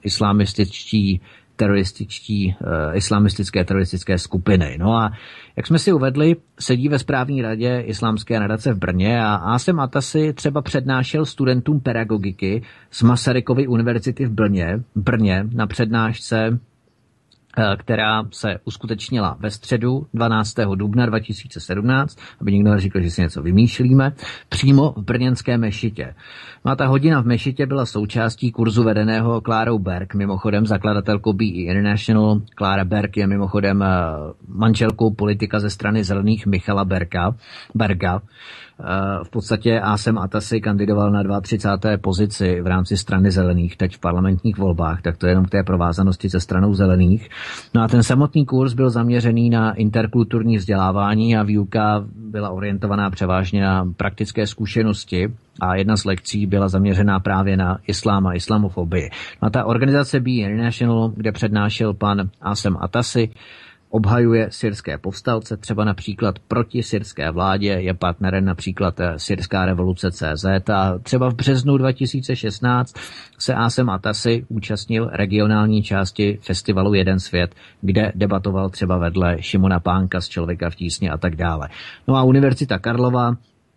islamistické teroristické skupiny. No a jak jsme si uvedli, sedí ve správní radě Islámské nadace v Brně a Asem Atasi třeba přednášel studentům pedagogiky z Masarykovy univerzity v Brně na přednášce, která se uskutečnila ve středu 12. dubna 2017, aby nikdo neříkal, že si něco vymýšlíme, přímo v brněnské mešitě. No a ta hodina v mešitě byla součástí kurzu vedeného Klárou Berg, mimochodem zakladatelkou BE International. Klára Berg je mimochodem manželkou politika ze strany zelených Michala Berga. V podstatě Asem Atasi kandidoval na 32. pozici v rámci strany zelených teď v parlamentních volbách, tak to je jenom k té provázanosti se stranou zelených. No a ten samotný kurz byl zaměřený na interkulturní vzdělávání a výuka byla orientovaná převážně na praktické zkušenosti a jedna z lekcí byla zaměřená právě na islám a islamofobii. No a ta organizace BE International, kde přednášel pan Asem Atasi, obhajuje syrské povstalce, třeba například proti syrské vládě, je partnerem například Syrská revoluce CZ a třeba v březnu 2016 se Asem Atasi účastnil regionální části festivalu Jeden svět, kde debatoval třeba vedle Šimona Pánka z Člověka v tísni a tak dále. No a Univerzita Karlova,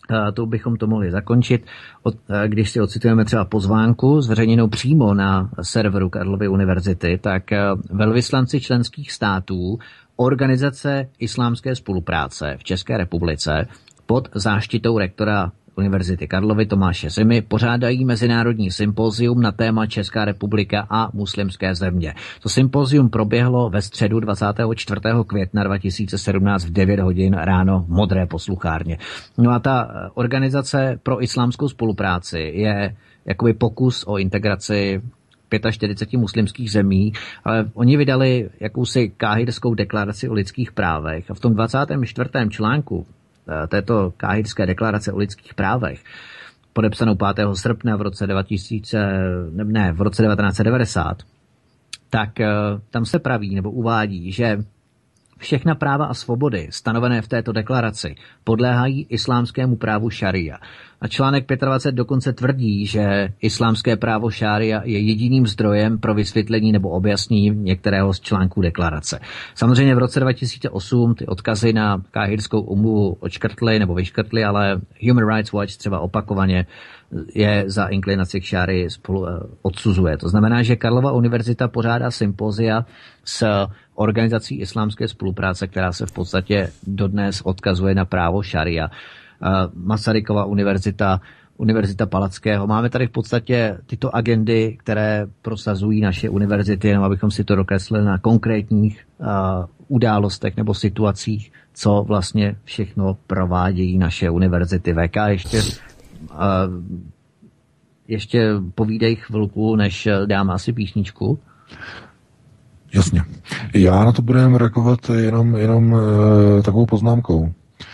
To bychom to mohli zakončit, když si ocitujeme třeba pozvánku zveřejněnou přímo na serveru Karlovy univerzity, tak velvyslanci členských států Organizace islámské spolupráce v České republice pod záštitou rektora Univerzity Karlovy Tomáše Zimy pořádají mezinárodní sympozium na téma Česká republika a muslimské země. To sympozium proběhlo ve středu 24. května 2017 v 9 hodin ráno v Modré posluchárně. No a ta Organizace pro islámskou spolupráci je jakoby pokus o integraci 45 muslimských zemí, ale oni vydali jakousi káhirskou deklaraci o lidských právech a v tom 24. článku této káhirské deklarace o lidských právech, podepsanou 5. srpna v roce 1990, tak tam se praví nebo uvádí, že všechna práva a svobody stanovené v této deklaraci podléhají islámskému právu šaria. A článek 25 dokonce tvrdí, že islámské právo šaria je jediným zdrojem pro vysvětlení nebo objasnění některého z článků deklarace. Samozřejmě v roce 2008 ty odkazy na káhirskou úmluvu odškrtly nebo vyškrtly, ale Human Rights Watch třeba opakovaně je za inklinaci k šárii odsuzuje. To znamená, že Karlova univerzita pořádá sympozia s organizací islámské spolupráce, která se v podstatě dodnes odkazuje na právo šaria. Masarykova univerzita, Univerzita Palackého. Máme tady v podstatě tyto agendy, které prosazují naše univerzity, jenom abychom si to dokreslili na konkrétních událostech nebo situacích, co vlastně všechno provádějí naše univerzity. VK, ještě povídej chvilku, než dám asi písničku. Jasně. Já na to budeme reagovat jenom takovou poznámkou.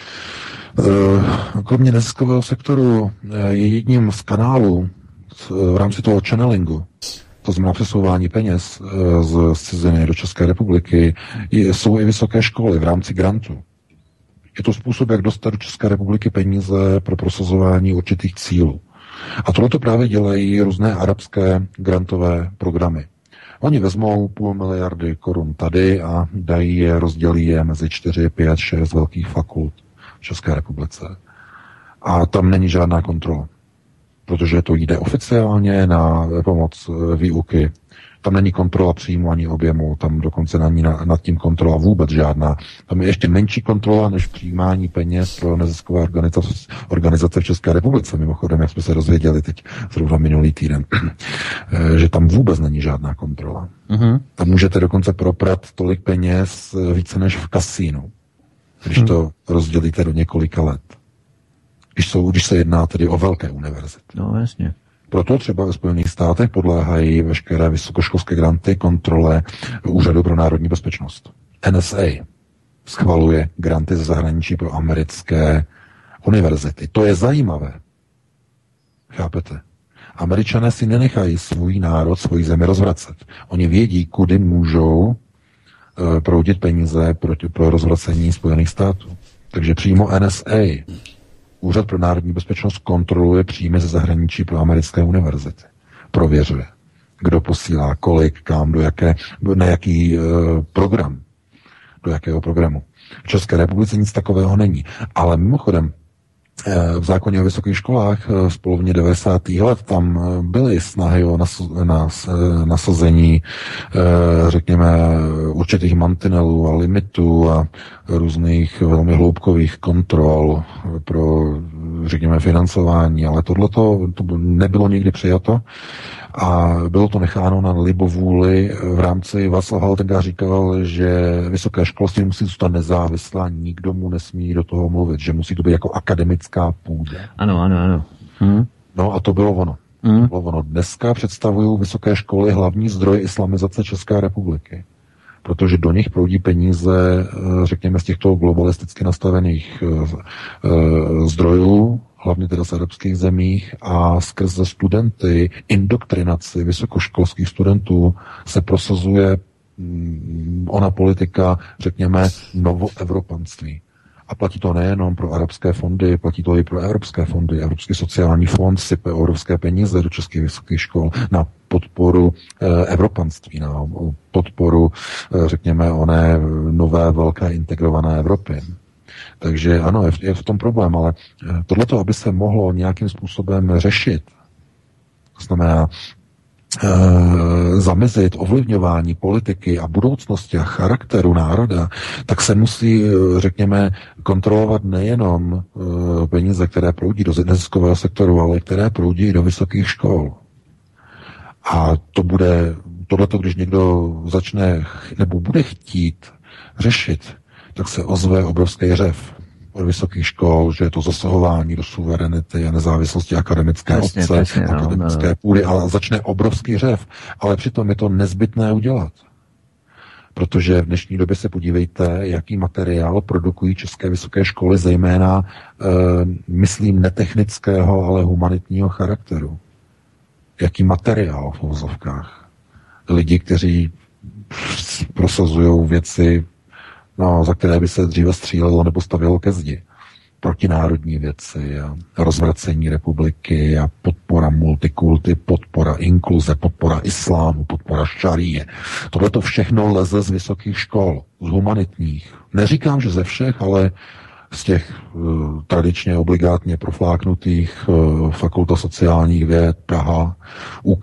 Kromě neziskového sektoru je jedním z kanálů v rámci toho channelingu, to znamená přesouvání peněz z ciziny do České republiky, jsou i vysoké školy v rámci grantu. Je to způsob, jak dostat do České republiky peníze pro prosazování určitých cílů. A tohleto právě dělají různé arabské grantové programy. Oni vezmou 0,5 miliardy korun tady a dají je, rozdělí je mezi 4, 5, 6 velkých fakult v České republice. A tam není žádná kontrola, protože to jde oficiálně na pomoc výuky. Tam není kontrola příjmu ani objemu, tam dokonce není nad tím kontrola vůbec žádná. Tam je ještě menší kontrola než přijímání peněz pro neziskové organizace v České republice. Mimochodem, jak jsme se dozvěděli teď zrovna minulý týden, že tam vůbec není žádná kontrola. Tam můžete dokonce proprat tolik peněz více než v kasínu, když to rozdělíte do několika let. Když se jedná tedy o velké univerzity. No, jasně. Proto třeba ve Spojených státech podléhají veškeré vysokoškolské granty kontrole Úřadu pro národní bezpečnost. NSA schvaluje granty ze zahraničí pro americké univerzity. To je zajímavé. Chápete? Američané si nenechají svůj národ, svoji zemi rozvracet. Oni vědí, kudy můžou proudit peníze pro rozvracení Spojených států. Takže přímo NSA, Úřad pro národní bezpečnost, kontroluje příjmy ze zahraničí pro americké univerzity. Prověřuje, kdo posílá, kolik, kam, na jaký program, do jakého programu. V České republice nic takového není. Ale mimochodem, v zákoně o vysokých školách z polovině 90. let tam byly snahy o nasazení, řekněme, určitých mantinelů a limitů a různých velmi hloubkových kontrol pro, řekněme, financování, ale tohleto to nebylo nikdy přijato a bylo to necháno na libovůli. V rámci Václav Havel říkal, že vysoké školství musí zůstat nezávislá, nikdo mu nesmí do toho mluvit, že musí to být jako akademická půda. Ano. No a to bylo ono. To bylo ono. Dneska představují vysoké školy hlavní zdroj islamizace České republiky, protože do nich proudí peníze, řekněme, z těchto globalisticky nastavených zdrojů, hlavně teda z arabských zemích, a skrze studenty, indoktrinaci vysokoškolských studentů se prosazuje ona politika, řekněme, novoevropanství. A platí to nejenom pro arabské fondy, platí to i pro evropské fondy. Evropský sociální fond sype evropské peníze do českých vysokých škol na podporu evropanství, na podporu, řekněme, oné nové velké integrované Evropy. Takže ano, je v tom problém, ale tohleto, aby se mohlo nějakým způsobem řešit, to znamená zamezit ovlivňování politiky a budoucnosti a charakteru národa, tak se musí, řekněme, kontrolovat nejenom peníze, které proudí do neziskového sektoru, ale které proudí do vysokých škol. A tohleto, když někdo začne nebo bude chtít řešit, tak se ozve obrovský řev od vysokých škol, že je to zasahování do suverenity a nezávislosti akademické obce, akademické půdy, ale začne obrovský řev. Ale přitom je to nezbytné udělat. Protože v dnešní době se podívejte, jaký materiál produkují české vysoké školy, zejména, myslím, netechnického, ale humanitního charakteru. Jaký materiál v uvozovkách. Lidi, kteří prosazují věci, za které by se dříve střílelo nebo stavělo ke zdi. Protinárodní věci a rozvracení republiky a podpora multikulty, podpora inkluze, podpora islámu, podpora šaríje. Tohle to všechno leze z vysokých škol, z humanitních. Neříkám, že ze všech, ale z těch tradičně obligátně profláknutých Fakulta sociálních věd, Praha, UK,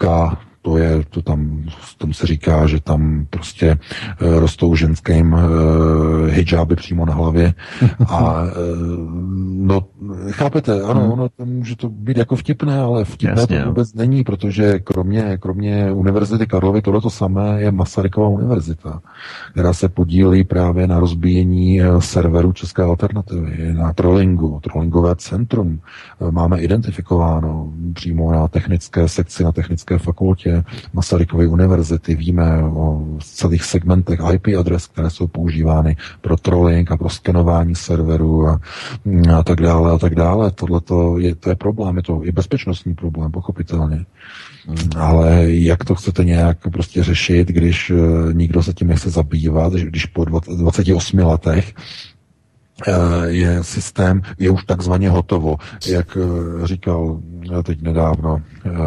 tam se říká, že tam prostě rostou ženským hijáby přímo na hlavě. A chápete, ano, ono může to být jako vtipné, ale vtipné jasně, to vůbec není, protože kromě Univerzity Karlovy tohleto samé je Masarykova univerzita, která se podílí právě na rozbíjení serveru České alternativy, na trollingové centrum. Máme identifikováno přímo na technické sekci, na technické fakultě Masarykovy univerzity. Víme o celých segmentech IP adres, které jsou používány pro trolling a pro skenování serverů a tak dále a tak dále. To je problém, je to i bezpečnostní problém, pochopitelně. Ale jak to chcete nějak prostě řešit, když nikdo se tím nechce zabývat, když po 28 letech je systém, je už takzvaně hotovo. Jak říkal teď nedávno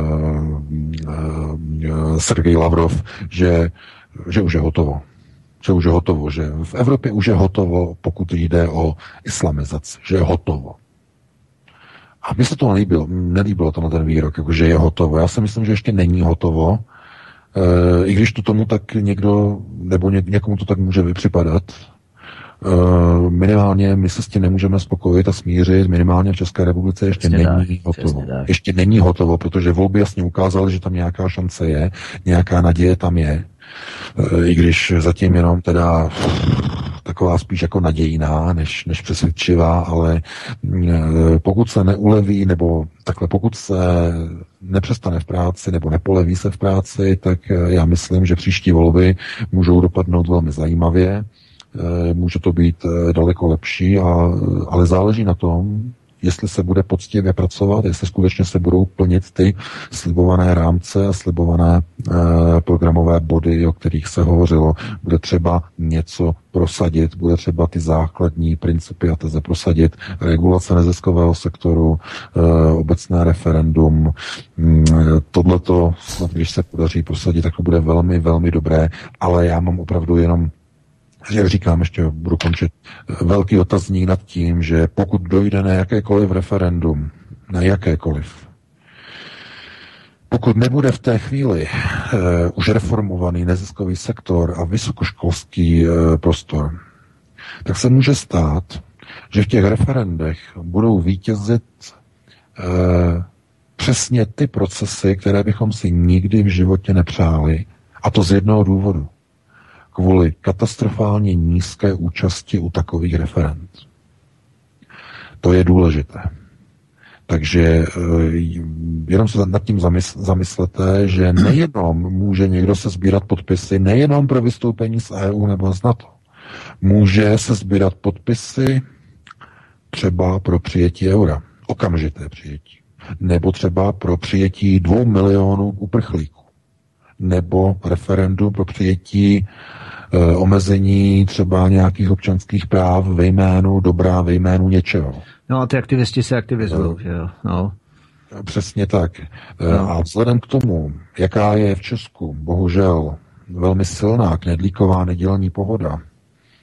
Sergej Lavrov, že už je hotovo. Že v Evropě už je hotovo, pokud jde o islamizaci, že je hotovo. A mně se to nelíbilo to na ten výrok, jakože je hotovo. Já si myslím, že ještě není hotovo, i když to tomu tak někdo, nebo někomu to tak může připadat. Minimálně my se s tím nemůžeme spokojit a smířit, minimálně v České republice ještě není hotovo. Ještě není hotovo, protože volby jasně ukázaly, že tam nějaká šance je, nějaká naděje tam je, i když zatím jenom teda taková spíš jako nadějná, než přesvědčivá, ale pokud se neuleví, nebo takhle pokud se nepřestane v práci, nebo nepoleví se v práci, tak já myslím, že příští volby můžou dopadnout velmi zajímavě. Může to být daleko lepší, ale záleží na tom, jestli se bude poctivě pracovat, jestli skutečně se budou plnit ty slibované rámce a slibované programové body, o kterých se hovořilo. Bude třeba něco prosadit, bude třeba ty základní principy a teze prosadit, regulace neziskového sektoru, obecné referendum. Tohleto, když se podaří prosadit, tak to bude velmi, velmi dobré, ale já mám opravdu jenom, jak říkám, ještě budu končit, velký otazník nad tím, že pokud dojde na jakékoliv referendum, na jakékoliv, pokud nebude v té chvíli už reformovaný neziskový sektor a vysokoškolský prostor, tak se může stát, že v těch referendech budou vítězit přesně ty procesy, které bychom si nikdy v životě nepřáli, a to z jednoho důvodu. Kvůli katastrofálně nízké účasti u takových referend. To je důležité. Takže jenom se nad tím zamyslete, že nejenom může někdo se sbírat podpisy, nejenom pro vystoupení z EU nebo z NATO. Může se sbírat podpisy třeba pro přijetí eura, okamžité přijetí. Nebo třeba pro přijetí 2 milionů uprchlíků. Nebo referendum pro přijetí omezení třeba nějakých občanských práv ve jménu dobrá, ve jménu něčeho. No a ty aktivisti se aktivizují, že jo. No. Přesně tak. No. A vzhledem k tomu, jaká je v Česku, bohužel, velmi silná knedlíková nedělní pohoda,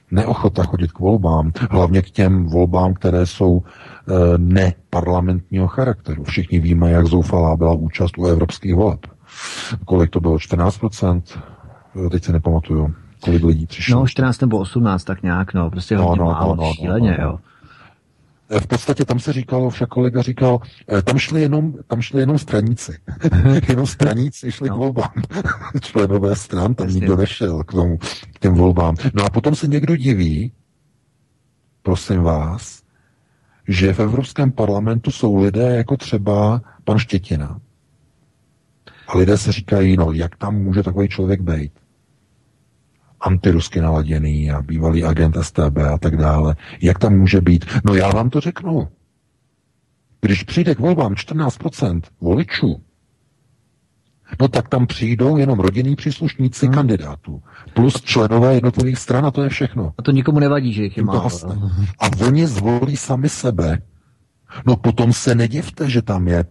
neochota chodit k volbám, hlavně k těm volbám, které jsou neparlamentního charakteru. Všichni víme, jak zoufalá byla účast u evropských voleb. Kolik to bylo? 14%? Teď se nepamatuju, kolik lidí přišlo. No, 14 nebo 18, tak nějak, no, prostě hodně málo, šíleně, jo. V podstatě tam se říkalo, však kolega říkal, tam šli jenom straníci. Jenom straníci šli k volbám. Členové stran, tam nikdo nešel k těm volbám. No a potom se někdo diví, prosím vás, že v Evropském parlamentu jsou lidé jako třeba pan Štětina. A lidé se říkají, no jak tam může takový člověk být? Antirusky naladěný a bývalý agent STB a tak dále. Jak tam může být? No já vám to řeknu. Když přijde k volbám 14% voličů, no tak tam přijdou jenom rodinní příslušníci kandidátů. Plus členové jednotlivých stran a to je všechno. A to nikomu nevadí, že jich je málo. A oni zvolí sami sebe. No potom se nedivte, že tam je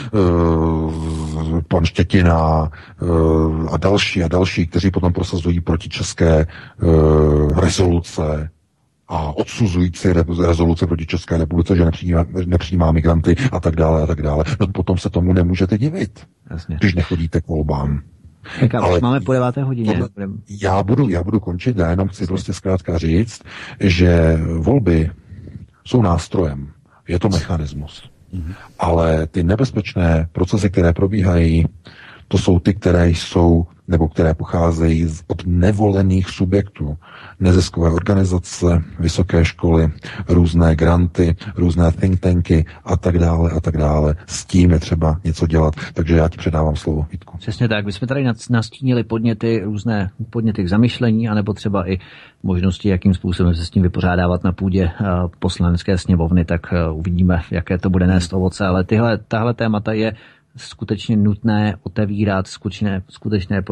pan Štětina a další, kteří potom prosazují proti české rezoluce a odsuzující rezoluce proti České republice, že nepřijímá migranty a tak dále a tak dále. No potom se tomu nemůžete divit, jasně, když nechodíte k volbám. Ale máme po 9. hodině. Já budu končit, já jenom chci prostě zkrátka říct, že volby jsou nástrojem. Je to mechanismus. Ale ty nebezpečné procesy, které probíhají, to jsou ty, které jsou, nebo které pocházejí od nevolených subjektů. Neziskové organizace, vysoké školy, různé granty, různé think tanky a tak dále a tak dále. S tím je třeba něco dělat. Takže já ti předávám slovo, Vítku. Přesně tak. My jsme tady nastínili různé podněty k zamyšlení, anebo třeba i možnosti, jakým způsobem se s tím vypořádávat na půdě poslanecké sněmovny, tak uvidíme, jaké to bude nést ovoce. Ale tahle témata je skutečně nutné otevírat, skutečné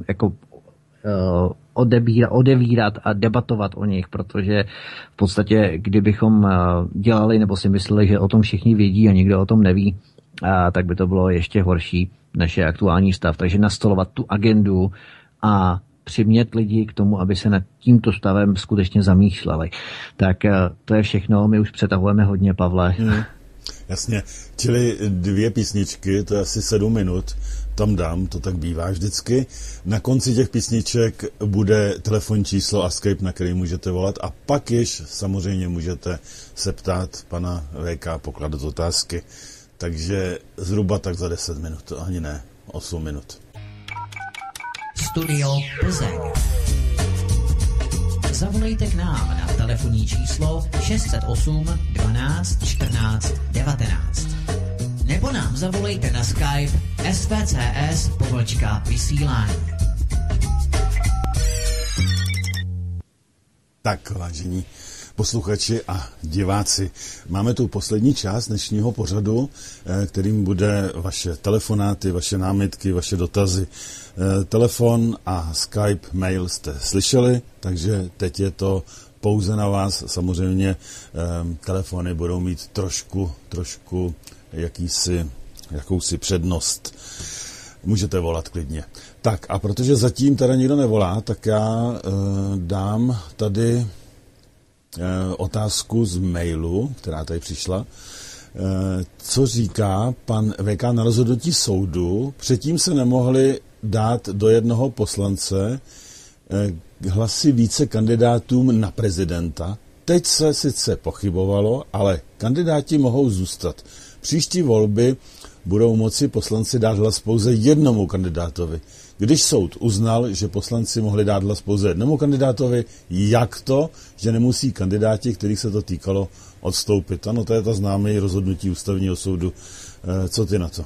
odevírat a debatovat o nich, protože v podstatě, kdybychom dělali nebo si mysleli, že o tom všichni vědí a nikdo o tom neví, tak by to bylo ještě horší, než je aktuální stav. Takže nastolovat tu agendu a přimět lidi k tomu, aby se nad tímto stavem skutečně zamýšleli. Tak to je všechno, my už přetahujeme hodně, Pavle. Jasně, čili 2 písničky, to je asi 7 minut, tam dám, to tak bývá vždycky. Na konci těch písniček bude telefonní číslo a Skype, na který můžete volat a pak již samozřejmě můžete se ptát pana VK, pokládat otázky. Takže zhruba tak za 10 minut, to ani ne, 8 minut. Studio Plzeň. Zavolejte k nám na telefonní číslo 608 12 14 19. Nebo nám zavolejte na Skype svcs_vysílání. Tak, vážení posluchači a diváci, máme tu poslední část dnešního pořadu, kterým bude vaše telefonáty, vaše námitky, vaše dotazy. Telefon a Skype, mail jste slyšeli, takže teď je to pouze na vás. Samozřejmě telefony budou mít trošku jakousi přednost. Můžete volat klidně. Tak a protože zatím teda nikdo nevolá, tak já dám tady otázku z mailu, která tady přišla. Co říká pan VK na rozhodnutí soudu? Předtím se nemohli dát do jednoho poslance hlasy více kandidátům na prezidenta. Teď se sice pochybovalo, ale kandidáti mohou zůstat. Příští volby budou moci poslanci dát hlas pouze jednomu kandidátovi. Když soud uznal, že poslanci mohli dát hlas pouze jednomu kandidátovi, jak to, že nemusí kandidáti, kterých se to týkalo, odstoupit? Ano, to je ta známé rozhodnutí ústavního soudu. Co ty na to?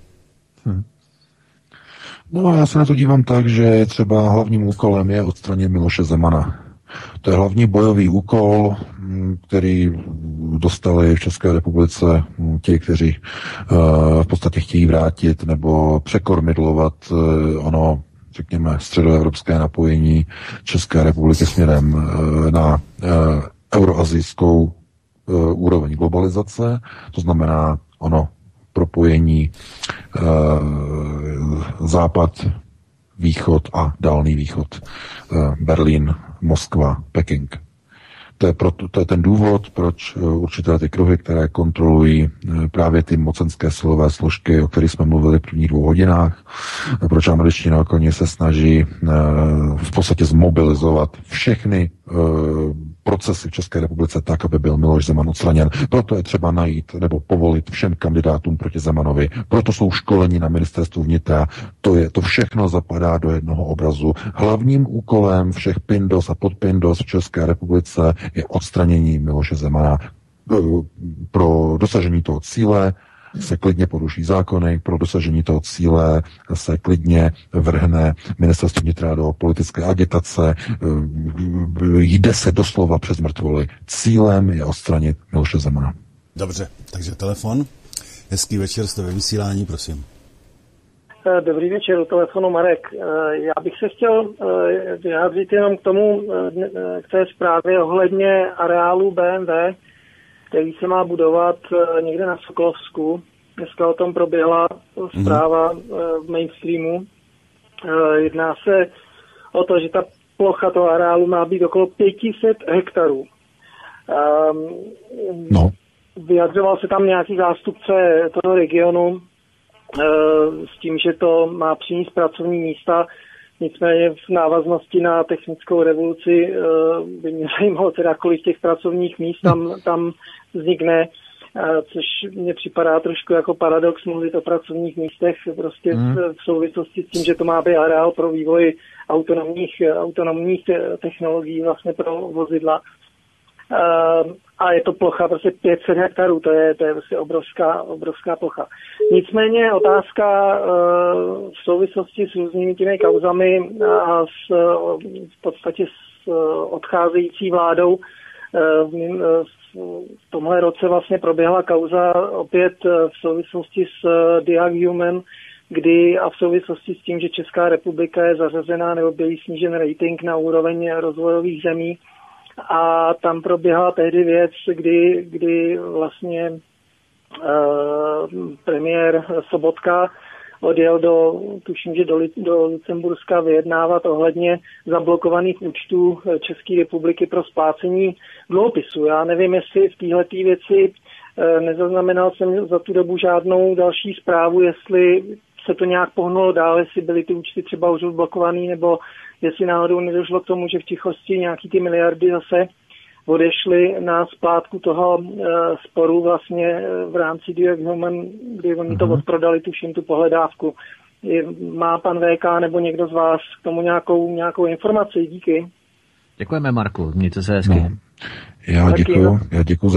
No, já se na to dívám tak, že třeba hlavním úkolem je odstranit Miloše Zemana. To je hlavní bojový úkol, který dostali v České republice ti, kteří v podstatě chtějí vrátit nebo překormidlovat ono, řekněme, středoevropské napojení České republiky směrem na euroazijskou úroveň globalizace, to znamená ono propojení západ východ a Dálný východ. Berlín, Moskva, Peking. To je ten důvod, proč určité ty kruhy, které kontrolují právě ty mocenské silové složky, o kterých jsme mluvili v prvních 2 hodinách, proč američtí nákloní se snaží v podstatě zmobilizovat všechny procesy v České republice tak, aby byl Miloš Zeman odstraněn. Proto je třeba najít nebo povolit všem kandidátům proti Zemanovi. Proto jsou školení na ministerstvu vnitra. To všechno zapadá do jednoho obrazu. Hlavním úkolem všech pindos a podpindos v České republice je odstranění Miloše Zemana. Pro dosažení toho cíle se klidně poruší zákony, pro dosažení toho cíle se klidně vrhne ministerstvo vnitra do politické agitace, jde se doslova přes mrtvoly. Cílem je odstranit Miloše Zemana. Dobře, takže telefon. Hezký večer, jste ve vysílání, prosím. Dobrý večer, u telefonu Marek. Já bych se chtěl vyjádřit jenom k tomu, k té zprávě ohledně areálu BMW, který se má budovat někde na Sokolovsku. Dneska o tom proběhla zpráva v mainstreamu. Jedná se o to, že ta plocha toho areálu má být okolo 500 hektarů. Vyjadřoval se tam nějaký zástupce toho regionu s tím, že to má přinést pracovní místa. Nicméně v návaznosti na technickou revoluci by mě zajímalo teda, kolik těch pracovních míst tam vznikne, což mně připadá trošku jako paradox mluvit o pracovních místech prostě v souvislosti s tím, že to má být areál pro vývoj autonomních technologií vlastně pro vozidla. A je to plocha prostě 500 hektarů, to je prostě obrovská plocha. Nicméně otázka v souvislosti s různými těmi kauzami a v podstatě s odcházející vládou v tomhle roce vlastně proběhla kauza opět v souvislosti s Diag Human, kdy a v souvislosti s tím, že Česká republika je zařazená nebo byl snížen rating na úroveň rozvojových zemí. A tam proběhla tehdy věc, kdy vlastně premiér Sobotka odjel tuším, že do Lucemburska vyjednávat ohledně zablokovaných účtů České republiky pro splácení dluhopisů. Já nevím, jestli v téhleté věci nezaznamenal jsem za tu dobu žádnou další zprávu, jestli se to nějak pohnulo dál, jestli byly ty účty třeba už odblokovaný, nebo jestli náhodou nedošlo k tomu, že v tichosti nějaký ty miliardy zase odešly na splátku toho sporu vlastně v rámci Diag Human, kdy oni to odprodali, tuším, tu pohledávku. Má pan VK nebo někdo z vás k tomu nějakou informaci? Díky. Děkujeme, Marku, mějte se hezky. No, já děkuju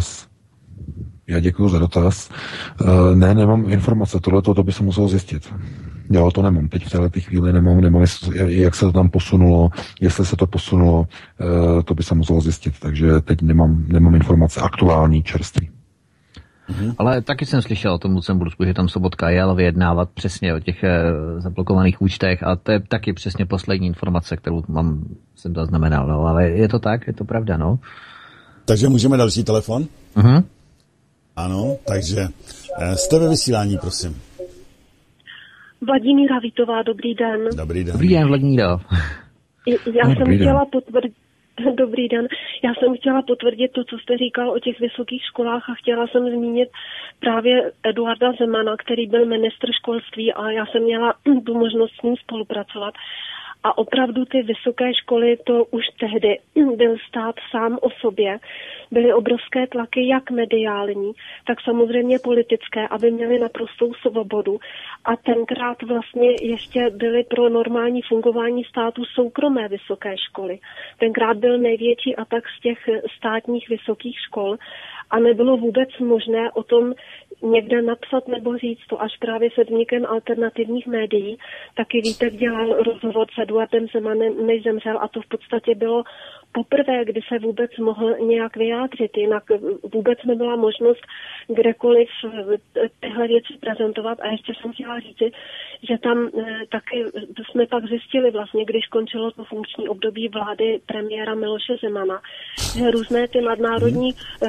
za dotaz. Nemám informace, tohleto by se muselo zjistit. Já to nemám, teď v této chvíli nemám, jak se to tam posunulo, jestli se to posunulo, to by se muselo zjistit, takže teď nemám informace aktuální, čerství. Ale taky jsem slyšel o tom Lucembursku, že tam Sobotka jel vyjednávat přesně o těch zablokovaných účtech a to je taky přesně poslední informace, kterou jsem zaznamenal, no, ale je to tak, je to pravda, no. Takže můžeme další telefon? Ano, takže jste ve vysílání, prosím. Vladimíra Vitová, dobrý den. Dobrý den. Dobrý den, Vladimíra. Dobrý den. Já jsem chtěla potvrdit to, co jste říkal o těch vysokých školách a chtěla jsem zmínit právě Eduarda Zemana, který byl ministr školství a já jsem měla tu možnost s ním spolupracovat. A opravdu ty vysoké školy, to už tehdy byl stát sám o sobě. Byly obrovské tlaky, jak mediální, tak samozřejmě politické, aby měli naprostou svobodu. A tenkrát vlastně ještě byly pro normální fungování státu soukromé vysoké školy. Tenkrát byl největší atak z těch státních vysokých škol a nebylo vůbec možné o tom někde napsat nebo říct to až právě se vznikem alternativních médií. Taky Vítek dělal rozhovor s Eduardem Zemanem, než zemřel a to v podstatě bylo poprvé, kdy se vůbec mohl nějak vyjádřit, jinak vůbec nebyla možnost kdekoliv tyhle věci prezentovat. A ještě jsem chtěla říci, že tam taky jsme pak zjistili vlastně, když končilo to funkční období vlády premiéra Miloše Zemana, že různé ty nadnárodní koncerny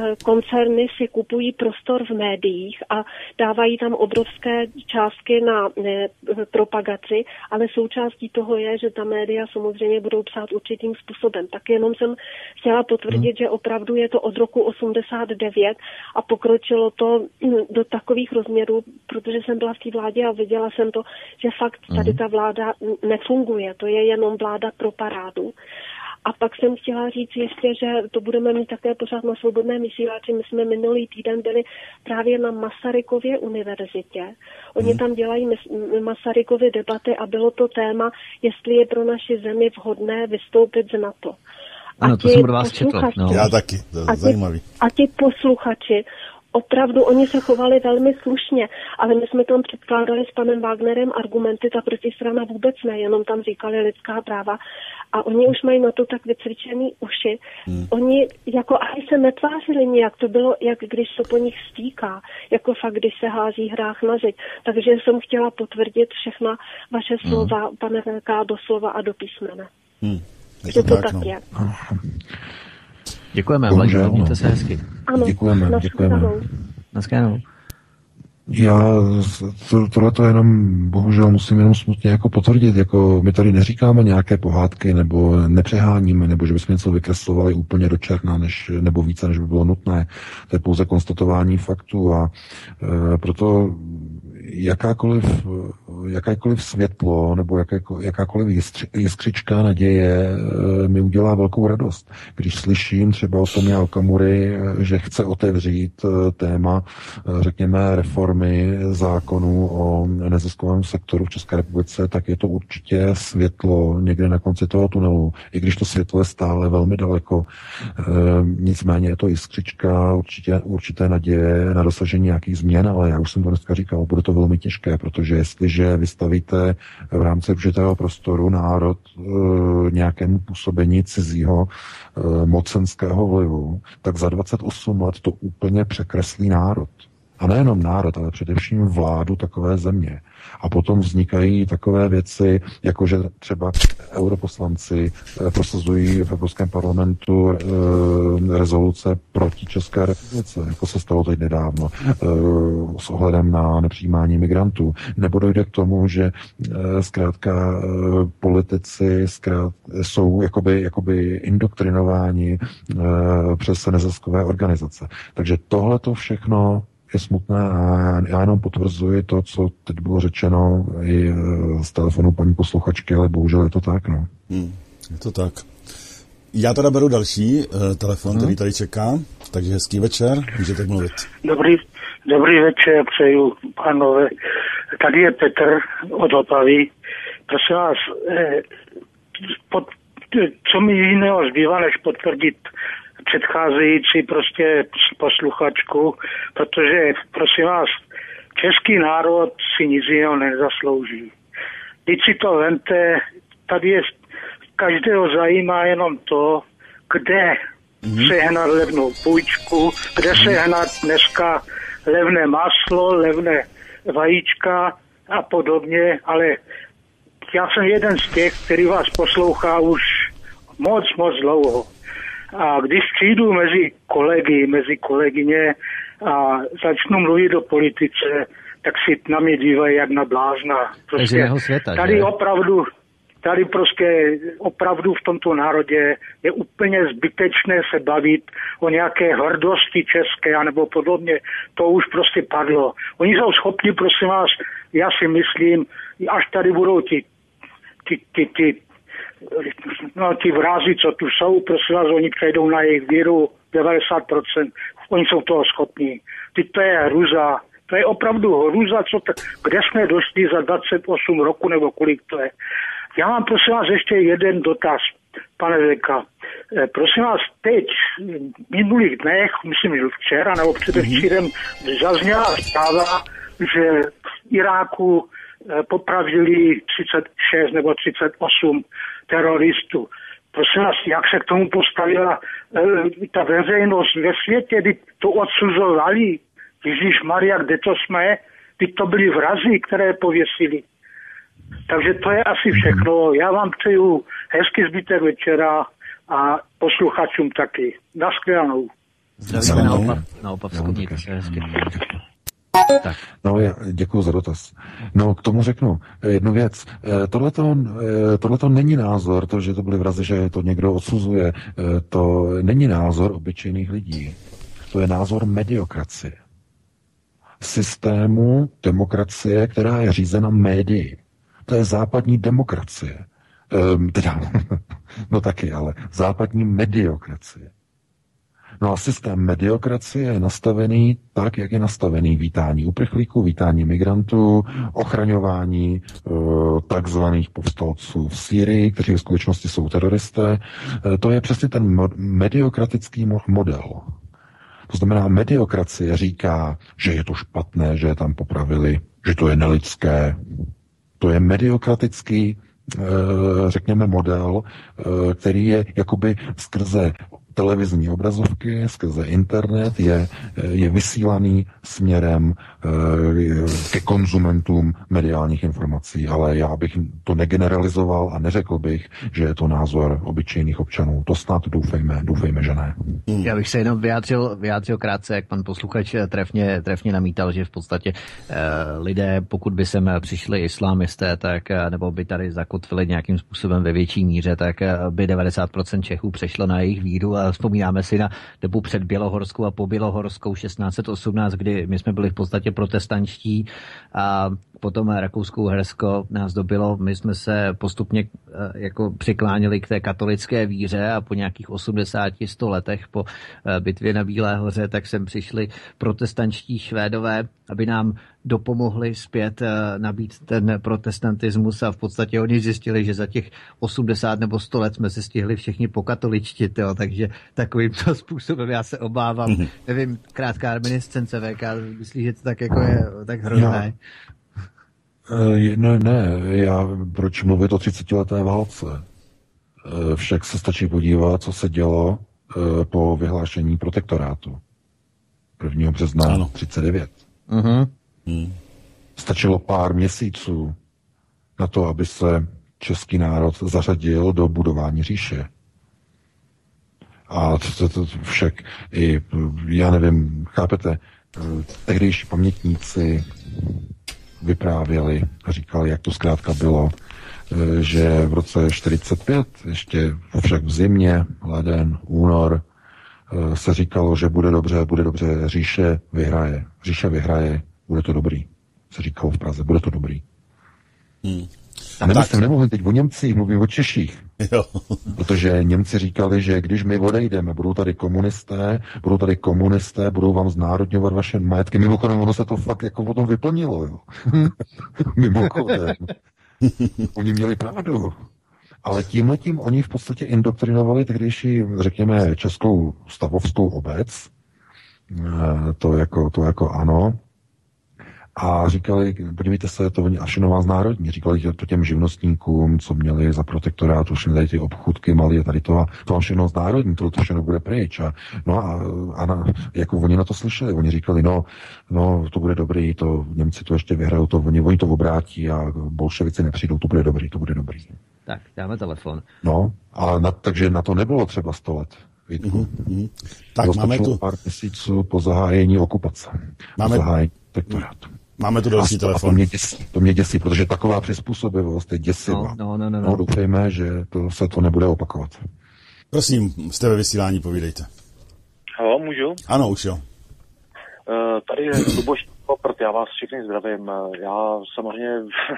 koncerny si kupují prostor v médiích a dávají tam obrovské částky na propagaci, ale součástí toho je, že ta média samozřejmě budou psát určitým způsobem. Tak jenom jsem chtěla potvrdit, že opravdu je to od roku 89 a pokročilo to do takových rozměrů, protože jsem byla v té vládě a viděla jsem to, že fakt tady ta vláda nefunguje. To je jenom vláda pro parádu. A pak jsem chtěla říct ještě, že to budeme mít také pořád na Svobodném vysílači. My jsme minulý týden byli právě na Masarykově univerzitě. Oni tam dělají Masarykovy debaty a bylo to téma, jestli je pro naši zemi vhodné vystoupit z NATO. Ano, to jsem od vás četl. No. Já taky, to je zajímavý. A ti posluchači, opravdu oni se chovali velmi slušně, ale my jsme tam předkládali s panem Wagnerem argumenty, ta protistrana vůbec ne, jenom tam říkali lidská práva a oni už mají na to tak vycvičený uši. Oni jako ani se netvářili nijak, to bylo, jak když se po nich stýká, jako fakt, když se hází hrách na zeď. Takže jsem chtěla potvrdit všechna vaše slova, pane VK, do slova a do písmene. Že to tak je. Děkujeme, Vlaďo, mějte se hezky. Ano, děkujeme. Naschledanou. Já tohleto jenom, bohužel musím jenom smutně jako potvrdit, jako my tady neříkáme nějaké pohádky, nebo nepřeháníme, nebo že bychom něco vykreslovali úplně do černa, nebo více, než by bylo nutné. To je pouze konstatování faktů a proto jakékoliv světlo nebo jakákoliv jiskřička naděje mi udělá velkou radost. Když slyším třeba o Tomia Okamury, že chce otevřít téma, řekněme, reformy zákonů o neziskovém sektoru v České republice, tak je to určitě světlo někde na konci toho tunelu. I když to světlo je stále velmi daleko, nicméně je to jiskřička, určité naděje na dosažení nějakých změn, ale já už jsem to dneska říkal, bude to velmi těžké, protože jestliže vystavíte v rámci určitého prostoru národ nějakému působení cizího mocenského vlivu, tak za 28 let to úplně překreslí národ. A nejenom národ, ale především vládu takové země. A potom vznikají takové věci, jako že třeba europoslanci prosazují v Evropském parlamentu rezoluce proti České republice, jako se stalo teď nedávno, s ohledem na nepřijímání migrantů. Nebo dojde k tomu, že zkrátka politici jsou jakoby indoktrinováni přes neziskové organizace. Takže tohle to všechno je smutné a já jenom potvrzuji to, co teď bylo řečeno i z telefonu paní posluchačky, ale bohužel je to tak, no. Je to tak. Já teda beru další telefon, který tady čeká, takže hezký večer, můžete mluvit. Dobrý večer, přeju, pánové. Tady je Petr od Opavy. Prosím vás, co mi jiného zbývá, než potvrdit předcházející prostě posluchačku, protože, prosím vás, český národ si nic jiného nezaslouží. Teď si to vemte, tady je, každého zajímá jenom to, kde sehnat levnou půjčku, kde sehnat dneska levné maslo, levné vajíčka a podobně, ale já jsem jeden z těch, který vás poslouchá už moc dlouho. A když přijdu mezi kolegyně a začnu mluvit o politice, tak si na mě dívají jak na blázna. Prostě tady opravdu v tomto národě je úplně zbytečné se bavit o nějaké hrdosti české anebo podobně. To už prostě padlo. Oni jsou schopni, prosím vás, já si myslím, až tady budou ti vrázi, co tu jsou, prosím vás, oni přejdou na jejich víru 90%. Oni jsou toho schopní. To je hruza. To je opravdu hruza, kde jsme došli za 28 roku, nebo kolik to je. Já mám, prosím vás, ještě jeden dotaz, pane Veka. Prosím vás, teď, v minulých dnech, myslím, včera nebo předevčírem, zazněla zpráva, že v Iráku popravili 36 nebo 38 teroristů. Prosím vás, jak se k tomu postavila ta veřejnost ve světě, kdy to odsuzovali? Ježišmarja, kde to jsme? Ty to byli vrazi, které pověsili. Takže to je asi všechno. Já vám přeju hezký zbytek večera a posluchačům taky. Naschledanou. Zdravíme na Opavsku, mějte se hezky. Tak. No, děkuji za dotaz. No, k tomu řeknu jednu věc. Tohleto není názor, to, že to byly vrazy, že to někdo odsuzuje, to není názor obyčejných lidí. To je názor mediokracie. Systému demokracie, která je řízena médii. To je západní demokracie. No taky, ale západní mediokracie. No a systém mediokracie je nastavený tak, jak je nastavený vítání uprchlíků, vítání migrantů, ochraňování takzvaných povstalců v Sýrii, kteří v skutečnosti jsou teroristé. To je přesně ten mediokratický model. To znamená, mediokracie říká, že je to špatné, že je tam popravili, že to je nelidské. To je mediokratický, řekněme, model, který je jakoby skrze televizní obrazovky, skrze internet je vysílaný směrem ke konzumentům mediálních informací, ale já bych to negeneralizoval a neřekl bych, že je to názor obyčejných občanů. To snad doufejme, že ne. Já bych se jenom vyjádřil krátce, jak pan posluchač trefně namítal, že v podstatě lidé, pokud by sem přišli islámisté, tak nebo by tady zakotvili nějakým způsobem ve větší míře, tak by 90% Čechů přešlo na jejich víru. A vzpomínáme si na dobu před Bělohorskou a po Bělohorskou 1618, kdy my jsme byli v podstatě protestančtí a potom Rakouskou-Uhersko nás dobilo, my jsme se postupně jako přikláněli k té katolické víře a po nějakých 80-100 letech po bitvě na Bílé hoře, tak sem přišli protestančtí Švédové, aby nám dopomohli zpět nabít ten protestantismus a v podstatě oni zjistili, že za těch 80 nebo 100 let jsme se stihli všichni pokatoličtit, jo, takže takovýmto způsobem já se obávám. Nevím, krátká reminiscence VK, myslíš, že to tak jako je tak hrozné? Ne, proč mluvit o 30leté válce? Však se stačí podívat, co se dělo po vyhlášení protektorátu 1. března 1939. Stačilo pár měsíců na to, aby se český národ zařadil do budování říše. A to však i, já nevím, chápete, tehdejší pamětníci vyprávěli a říkali, jak to zkrátka bylo, že v roce 45, ještě však v zimě, leden, únor, se říkalo, že bude dobře, říše vyhraje, bude to dobrý. Se říkalo v Praze, bude to dobrý. A nemyslím, nemluvím teď o Němcích, mluvím o Češích. Jo. Protože Němci říkali, že když my odejdeme, budou tady komunisté, budou vám znárodňovat vaše majetky. Mimochodem, ono se to fakt jako potom vyplnilo, jo. Mimochodem. Oni měli pravdu. Ale tímhletím oni v podstatě indoktrinovali tehdejší, řekněme, českou stavovskou obec. To jako ano. A říkali, podívejte se, to oni Ašenová národní, říkali to těm živnostníkům, co měli za protektorátu, všechny tady ty obchůdky malé a tady to Ašenov národní, to všechno bude pryč. Jako oni na to slyšeli, oni říkali, no, to bude dobrý, to Němci to ještě vyhrajou, oni to obrátí a bolševici nepřijdou, to bude dobrý. Tak, dáme telefon. No, takže na to nebylo třeba 100 let. Tak máme tu pár měsíců po zahájení okupace. Zahájení protektorátu. Máme tu další telefon. To mě děsí, protože taková přizpůsobivost je děsivá. No, doufejme, že se to nebude opakovat. Prosím, jste ve vysílání, povídejte. Halo, můžu? Ano, už jo. Tady je Luboš Poprt, já vás všechny zdravím. Já samozřejmě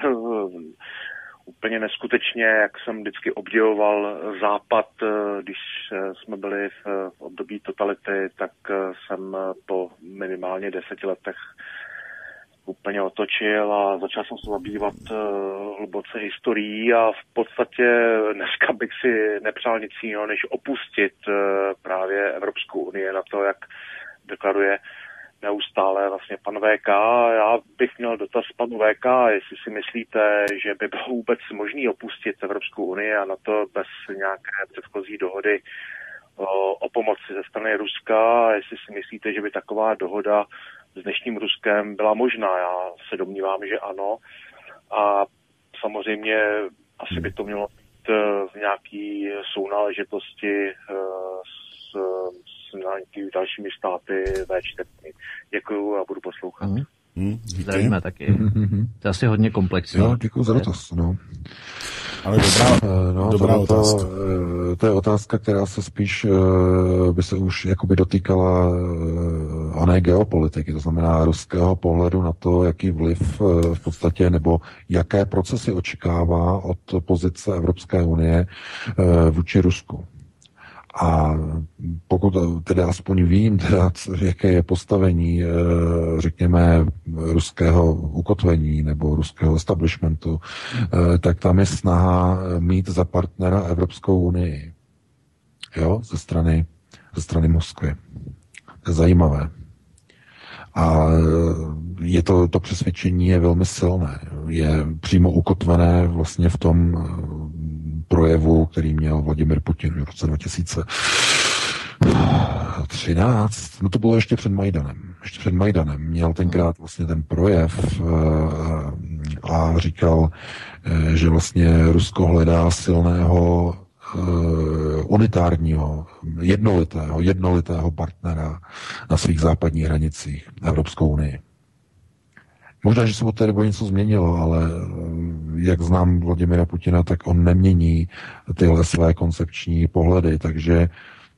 úplně neskutečně, jak jsem vždycky obdivoval Západ, když jsme byli v období totality, tak jsem po minimálně 10 letech úplně otočil a začal jsem se zabývat hluboce historií a v podstatě dneska bych si nepřál nic jiného, než opustit právě Evropskou unii na to, jak deklaruje neustále vlastně pan VK. Já bych měl dotaz panu VK, jestli si myslíte, že by bylo vůbec možné opustit Evropskou unii a na to bez nějaké předchozí dohody o pomoci ze strany Ruska, jestli si myslíte, že by taková dohoda s dnešním Ruskem byla možná. Já se domnívám, že ano. A samozřejmě asi by to mělo být v nějaký sounáležitosti s s nějakými dalšími státy V4. Děkuju a budu poslouchat. Zdravíme taky. To je asi hodně komplexní. Jo, děkuji za dotaz. No. Ale dobrá otázka. To je otázka, která se spíš by se už jakoby dotýkala oné geopolitiky, to znamená ruského pohledu na to, jaký vliv v podstatě nebo jaké procesy očekává od pozice Evropské unie vůči Rusku. A pokud teda aspoň vím, teda, jaké je postavení, řekněme, ruského ukotvení nebo ruského establishmentu, tak tam je snaha mít za partnera Evropskou unii. Jo, ze strany Moskvy. To je zajímavé. A je to přesvědčení je velmi silné. Je přímo ukotvené vlastně v tom projevu, který měl Vladimir Putin v roce 2013. No to bylo ještě před Majdanem. Ještě před Majdanem měl tenkrát vlastně ten projev a říkal, že vlastně Rusko hledá silného unitárního, jednolitého partnera na svých západních hranicích Evropskou unii. Možná, že se od té doby něco změnilo, ale jak znám Vladimira Putina, tak on nemění tyhle své koncepční pohledy, takže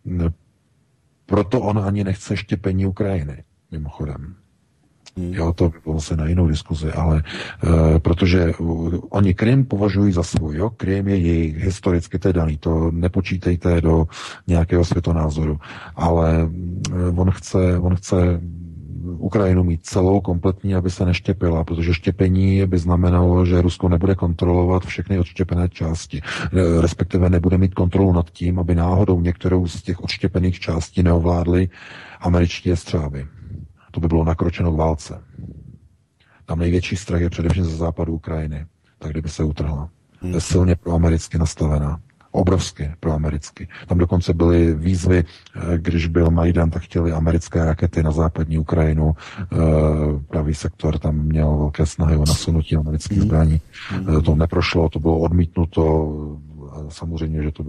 proto on ani nechce štěpení Ukrajiny, mimochodem. Jo, to by bylo se na jinou diskuzi, ale protože oni Krym považují za svůj, jo, Krym je jejich, historicky to je daný, to nepočítejte do nějakého světonázoru, ale on chce Ukrajinu mít celou, kompletní, aby se neštěpila, protože štěpení by znamenalo, že Rusko nebude kontrolovat všechny odštěpené části, respektive nebude mít kontrolu nad tím, aby náhodou některou z těch odštěpených částí neovládly američtí jestřáby. To by bylo nakročeno k válce. Tam největší strach je především ze západu Ukrajiny, tak kdyby se utrhla. Je silně proamericky nastavená. Obrovsky proamericky. Tam dokonce byly výzvy, když byl Majdan, tak chtěli americké rakety na západní Ukrajinu. Pravý sektor tam měl velké snahy o nasunutí amerických zbraní. To neprošlo, to bylo odmítnuto. Samozřejmě, že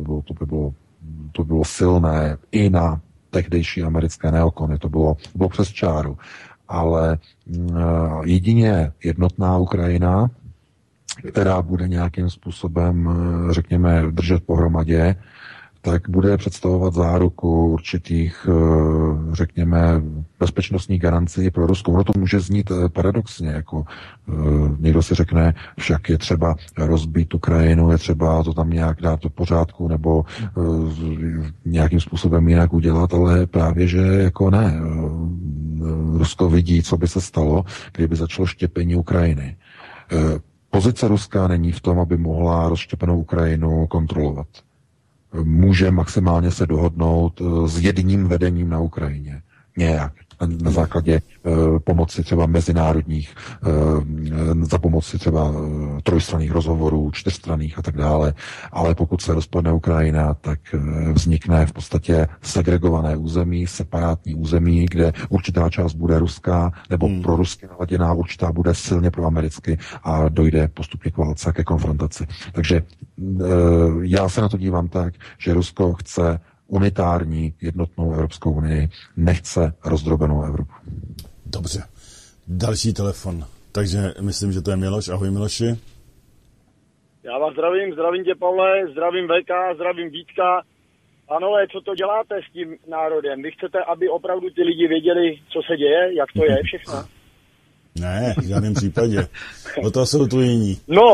to bylo silné i na tehdejší americké neokony. To bylo přes čáru. Ale jedině jednotná Ukrajina, která bude nějakým způsobem, řekněme, držet pohromadě, tak bude představovat záruku určitých, řekněme, bezpečnostních garancí pro Rusko. Ono to může znít paradoxně, jako někdo si řekne, však je třeba rozbít Ukrajinu, je třeba to tam nějak dát do pořádku nebo nějakým způsobem jinak udělat, ale právě, že jako ne. Rusko vidí, co by se stalo, kdyby začalo štěpení Ukrajiny. Pozice Ruska není v tom, aby mohla rozštěpenou Ukrajinu kontrolovat. Může maximálně se dohodnout s jedním vedením na Ukrajině. Nějak. Na základě pomoci třeba mezinárodních, za pomoci třeba trojstranných rozhovorů, čtyřstranných a tak dále. Ale pokud se rozpadne Ukrajina, tak vznikne v podstatě segregované území, separátní území, kde určitá část bude ruská nebo pro rusky naladěná, určitá bude silně proamericky a dojde postupně k válce a ke konfrontaci. Takže já se na to dívám tak, že Rusko chce unitární jednotnou Evropskou unii, nechce rozdrobenou Evropu. Dobře. Další telefon. Takže myslím, že to je Miloš. Ahoj, Miloši. Já vás zdravím tě, Pavle, zdravím VK, zdravím Vítka. Panové, co to děláte s tím národem? Vy chcete, aby opravdu ty lidi věděli, co se děje, jak to je všechno? Ne, v žádném případě. O to jsou tu jiní. No,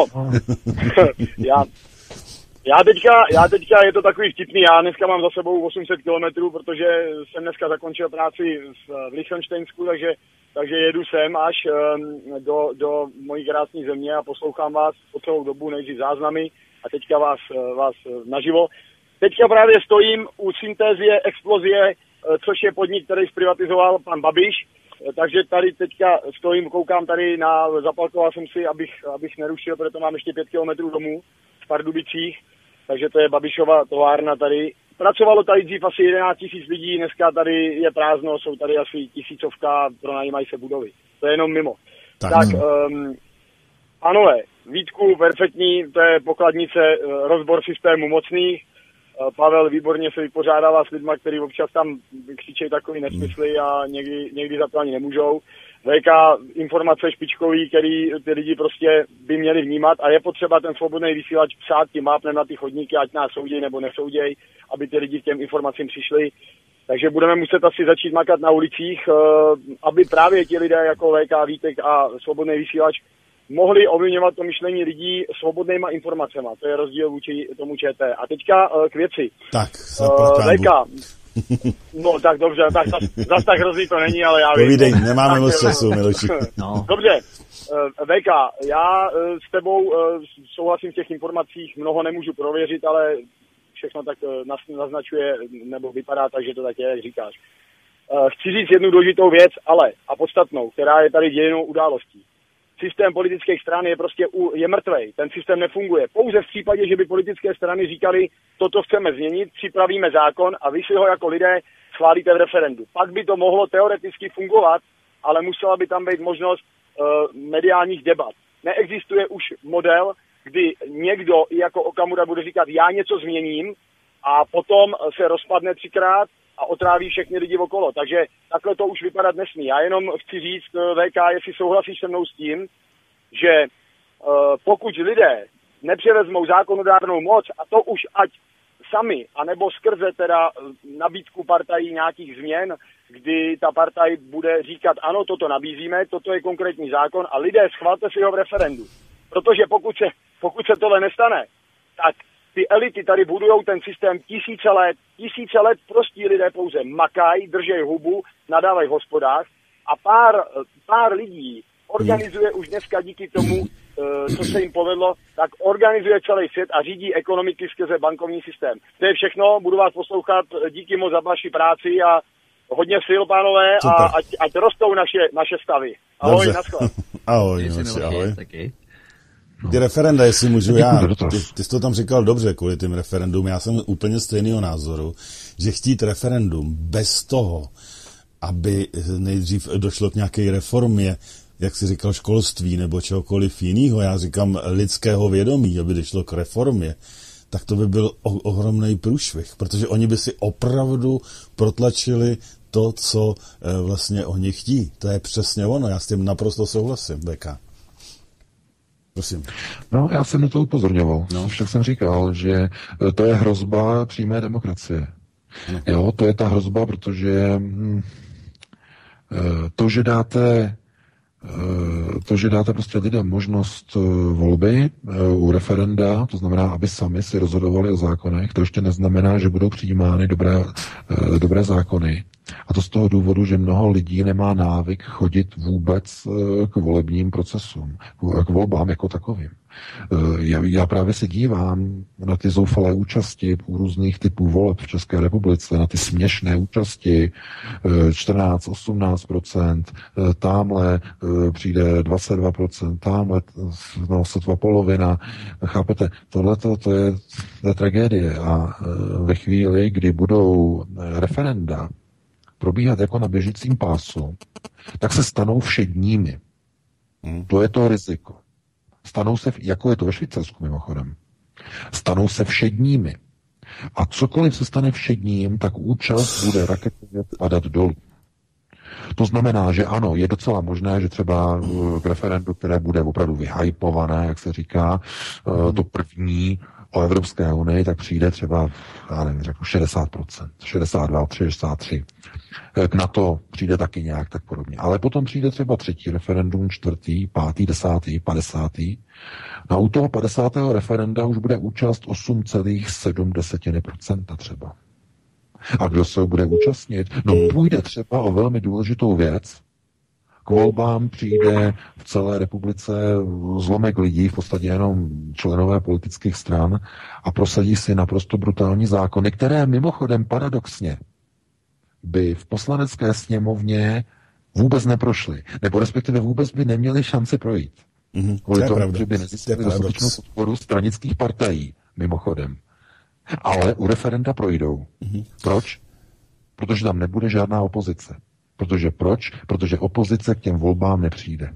Já teďka je to takový vtipný, já dneska mám za sebou 800 kilometrů, protože jsem dneska zakončil práci v Lichtensteinsku, takže jedu sem až do mojí krásné země a poslouchám vás po celou dobu, nejdřív záznamy a teďka vás naživo. Teďka právě stojím u Syntézie Explozie, což je podnik, který zprivatizoval pan Babiš, takže tady teďka stojím, koukám tady zapalkoval jsem si, abych nerušil, protože mám ještě 5 kilometrů domů v Pardubicích. Takže to je Babišova továrna tady. Pracovalo tady dřív asi 11 000 lidí, dneska tady je prázdno, jsou tady asi 1000, pronajímají se budovy. To je jenom mimo. Tak pánové, Vítku, perfektní, to je pokladnice, rozbor systému mocných. Pavel výborně se vypořádává s lidma, kteří občas tam křičejí takový nesmysly a někdy za to ani nemůžou. VK informace špičkový, který ty lidi prostě by měli vnímat a je potřeba ten svobodný vysílač psát tím mápnem na ty chodníky, ať nás souděj nebo nesouděj, aby ty lidi k těm informacím přišli. Takže budeme muset asi začít makat na ulicích, aby právě ti lidé jako VK, Vítek a svobodný vysílač mohli ovlivňovat to myšlení lidí svobodnýma informacemi. To je rozdíl vůči tomu ČT. A teďka k věci. Tak, VK. No tak dobře, tak zas tak hrozný to není, ale já vím. Povídej, nemáme moc času, Miloši. No. Dobře, VK, já s tebou souhlasím v těch informacích, mnoho nemůžu prověřit, ale všechno tak naznačuje, nebo vypadá tak, že to tak je, jak říkáš. Chci říct jednu důležitou věc, ale a podstatnou, která je tady dějinou událostí. Systém politických stran je prostě je mrtvej, ten systém nefunguje. Pouze v případě, že by politické strany říkali, toto chceme změnit, připravíme zákon a vy si ho jako lidé schválíte v referendu. Pak by to mohlo teoreticky fungovat, ale musela by tam být možnost mediálních debat. Neexistuje už model, kdy někdo jako Okamura bude říkat, já něco změním a potom se rozpadne 3krát a otráví všechny lidi okolo. Takže takhle to už vypadat nesmí. Já jenom chci říct, VK, jestli souhlasíš se mnou s tím, že pokud lidé nepřevezmou zákonodárnou moc, a to už ať sami, anebo skrze teda nabídku partají nějakých změn, kdy ta partaj bude říkat, ano, toto nabízíme, toto je konkrétní zákon a lidé schvalte si ho v referendu. Protože pokud se tohle nestane, tak ty elity tady budujou ten systém tisíce let prostí lidé pouze makají, držej hubu, nadávají v hospodách a pár lidí organizuje už dneska díky tomu, co se jim povedlo, tak organizuje celý svět a řídí ekonomiky skrze bankovní systém. To je všechno, budu vás poslouchat, díky moc za vaši práci a hodně sil, pánové, a ať rostou naše stavy. Ahoj, naschle. Ahoj, ahoj. Ty referenda, jestli můžu já, ty jsi to tam říkal dobře kvůli tím referendum, já jsem úplně stejného názoru, že chtít referendum bez toho, aby nejdřív došlo k nějaké reformě, jak jsi říkal, školství nebo čehokoliv jiného, já říkám lidského vědomí, aby došlo k reformě, tak to by byl ohromný průšvih, protože oni by si opravdu protlačili to, co vlastně oni chtí. To je přesně ono, já s tím naprosto souhlasím, Beka. Prosím. No, já jsem na to upozorňoval. No. Však jsem říkal, že to je hrozba přímé demokracie. No. Jo, to je ta hrozba, protože to, že dáte prostě lidem možnost volby u referenda, to znamená, aby sami si rozhodovali o zákonech, to ještě neznamená, že budou přijímány dobré zákony. A to z toho důvodu, že mnoho lidí nemá návyk chodit vůbec k volebním procesům, k volbám jako takovým. Já právě se dívám na ty zoufalé účasti u různých typů voleb v České republice, na ty směšné účasti 14-18%, tamhle přijde 22%, tamhle sotva polovina. Chápete, tohleto to je tragédie a ve chvíli, kdy budou referenda probíhat jako na běžícím pásu, tak se stanou všedními. To je to riziko. Stanou se, jako je to ve Švýcarsku mimochodem, stanou se všedními. A cokoliv se stane všedním, tak účast bude raketově padat dolů. To znamená, že ano, je docela možné, že třeba k referendu, které bude opravdu vyhypované, jak se říká, to první o Evropské unii, tak přijde třeba, já nevím, řeknu 60%, 62, 63. K NATO přijde taky nějak tak podobně. Ale potom přijde třeba třetí referendum, čtvrtý, pátý, desátý, 50. A u toho 50. referenda už bude účast 8,7% třeba. A kdo se bude účastnit? No půjde třeba o velmi důležitou věc. K volbám přijde v celé republice zlomek lidí, v podstatě jenom členové politických stran a prosadí si naprosto brutální zákony, které mimochodem paradoxně by v poslanecké sněmovně vůbec neprošly, nebo respektive vůbec by neměly šanci projít. Kvůli tomu, že by nezískali dostatečnou podporu stranických partají, mimochodem. Ale u referenda projdou. Proč? Protože tam nebude žádná opozice. Protože proč? Protože opozice k těm volbám nepřijde.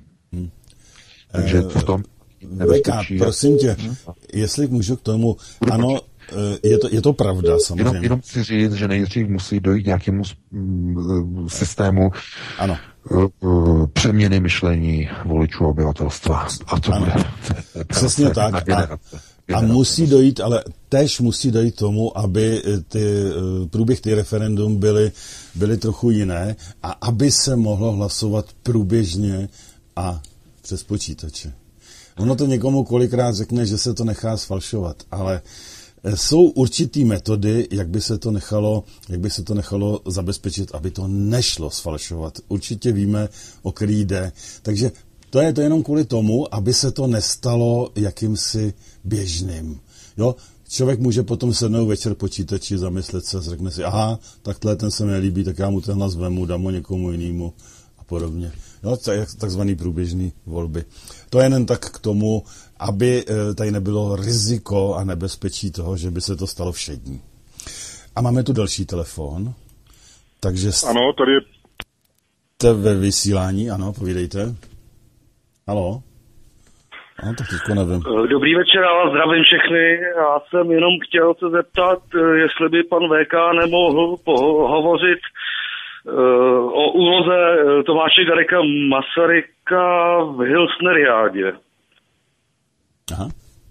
Takže v tom VK, prosím tě, jestli můžu k tomu, ano, je to pravda, samozřejmě. Jenom chci říct, že nejdřív musí dojít nějakému systému ano. přeměny myšlení voličů obyvatelstva. A to bude přesně tak. A musí dojít, ale též musí dojít tomu, aby průběh těch referendum byly trochu jiné a aby se mohlo hlasovat průběžně a přes počítače. Ono to někomu kolikrát řekne, že se to nechá sfalšovat, ale jsou určitý metody, jak by se to nechalo zabezpečit, aby to nešlo sfalšovat. Určitě víme, o který jde. Takže to je to jenom kvůli tomu, aby se to nestalo jakýmsi běžným. Jo? Člověk může potom sednout večer počítači, zamyslet se, řekne si, aha, takhle ten se mi líbí, tak já mu ten hlas vemu, dám ho někomu jinému a podobně. Jo? Takzvaný průběžný volby. To je jen tak k tomu, aby tady nebylo riziko a nebezpečí toho, že by se to stalo všední. A máme tu další telefon. Takže ano, tady je... Jste ve vysílání, ano, povídejte. Haló? No, tak teďko nevím. Dobrý večer, já vás zdravím všechny. Já jsem jenom chtěl se zeptat, jestli by pan VK nemohl hovořit o úloze Tomáše Garrigua Masaryka v Hilsneriádě. Aha.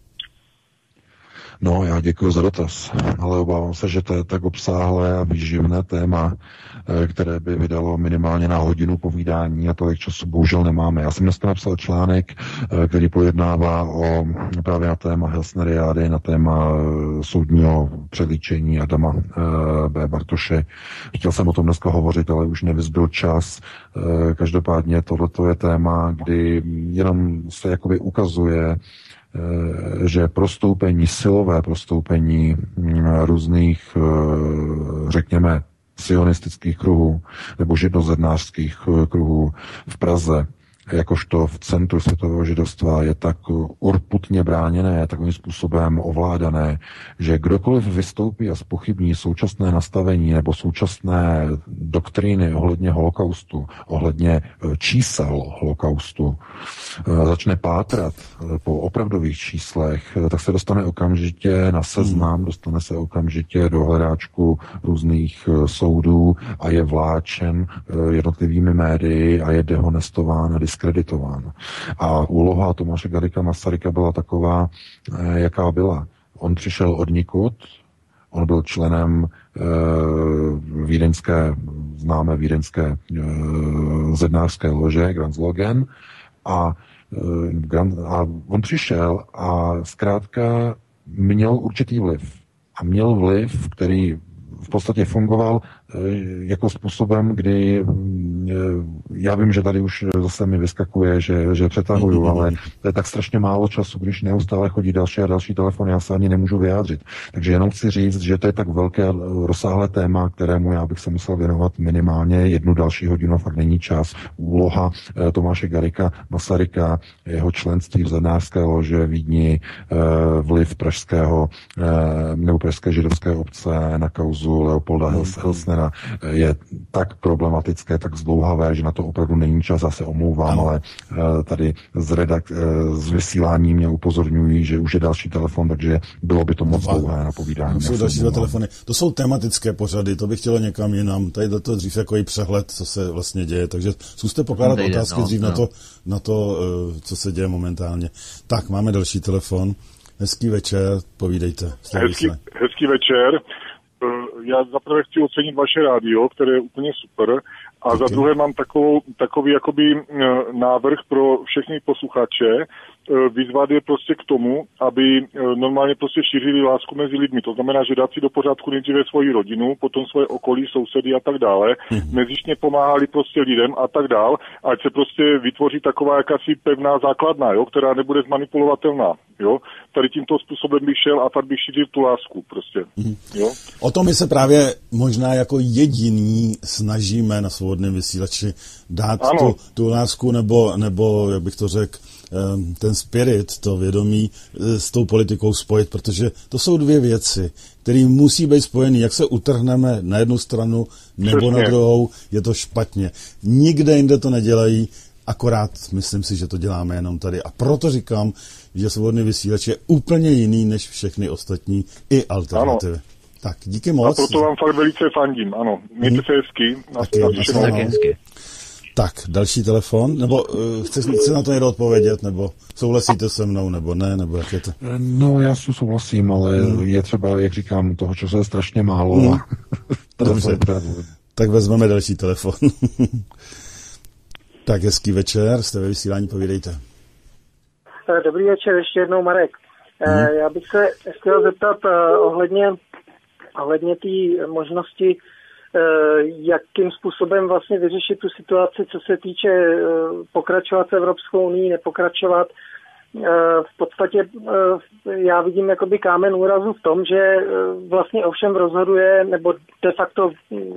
No, já děkuji za dotaz, ale obávám se, že to je tak obsáhlé a výživné téma, které by vydalo minimálně na hodinu povídání a tolik času bohužel nemáme. Já jsem dneska napsal článek, který pojednává o právě na téma Hilsneriády, na téma soudního přelíčení Adama B. Bartoše. Chtěl jsem o tom dneska hovořit, ale už nevyzbyl čas. Každopádně tohleto je téma, kdy jenom se jakoby ukazuje, že silové prostoupení různých, řekněme, sionistických kruhů nebo židozednářských kruhů v Praze, jakožto v centru světového židovstva, je tak urputně bráněné, takovým způsobem ovládané, že kdokoliv vystoupí a zpochybní současné nastavení nebo současné doktríny ohledně holokaustu, ohledně čísel holokaustu, začne pátrat po opravdových číslech, tak se dostane okamžitě na seznam, dostane se okamžitě do hledáčku různých soudů a je vláčen jednotlivými médii a je dehonestován a diskreditován. A úloha Tomáše Garrigua Masaryka byla taková, jaká byla. On přišel odnikud, on byl členem známé vídeňské zednářské lože Grandslogen a on přišel a zkrátka měl určitý vliv. A měl vliv, který v podstatě fungoval jako způsobem, kdy já vím, že tady už zase mi vyskakuje, že přetahuju, ale to je tak strašně málo času, když neustále chodí další a další telefon, já se ani nemůžu vyjádřit. Takže jenom chci říct, že to je tak velké, rozsáhlé téma, kterému já bych se musel věnovat minimálně 1 další hodinu, fakt není čas. Úloha Tomáše Garrigua Masaryka, jeho členství v zednářské lože v Vídni, vliv pražské židovské obce na kauzu Leopolda Hilsnera je tak problematické, tak zdlouhavé, že na to opravdu není čas, já se omlouvám, ale tady z vysílání mě upozorňují, že už je další telefon, takže bylo by to moc dlouhé na povídání. Jsou další 2 telefony. To jsou tematické pořady, to bych chtělo někam jinam. Tady to dřív jako i přehled, co se vlastně děje, takže zkuste pokládat otázky dřív na to, co se děje momentálně. Tak, máme další telefon. Hezký večer, povídejte. Hezký večer. Já zaprvé chci ocenit vaše rádio, které je úplně super, a za druhé mám takový jakoby návrh pro všechny posluchače, vyzvat je prostě k tomu, aby normálně prostě šířili lásku mezi lidmi. To znamená, že dát si do pořádku nejdříve svoji rodinu, potom svoje okolí, sousedy a tak dále, mezičně pomáhali prostě lidem a tak dále, ať se prostě vytvoří taková jakási pevná základna, jo, která nebude zmanipulovatelná. Jo. Tady tímto způsobem bych šel a tady bych šířil tu lásku prostě. Jo. O tom my se právě možná jako jediní snažíme na Svobodném vysílači dát tu lásku nebo, jak bych to řekl, ten spirit, to vědomí s tou politikou spojit, protože to jsou 2 věci, které musí být spojený. Jak se utrhneme na jednu stranu nebo na druhou, je to špatně. Nikde jinde to nedělají. Akorát myslím si, že to děláme jenom tady. A proto říkám, že Svobodný vysílač je úplně jiný než všechny ostatní i alternativy. Ano. Tak, díky moc. A proto vám fakt velice fandím, ano. Mějte se hezky. Tak, další telefon, nebo chcete na to někdo odpovědět, nebo souhlasíte se mnou, nebo ne, nebo jak je to? No, já si souhlasím, ale je třeba, jak říkám, toho času je strašně málo. Dobře, tak vezmeme další telefon. Tak, hezký večer, jste ve vysílání, povídejte. Dobrý večer, ještě jednou Marek. Já bych se chtěl zeptat ohledně té možnosti, jakým způsobem vlastně vyřešit tu situaci, co se týče pokračovat s Evropskou unii, nepokračovat. V podstatě já vidím jakoby kámen úrazu v tom, že vlastně ovšem rozhoduje, nebo de facto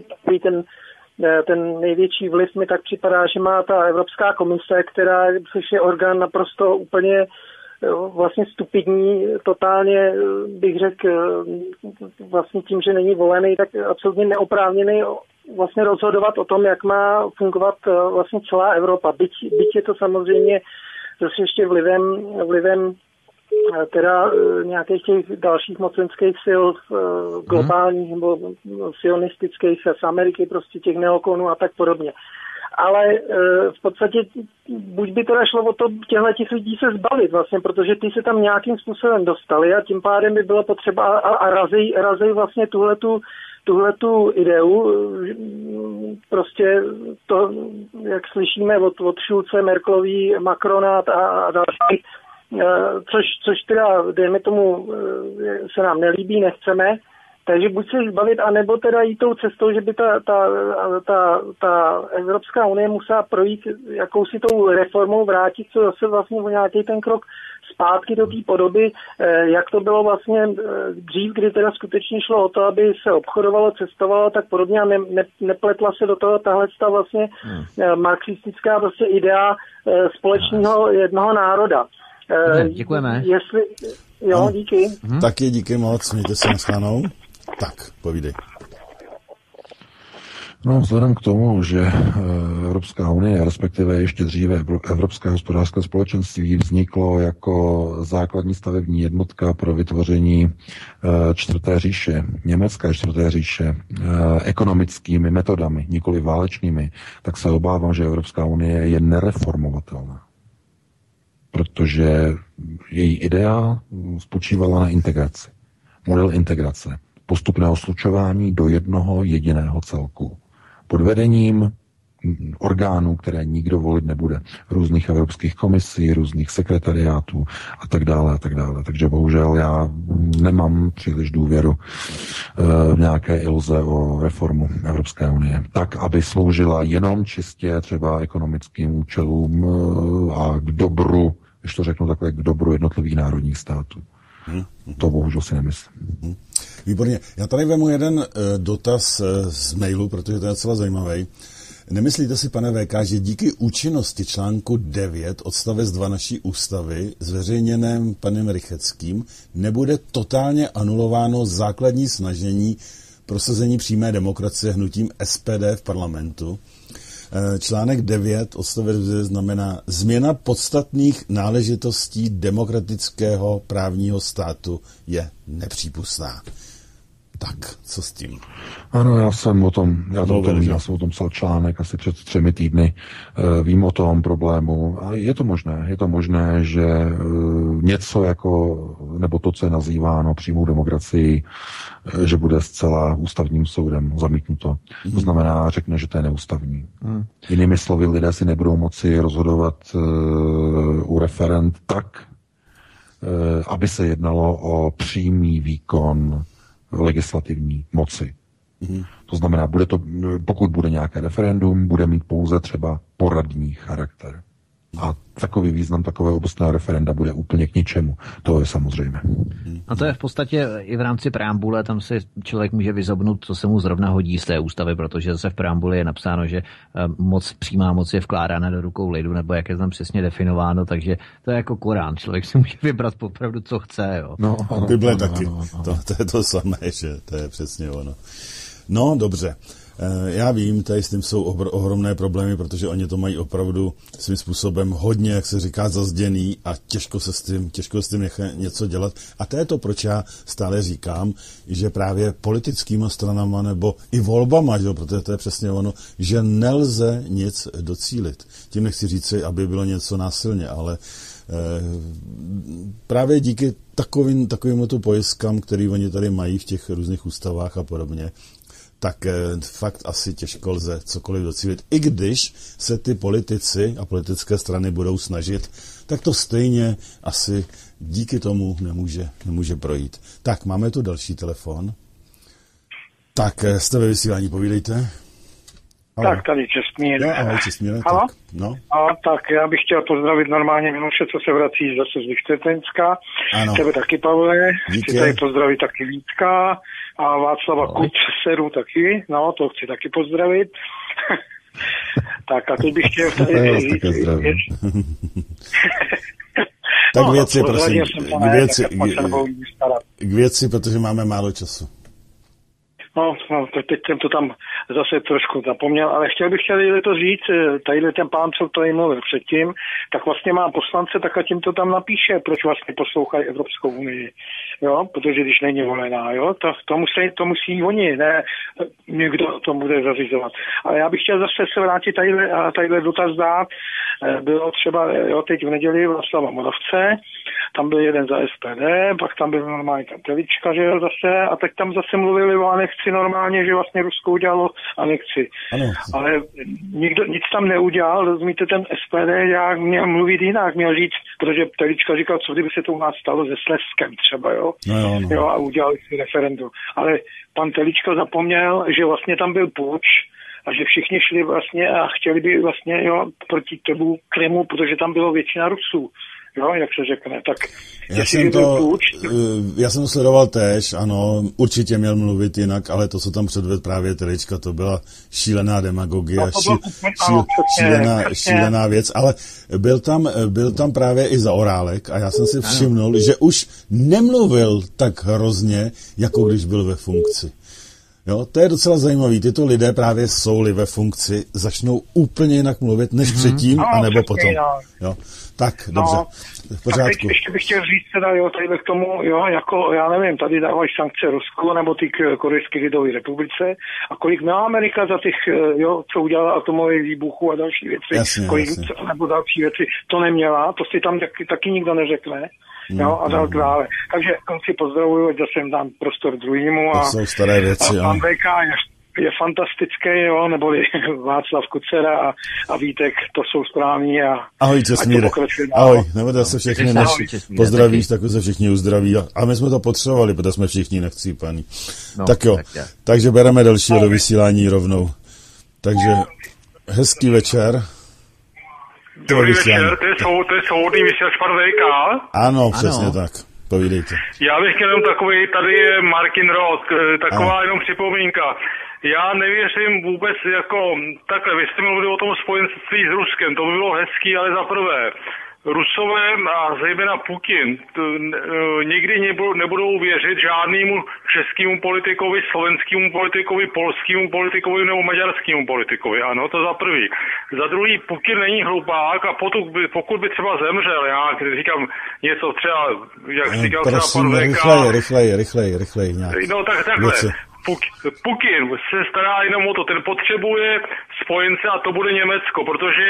ten největší vliv mi tak připadá, že má ta Evropská komise, což je orgán naprosto úplně vlastně stupidní, totálně bych řekl vlastně tím, že není volený, tak absolutně neoprávněný vlastně rozhodovat o tom, jak má fungovat vlastně celá Evropa. Byť je to samozřejmě zase ještě vlivem teda nějakých těch dalších mocenských sil globálních nebo sionistických z Ameriky, prostě těch neokonů a tak podobně. Ale v podstatě buď by teda šlo o to těch lidí se zbavit vlastně, protože ty se tam nějakým způsobem dostali a tím pádem by bylo potřeba a razej vlastně tuhletu ideu, prostě to, jak slyšíme od Schulze, Merkelový, Macrona a dalších, což teda, dejme tomu, se nám nelíbí, nechceme, takže buď se zbavit, anebo teda jít tou cestou, že by ta Evropská unie musela projít jakousi tou reformou, vrátit se zase vlastně o nějaký ten krok zpátky do té podoby, jak to bylo vlastně dřív, kdy teda skutečně šlo o to, aby se obchodovalo, cestovalo tak podobně a nepletla se do toho tahle vlastně marxistická prostě idea společného jednoho národa. Děkujeme. Díky. Taky díky moc, mějte se naschledanou. Tak, povídej. No, vzhledem k tomu, že Evropská unie, respektive ještě dříve Evropské hospodářské společenství vzniklo jako základní stavební jednotka pro vytvoření čtvrté říše, německé čtvrté říše, ekonomickými metodami, nikoli válečnými, tak se obávám, že Evropská unie je nereformovatelná. Protože její idea spočívala na integraci. Model integrace. Postupného slučování do jednoho jediného celku. Pod vedením orgánů, které nikdo volit nebude. Různých evropských komisí, různých sekretariátů a tak dále, a tak dále. Takže bohužel já nemám příliš důvěru v nějaké iluze o reformu Evropské unie. Tak, aby sloužila jenom čistě třeba ekonomickým účelům a k dobru, když to řeknu takhle, k dobru jednotlivých národních států. To bohužel si nemyslím. Výborně. Já tady vemu jeden dotaz z mailu, protože to je docela zajímavý. Nemyslíte si, pane VK, že díky účinnosti článku 9 odstavec 2 naší ústavy, zveřejněném panem Rycheckým, nebude totálně anulováno základní snažení prosazení přímé demokracie hnutím SPD v parlamentu? Článek 9 odstavec 2 znamená změna podstatných náležitostí demokratického právního státu je nepřípustná. Tak, co s tím? Ano, já jsem o tom psal článek asi před 3 týdny. Vím o tom problému. A je to možné, že něco jako, nebo to, co je nazýváno přímou demokracií, že bude zcela ústavním soudem zamítnuto. To znamená, řekne, že to je neústavní. Jinými slovy, lidé si nebudou moci rozhodovat u referend tak, aby se jednalo o přímý výkon legislativní moci. To znamená, pokud bude nějaké referendum, bude mít pouze třeba poradní charakter. A takový význam takového obecného referenda bude úplně k ničemu. To je samozřejmé. A to je v podstatě i v rámci preambule, tam si člověk může vyzobnout, co se mu zrovna hodí z té ústavy, protože zase v preambuli je napsáno, že přímá moc je vkládána do rukou lidu, nebo jak je tam přesně definováno, takže to je jako Korán. Člověk si může vybrat opravdu, co chce. Jo. Bible taky. To je to samé, že to je přesně ono. No, dobře. Já vím, tady s tím jsou ohromné problémy, protože oni to mají opravdu svým způsobem hodně, jak se říká, zazděný a těžko s tím něco dělat. A to je to, proč já stále říkám, že právě politickýma stranama nebo i volbama, že, protože to je přesně ono, že nelze nic docílit. Tím nechci říci, aby bylo něco násilně, ale právě díky takovým pojistkám, který oni tady mají v těch různých ústavách a podobně, tak fakt asi těžko lze cokoliv docílit. I když se ty politici a politické strany budou snažit, tak to stejně asi díky tomu nemůže projít. Tak, máme tu další telefon. Tak, jste ve vysílání, povídejte. Tak, tady Čestmír. No, ahoj, Čestmír. Tak, no. Tak já bych chtěl pozdravit normálně Miloše, co se vrací zase z Lichtensteinska. Tebe taky, Pavle. Chci tady pozdravit taky Vítka a Václava Kuceru taky. No, to chci taky pozdravit. Tak a teď bych chtěl tady říct. Tak věci, prosím. K věci, protože máme málo času. No, teď jsem to tam zase trošku zapomněl, ale chtěl bych to říct, tadyhle ten pán, co tady mluvil předtím, tak vlastně má poslance, tak a tím to tam napíše, proč vlastně poslouchají Evropskou unii, jo, protože když není volená, jo, to musí oni, ne, někdo to bude zařizovat. Ale já bych chtěl zase se vrátit tadyhle dotaz dát, bylo třeba, jo, teď v neděli Václava Moravce, tam byl jeden za SPD, pak tam byl normálně tam Telička, že jo, zase, a tak tam zase mluvili o anexi normálně, že vlastně Rusko udělalo anexi. Ano. Ale nikdo nic tam neudělal, rozumíte, ten SPD jak měl mluvit jinak, měl říct, protože Telička říkal, co kdyby se to u nás stalo se Slezskem třeba, jo, jo, a udělali si referendum. Ale pan Telička zapomněl, že vlastně tam byl puč, a že všichni šli vlastně a chtěli by vlastně, jo, proti tomu Krymu, protože tam bylo většina Rusů. Jo, jak se řekne, tak... Já jsem to sledoval též, ano, určitě měl mluvit jinak, ale to, co tam předvedl právě Telička, to byla šílená demagogie, šílená věc, ale byl tam právě i Zaorálek a já jsem si všimnul, že už nemluvil tak hrozně, jako když byl ve funkci. Jo, to je docela zajímavý. Tyto lidé právě jsou-li ve funkci, začnou úplně jinak mluvit, než předtím, anebo potom. Jo. Tak, dobře, v pořádku. Tak ještě bych chtěl říct teda, jo, tady k tomu, jo, jako, já nevím, tady dávají sankce Rusku, nebo ty Korejské lidové republice, a kolik má Amerika za těch, jo, co udělala atomové výbuchu a další věci, jasně. Nebo další věci, to neměla, to si tam taky nikdo neřekne. Jo, a tak dále. Takže konci pozdravuju, že jsem dám prostor druhýmu. To jsou staré věci, a pan VK je fantastický, jo, neboli Václav Kucera a Vítek, to jsou správní. Ahoj, Česmíre. Ahoj, nebudete se všechny, než pozdravíš, tak se všichni uzdraví. A my jsme to potřebovali, protože jsme všichni nechcípaní. No, tak jo, takže bereme dalšího do vysílání rovnou. Takže hezký večer. Dobrý večer, to je svobodný vysílač pan VK. Ano, přesně tak. Povídejte. Já bych chtěl jenom takový, tady je Martin Roth, taková jenom připomínka. Já nevěřím vůbec jako, takhle, vy jste mluvili o tom spojenství s Ruskem, to by bylo hezký, ale za prvé, Rusové a zejména Putin nikdy nebudou věřit žádnému českému politikovi, slovenskému politikovi, polskému politikovi nebo maďarskému politikovi. Ano, to za prvý. Za druhý, Putin není hlupák a pokud by třeba zemřel, já říkám něco třeba, jak říkal třeba pan VK. Rychleji. No tak takhle. Putin se stará jenom o to, ten potřebuje spojence a to bude Německo, protože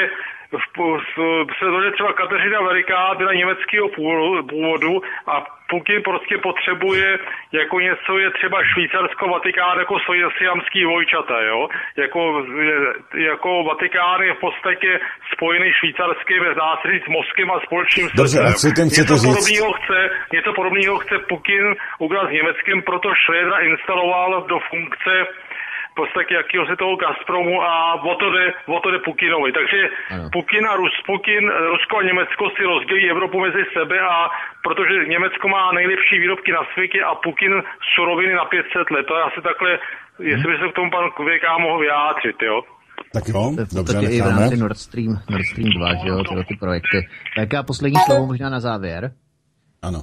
třeba Kateřina Veliká byla německého původu a Putin prostě potřebuje jako něco je třeba Švýcarsko, Vatikán jako siamský dvojčata, jo? Jako Vatikán je v podstatě spojený švýcarským, dá se říct, mozkem a společným srdcem. Něco podobného chce Putin udělat s Německem, proto Schrödera instaloval do funkce v podstatě jakýhosi toho Gazpromu a o to jde Putinovi. Takže Rusko a Německo si rozdělí Evropu mezi sebe a protože Německo má nejlepší výrobky na světě a Putin suroviny na 500 let. To je asi takhle, jestli by se k tomu pan VK mohl vyjádřit, jo. Tak jo, dobře, necháme. I v rámci Nord Stream 2, že jo, tyhle ty projekty. Tak a poslední slovo možná na závěr. Ano.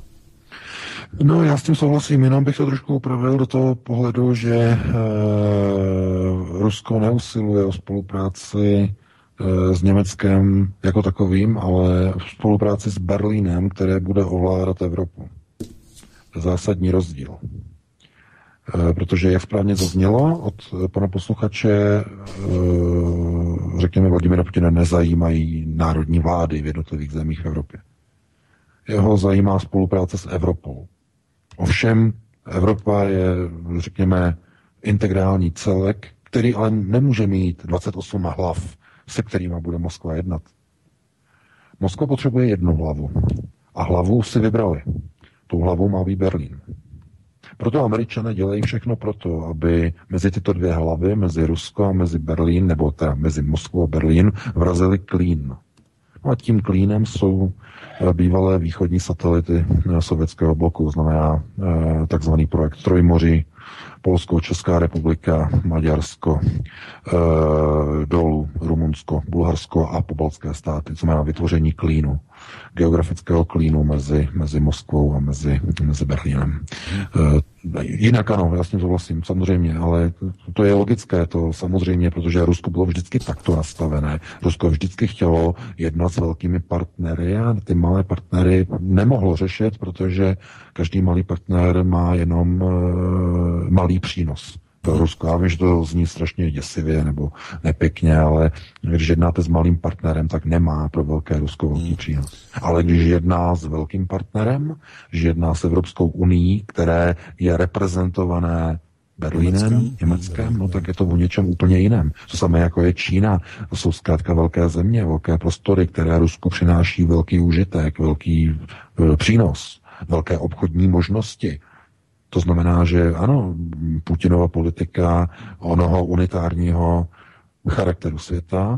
No, já s tím souhlasím, jenom bych to trošku upravil do toho pohledu, že Rusko neusiluje o spolupráci s Německem jako takovým, ale v spolupráci s Berlínem, které bude ovládat Evropu. To je zásadní rozdíl. Protože, jak správně zaznělo od pana posluchače, řekněme, Vladimira Putina nezajímají národní vlády v jednotlivých zemích v Evropě. Jeho zajímá spolupráce s Evropou. Ovšem, Evropa je, řekněme, integrální celek, který ale nemůže mít 28 hlav, se kterýma bude Moskva jednat. Moskva potřebuje jednu hlavu. A hlavu si vybrali. Tou hlavou má být Berlín. Proto Američané dělají všechno proto, aby mezi tyto dvě hlavy, mezi Rusko a mezi Berlín, nebo teda mezi Moskvou a Berlín, vrazili klín. No a tím klínem jsou bývalé východní satelity sovětského bloku, znamená takzvaný projekt Trojmoří, Polsko, Česká republika, Maďarsko, dolů Rumunsko, Bulharsko a pobaltské státy, co má vytvoření klínu, geografického klínu mezi Moskvou a mezi Berlínem. Jinak ano, já s tím souhlasím, samozřejmě, ale to je logické, to samozřejmě, protože Rusko bylo vždycky takto nastavené. Rusko vždycky chtělo jednat s velkými partnery a ty malé partnery nemohlo řešit, protože každý malý partner má jenom malý přínos. To Rusko, já vím, že to zní strašně děsivě nebo nepěkně, ale když jednáte s malým partnerem, tak nemá pro velké Rusko velký přínos. Ale když jedná s velkým partnerem, když jedná s Evropskou unií, které je reprezentované Berlínem, Německem, no tak je to o něčem úplně jiném. To samé jako je Čína, to jsou zkrátka velké země, velké prostory, které Rusku přináší velký užitek, velký přínos, velké obchodní možnosti. To znamená, že ano, Putinova politika onoho unitárního charakteru světa,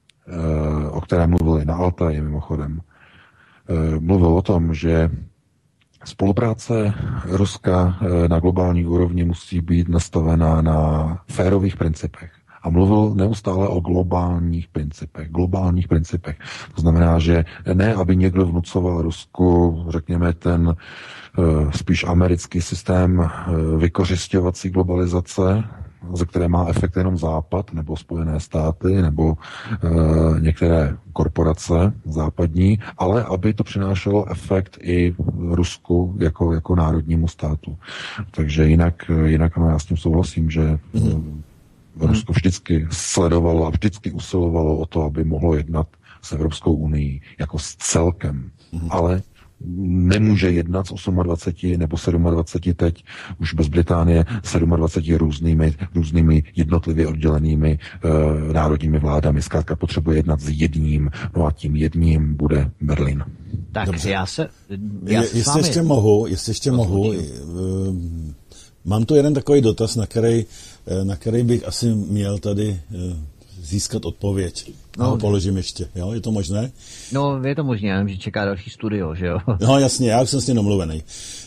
o kterém mluvili na Altaji mimochodem, mluvil o tom, že spolupráce Ruska na globální úrovni musí být nastavená na férových principech. A mluvil neustále o globálních principech. To znamená, že ne, aby někdo vnucoval Rusku, řekněme, ten spíš americký systém vykořisťovací globalizace, ze které má efekt jenom Západ, nebo Spojené státy, nebo některé korporace západní, ale aby to přinášelo efekt i Rusku jako národnímu státu. Takže jinak ano, já s tím souhlasím, že Rusko vždycky sledovalo a vždycky usilovalo o to, aby mohlo jednat s Evropskou unií jako s celkem. Ale nemůže jednat s 28 nebo 27 teď, už bez Británie, 27 různými jednotlivě oddělenými národními vládami. Zkrátka potřebuje jednat s jedním, no a tím jedním bude Berlín. Tak dobře. Jestli ještě mohu, mám tu jeden takový dotaz, na který bych asi měl tady získat odpověď. No, položím ještě, jo? Je to možné? No, je to možné, já vím, že čeká další studio, že jo? No, jasně, já už jsem s ním domluvený.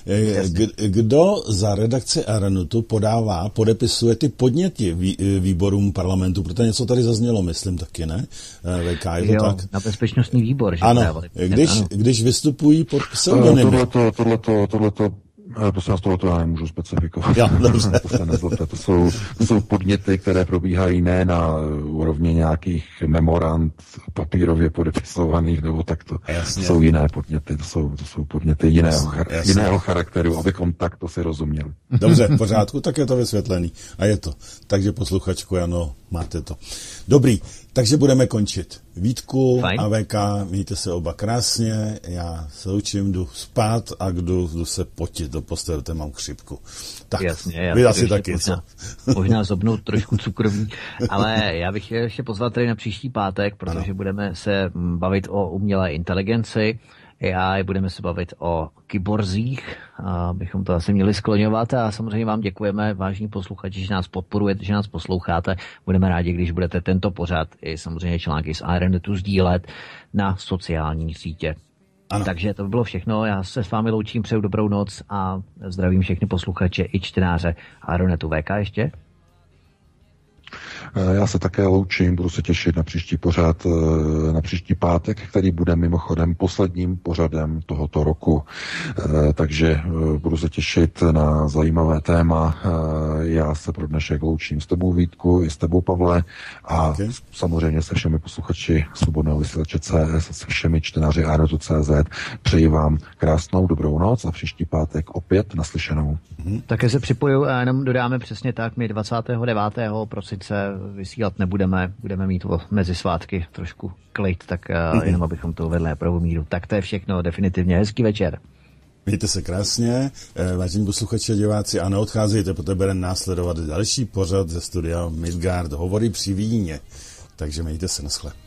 Kdo za redakci Aeronetu podepisuje ty podněty výborům parlamentu? Protože něco tady zaznělo, myslím taky, ne? VK, je to jo, tak? Na bezpečnostní výbor, že? Ano, když vystupují pod pseudonymy. Tohleto prosím vás, tohleto já nemůžu specifikovat. Já, dobře. To jsou podněty, které probíhají ne na úrovni nějakých memorand papírově podepisovaných, nebo takto. Jasně. Jsou jiné podněty, to jsou podněty jiného charakteru, abychom takto si rozuměli. Dobře, v pořádku, tak je to vysvětlený. A je to. Takže posluchačku, ano, máte to. Dobrý, takže budeme končit. Vítku a VK, mějte se oba krásně, já se učím, jdu spát a jdu se potit do postele, mám chřipku. Tak, jasně, vy asi taky, možná zobnout trošku cukroví, ale já bych ještě pozval tady na příští pátek, protože budeme se bavit o umělé inteligenci, budeme se bavit o kyborzích, bychom to asi měli skloňovat a samozřejmě vám děkujeme, vážní posluchači, že nás podporujete, že nás posloucháte. Budeme rádi, když budete tento pořad i samozřejmě články z Aeronetu sdílet na sociální sítě. Ano. Takže to by bylo všechno. Já se s vámi loučím, přeju dobrou noc a zdravím všechny posluchače i čtenáře Aeronetu. VK ještě? Já se také loučím, budu se těšit na příští pořad, na příští pátek, který bude mimochodem posledním pořadem tohoto roku. Takže budu se těšit na zajímavé téma. Já se pro dnešek loučím s tebou, Vítku, i s tebou, Pavle, a samozřejmě se všemi posluchači Svobodného vysílače CS, se všemi čtenáři iRozu.cz. Přeji vám krásnou dobrou noc a příští pátek opět naslyšenou. Také se připoju a jenom dodáme přesně tak, my 29. prosince vysílat nebudeme, budeme mít mezi svátky trošku klid, tak jenom abychom to uvedli na pravou míru. Tak to je všechno, definitivně hezký večer. Mějte se krásně, vážení posluchači a diváci, a neodcházejte, protože bude následovat další pořad ze studia Midgard, Hovory při víně. Takže mějte se, naschle.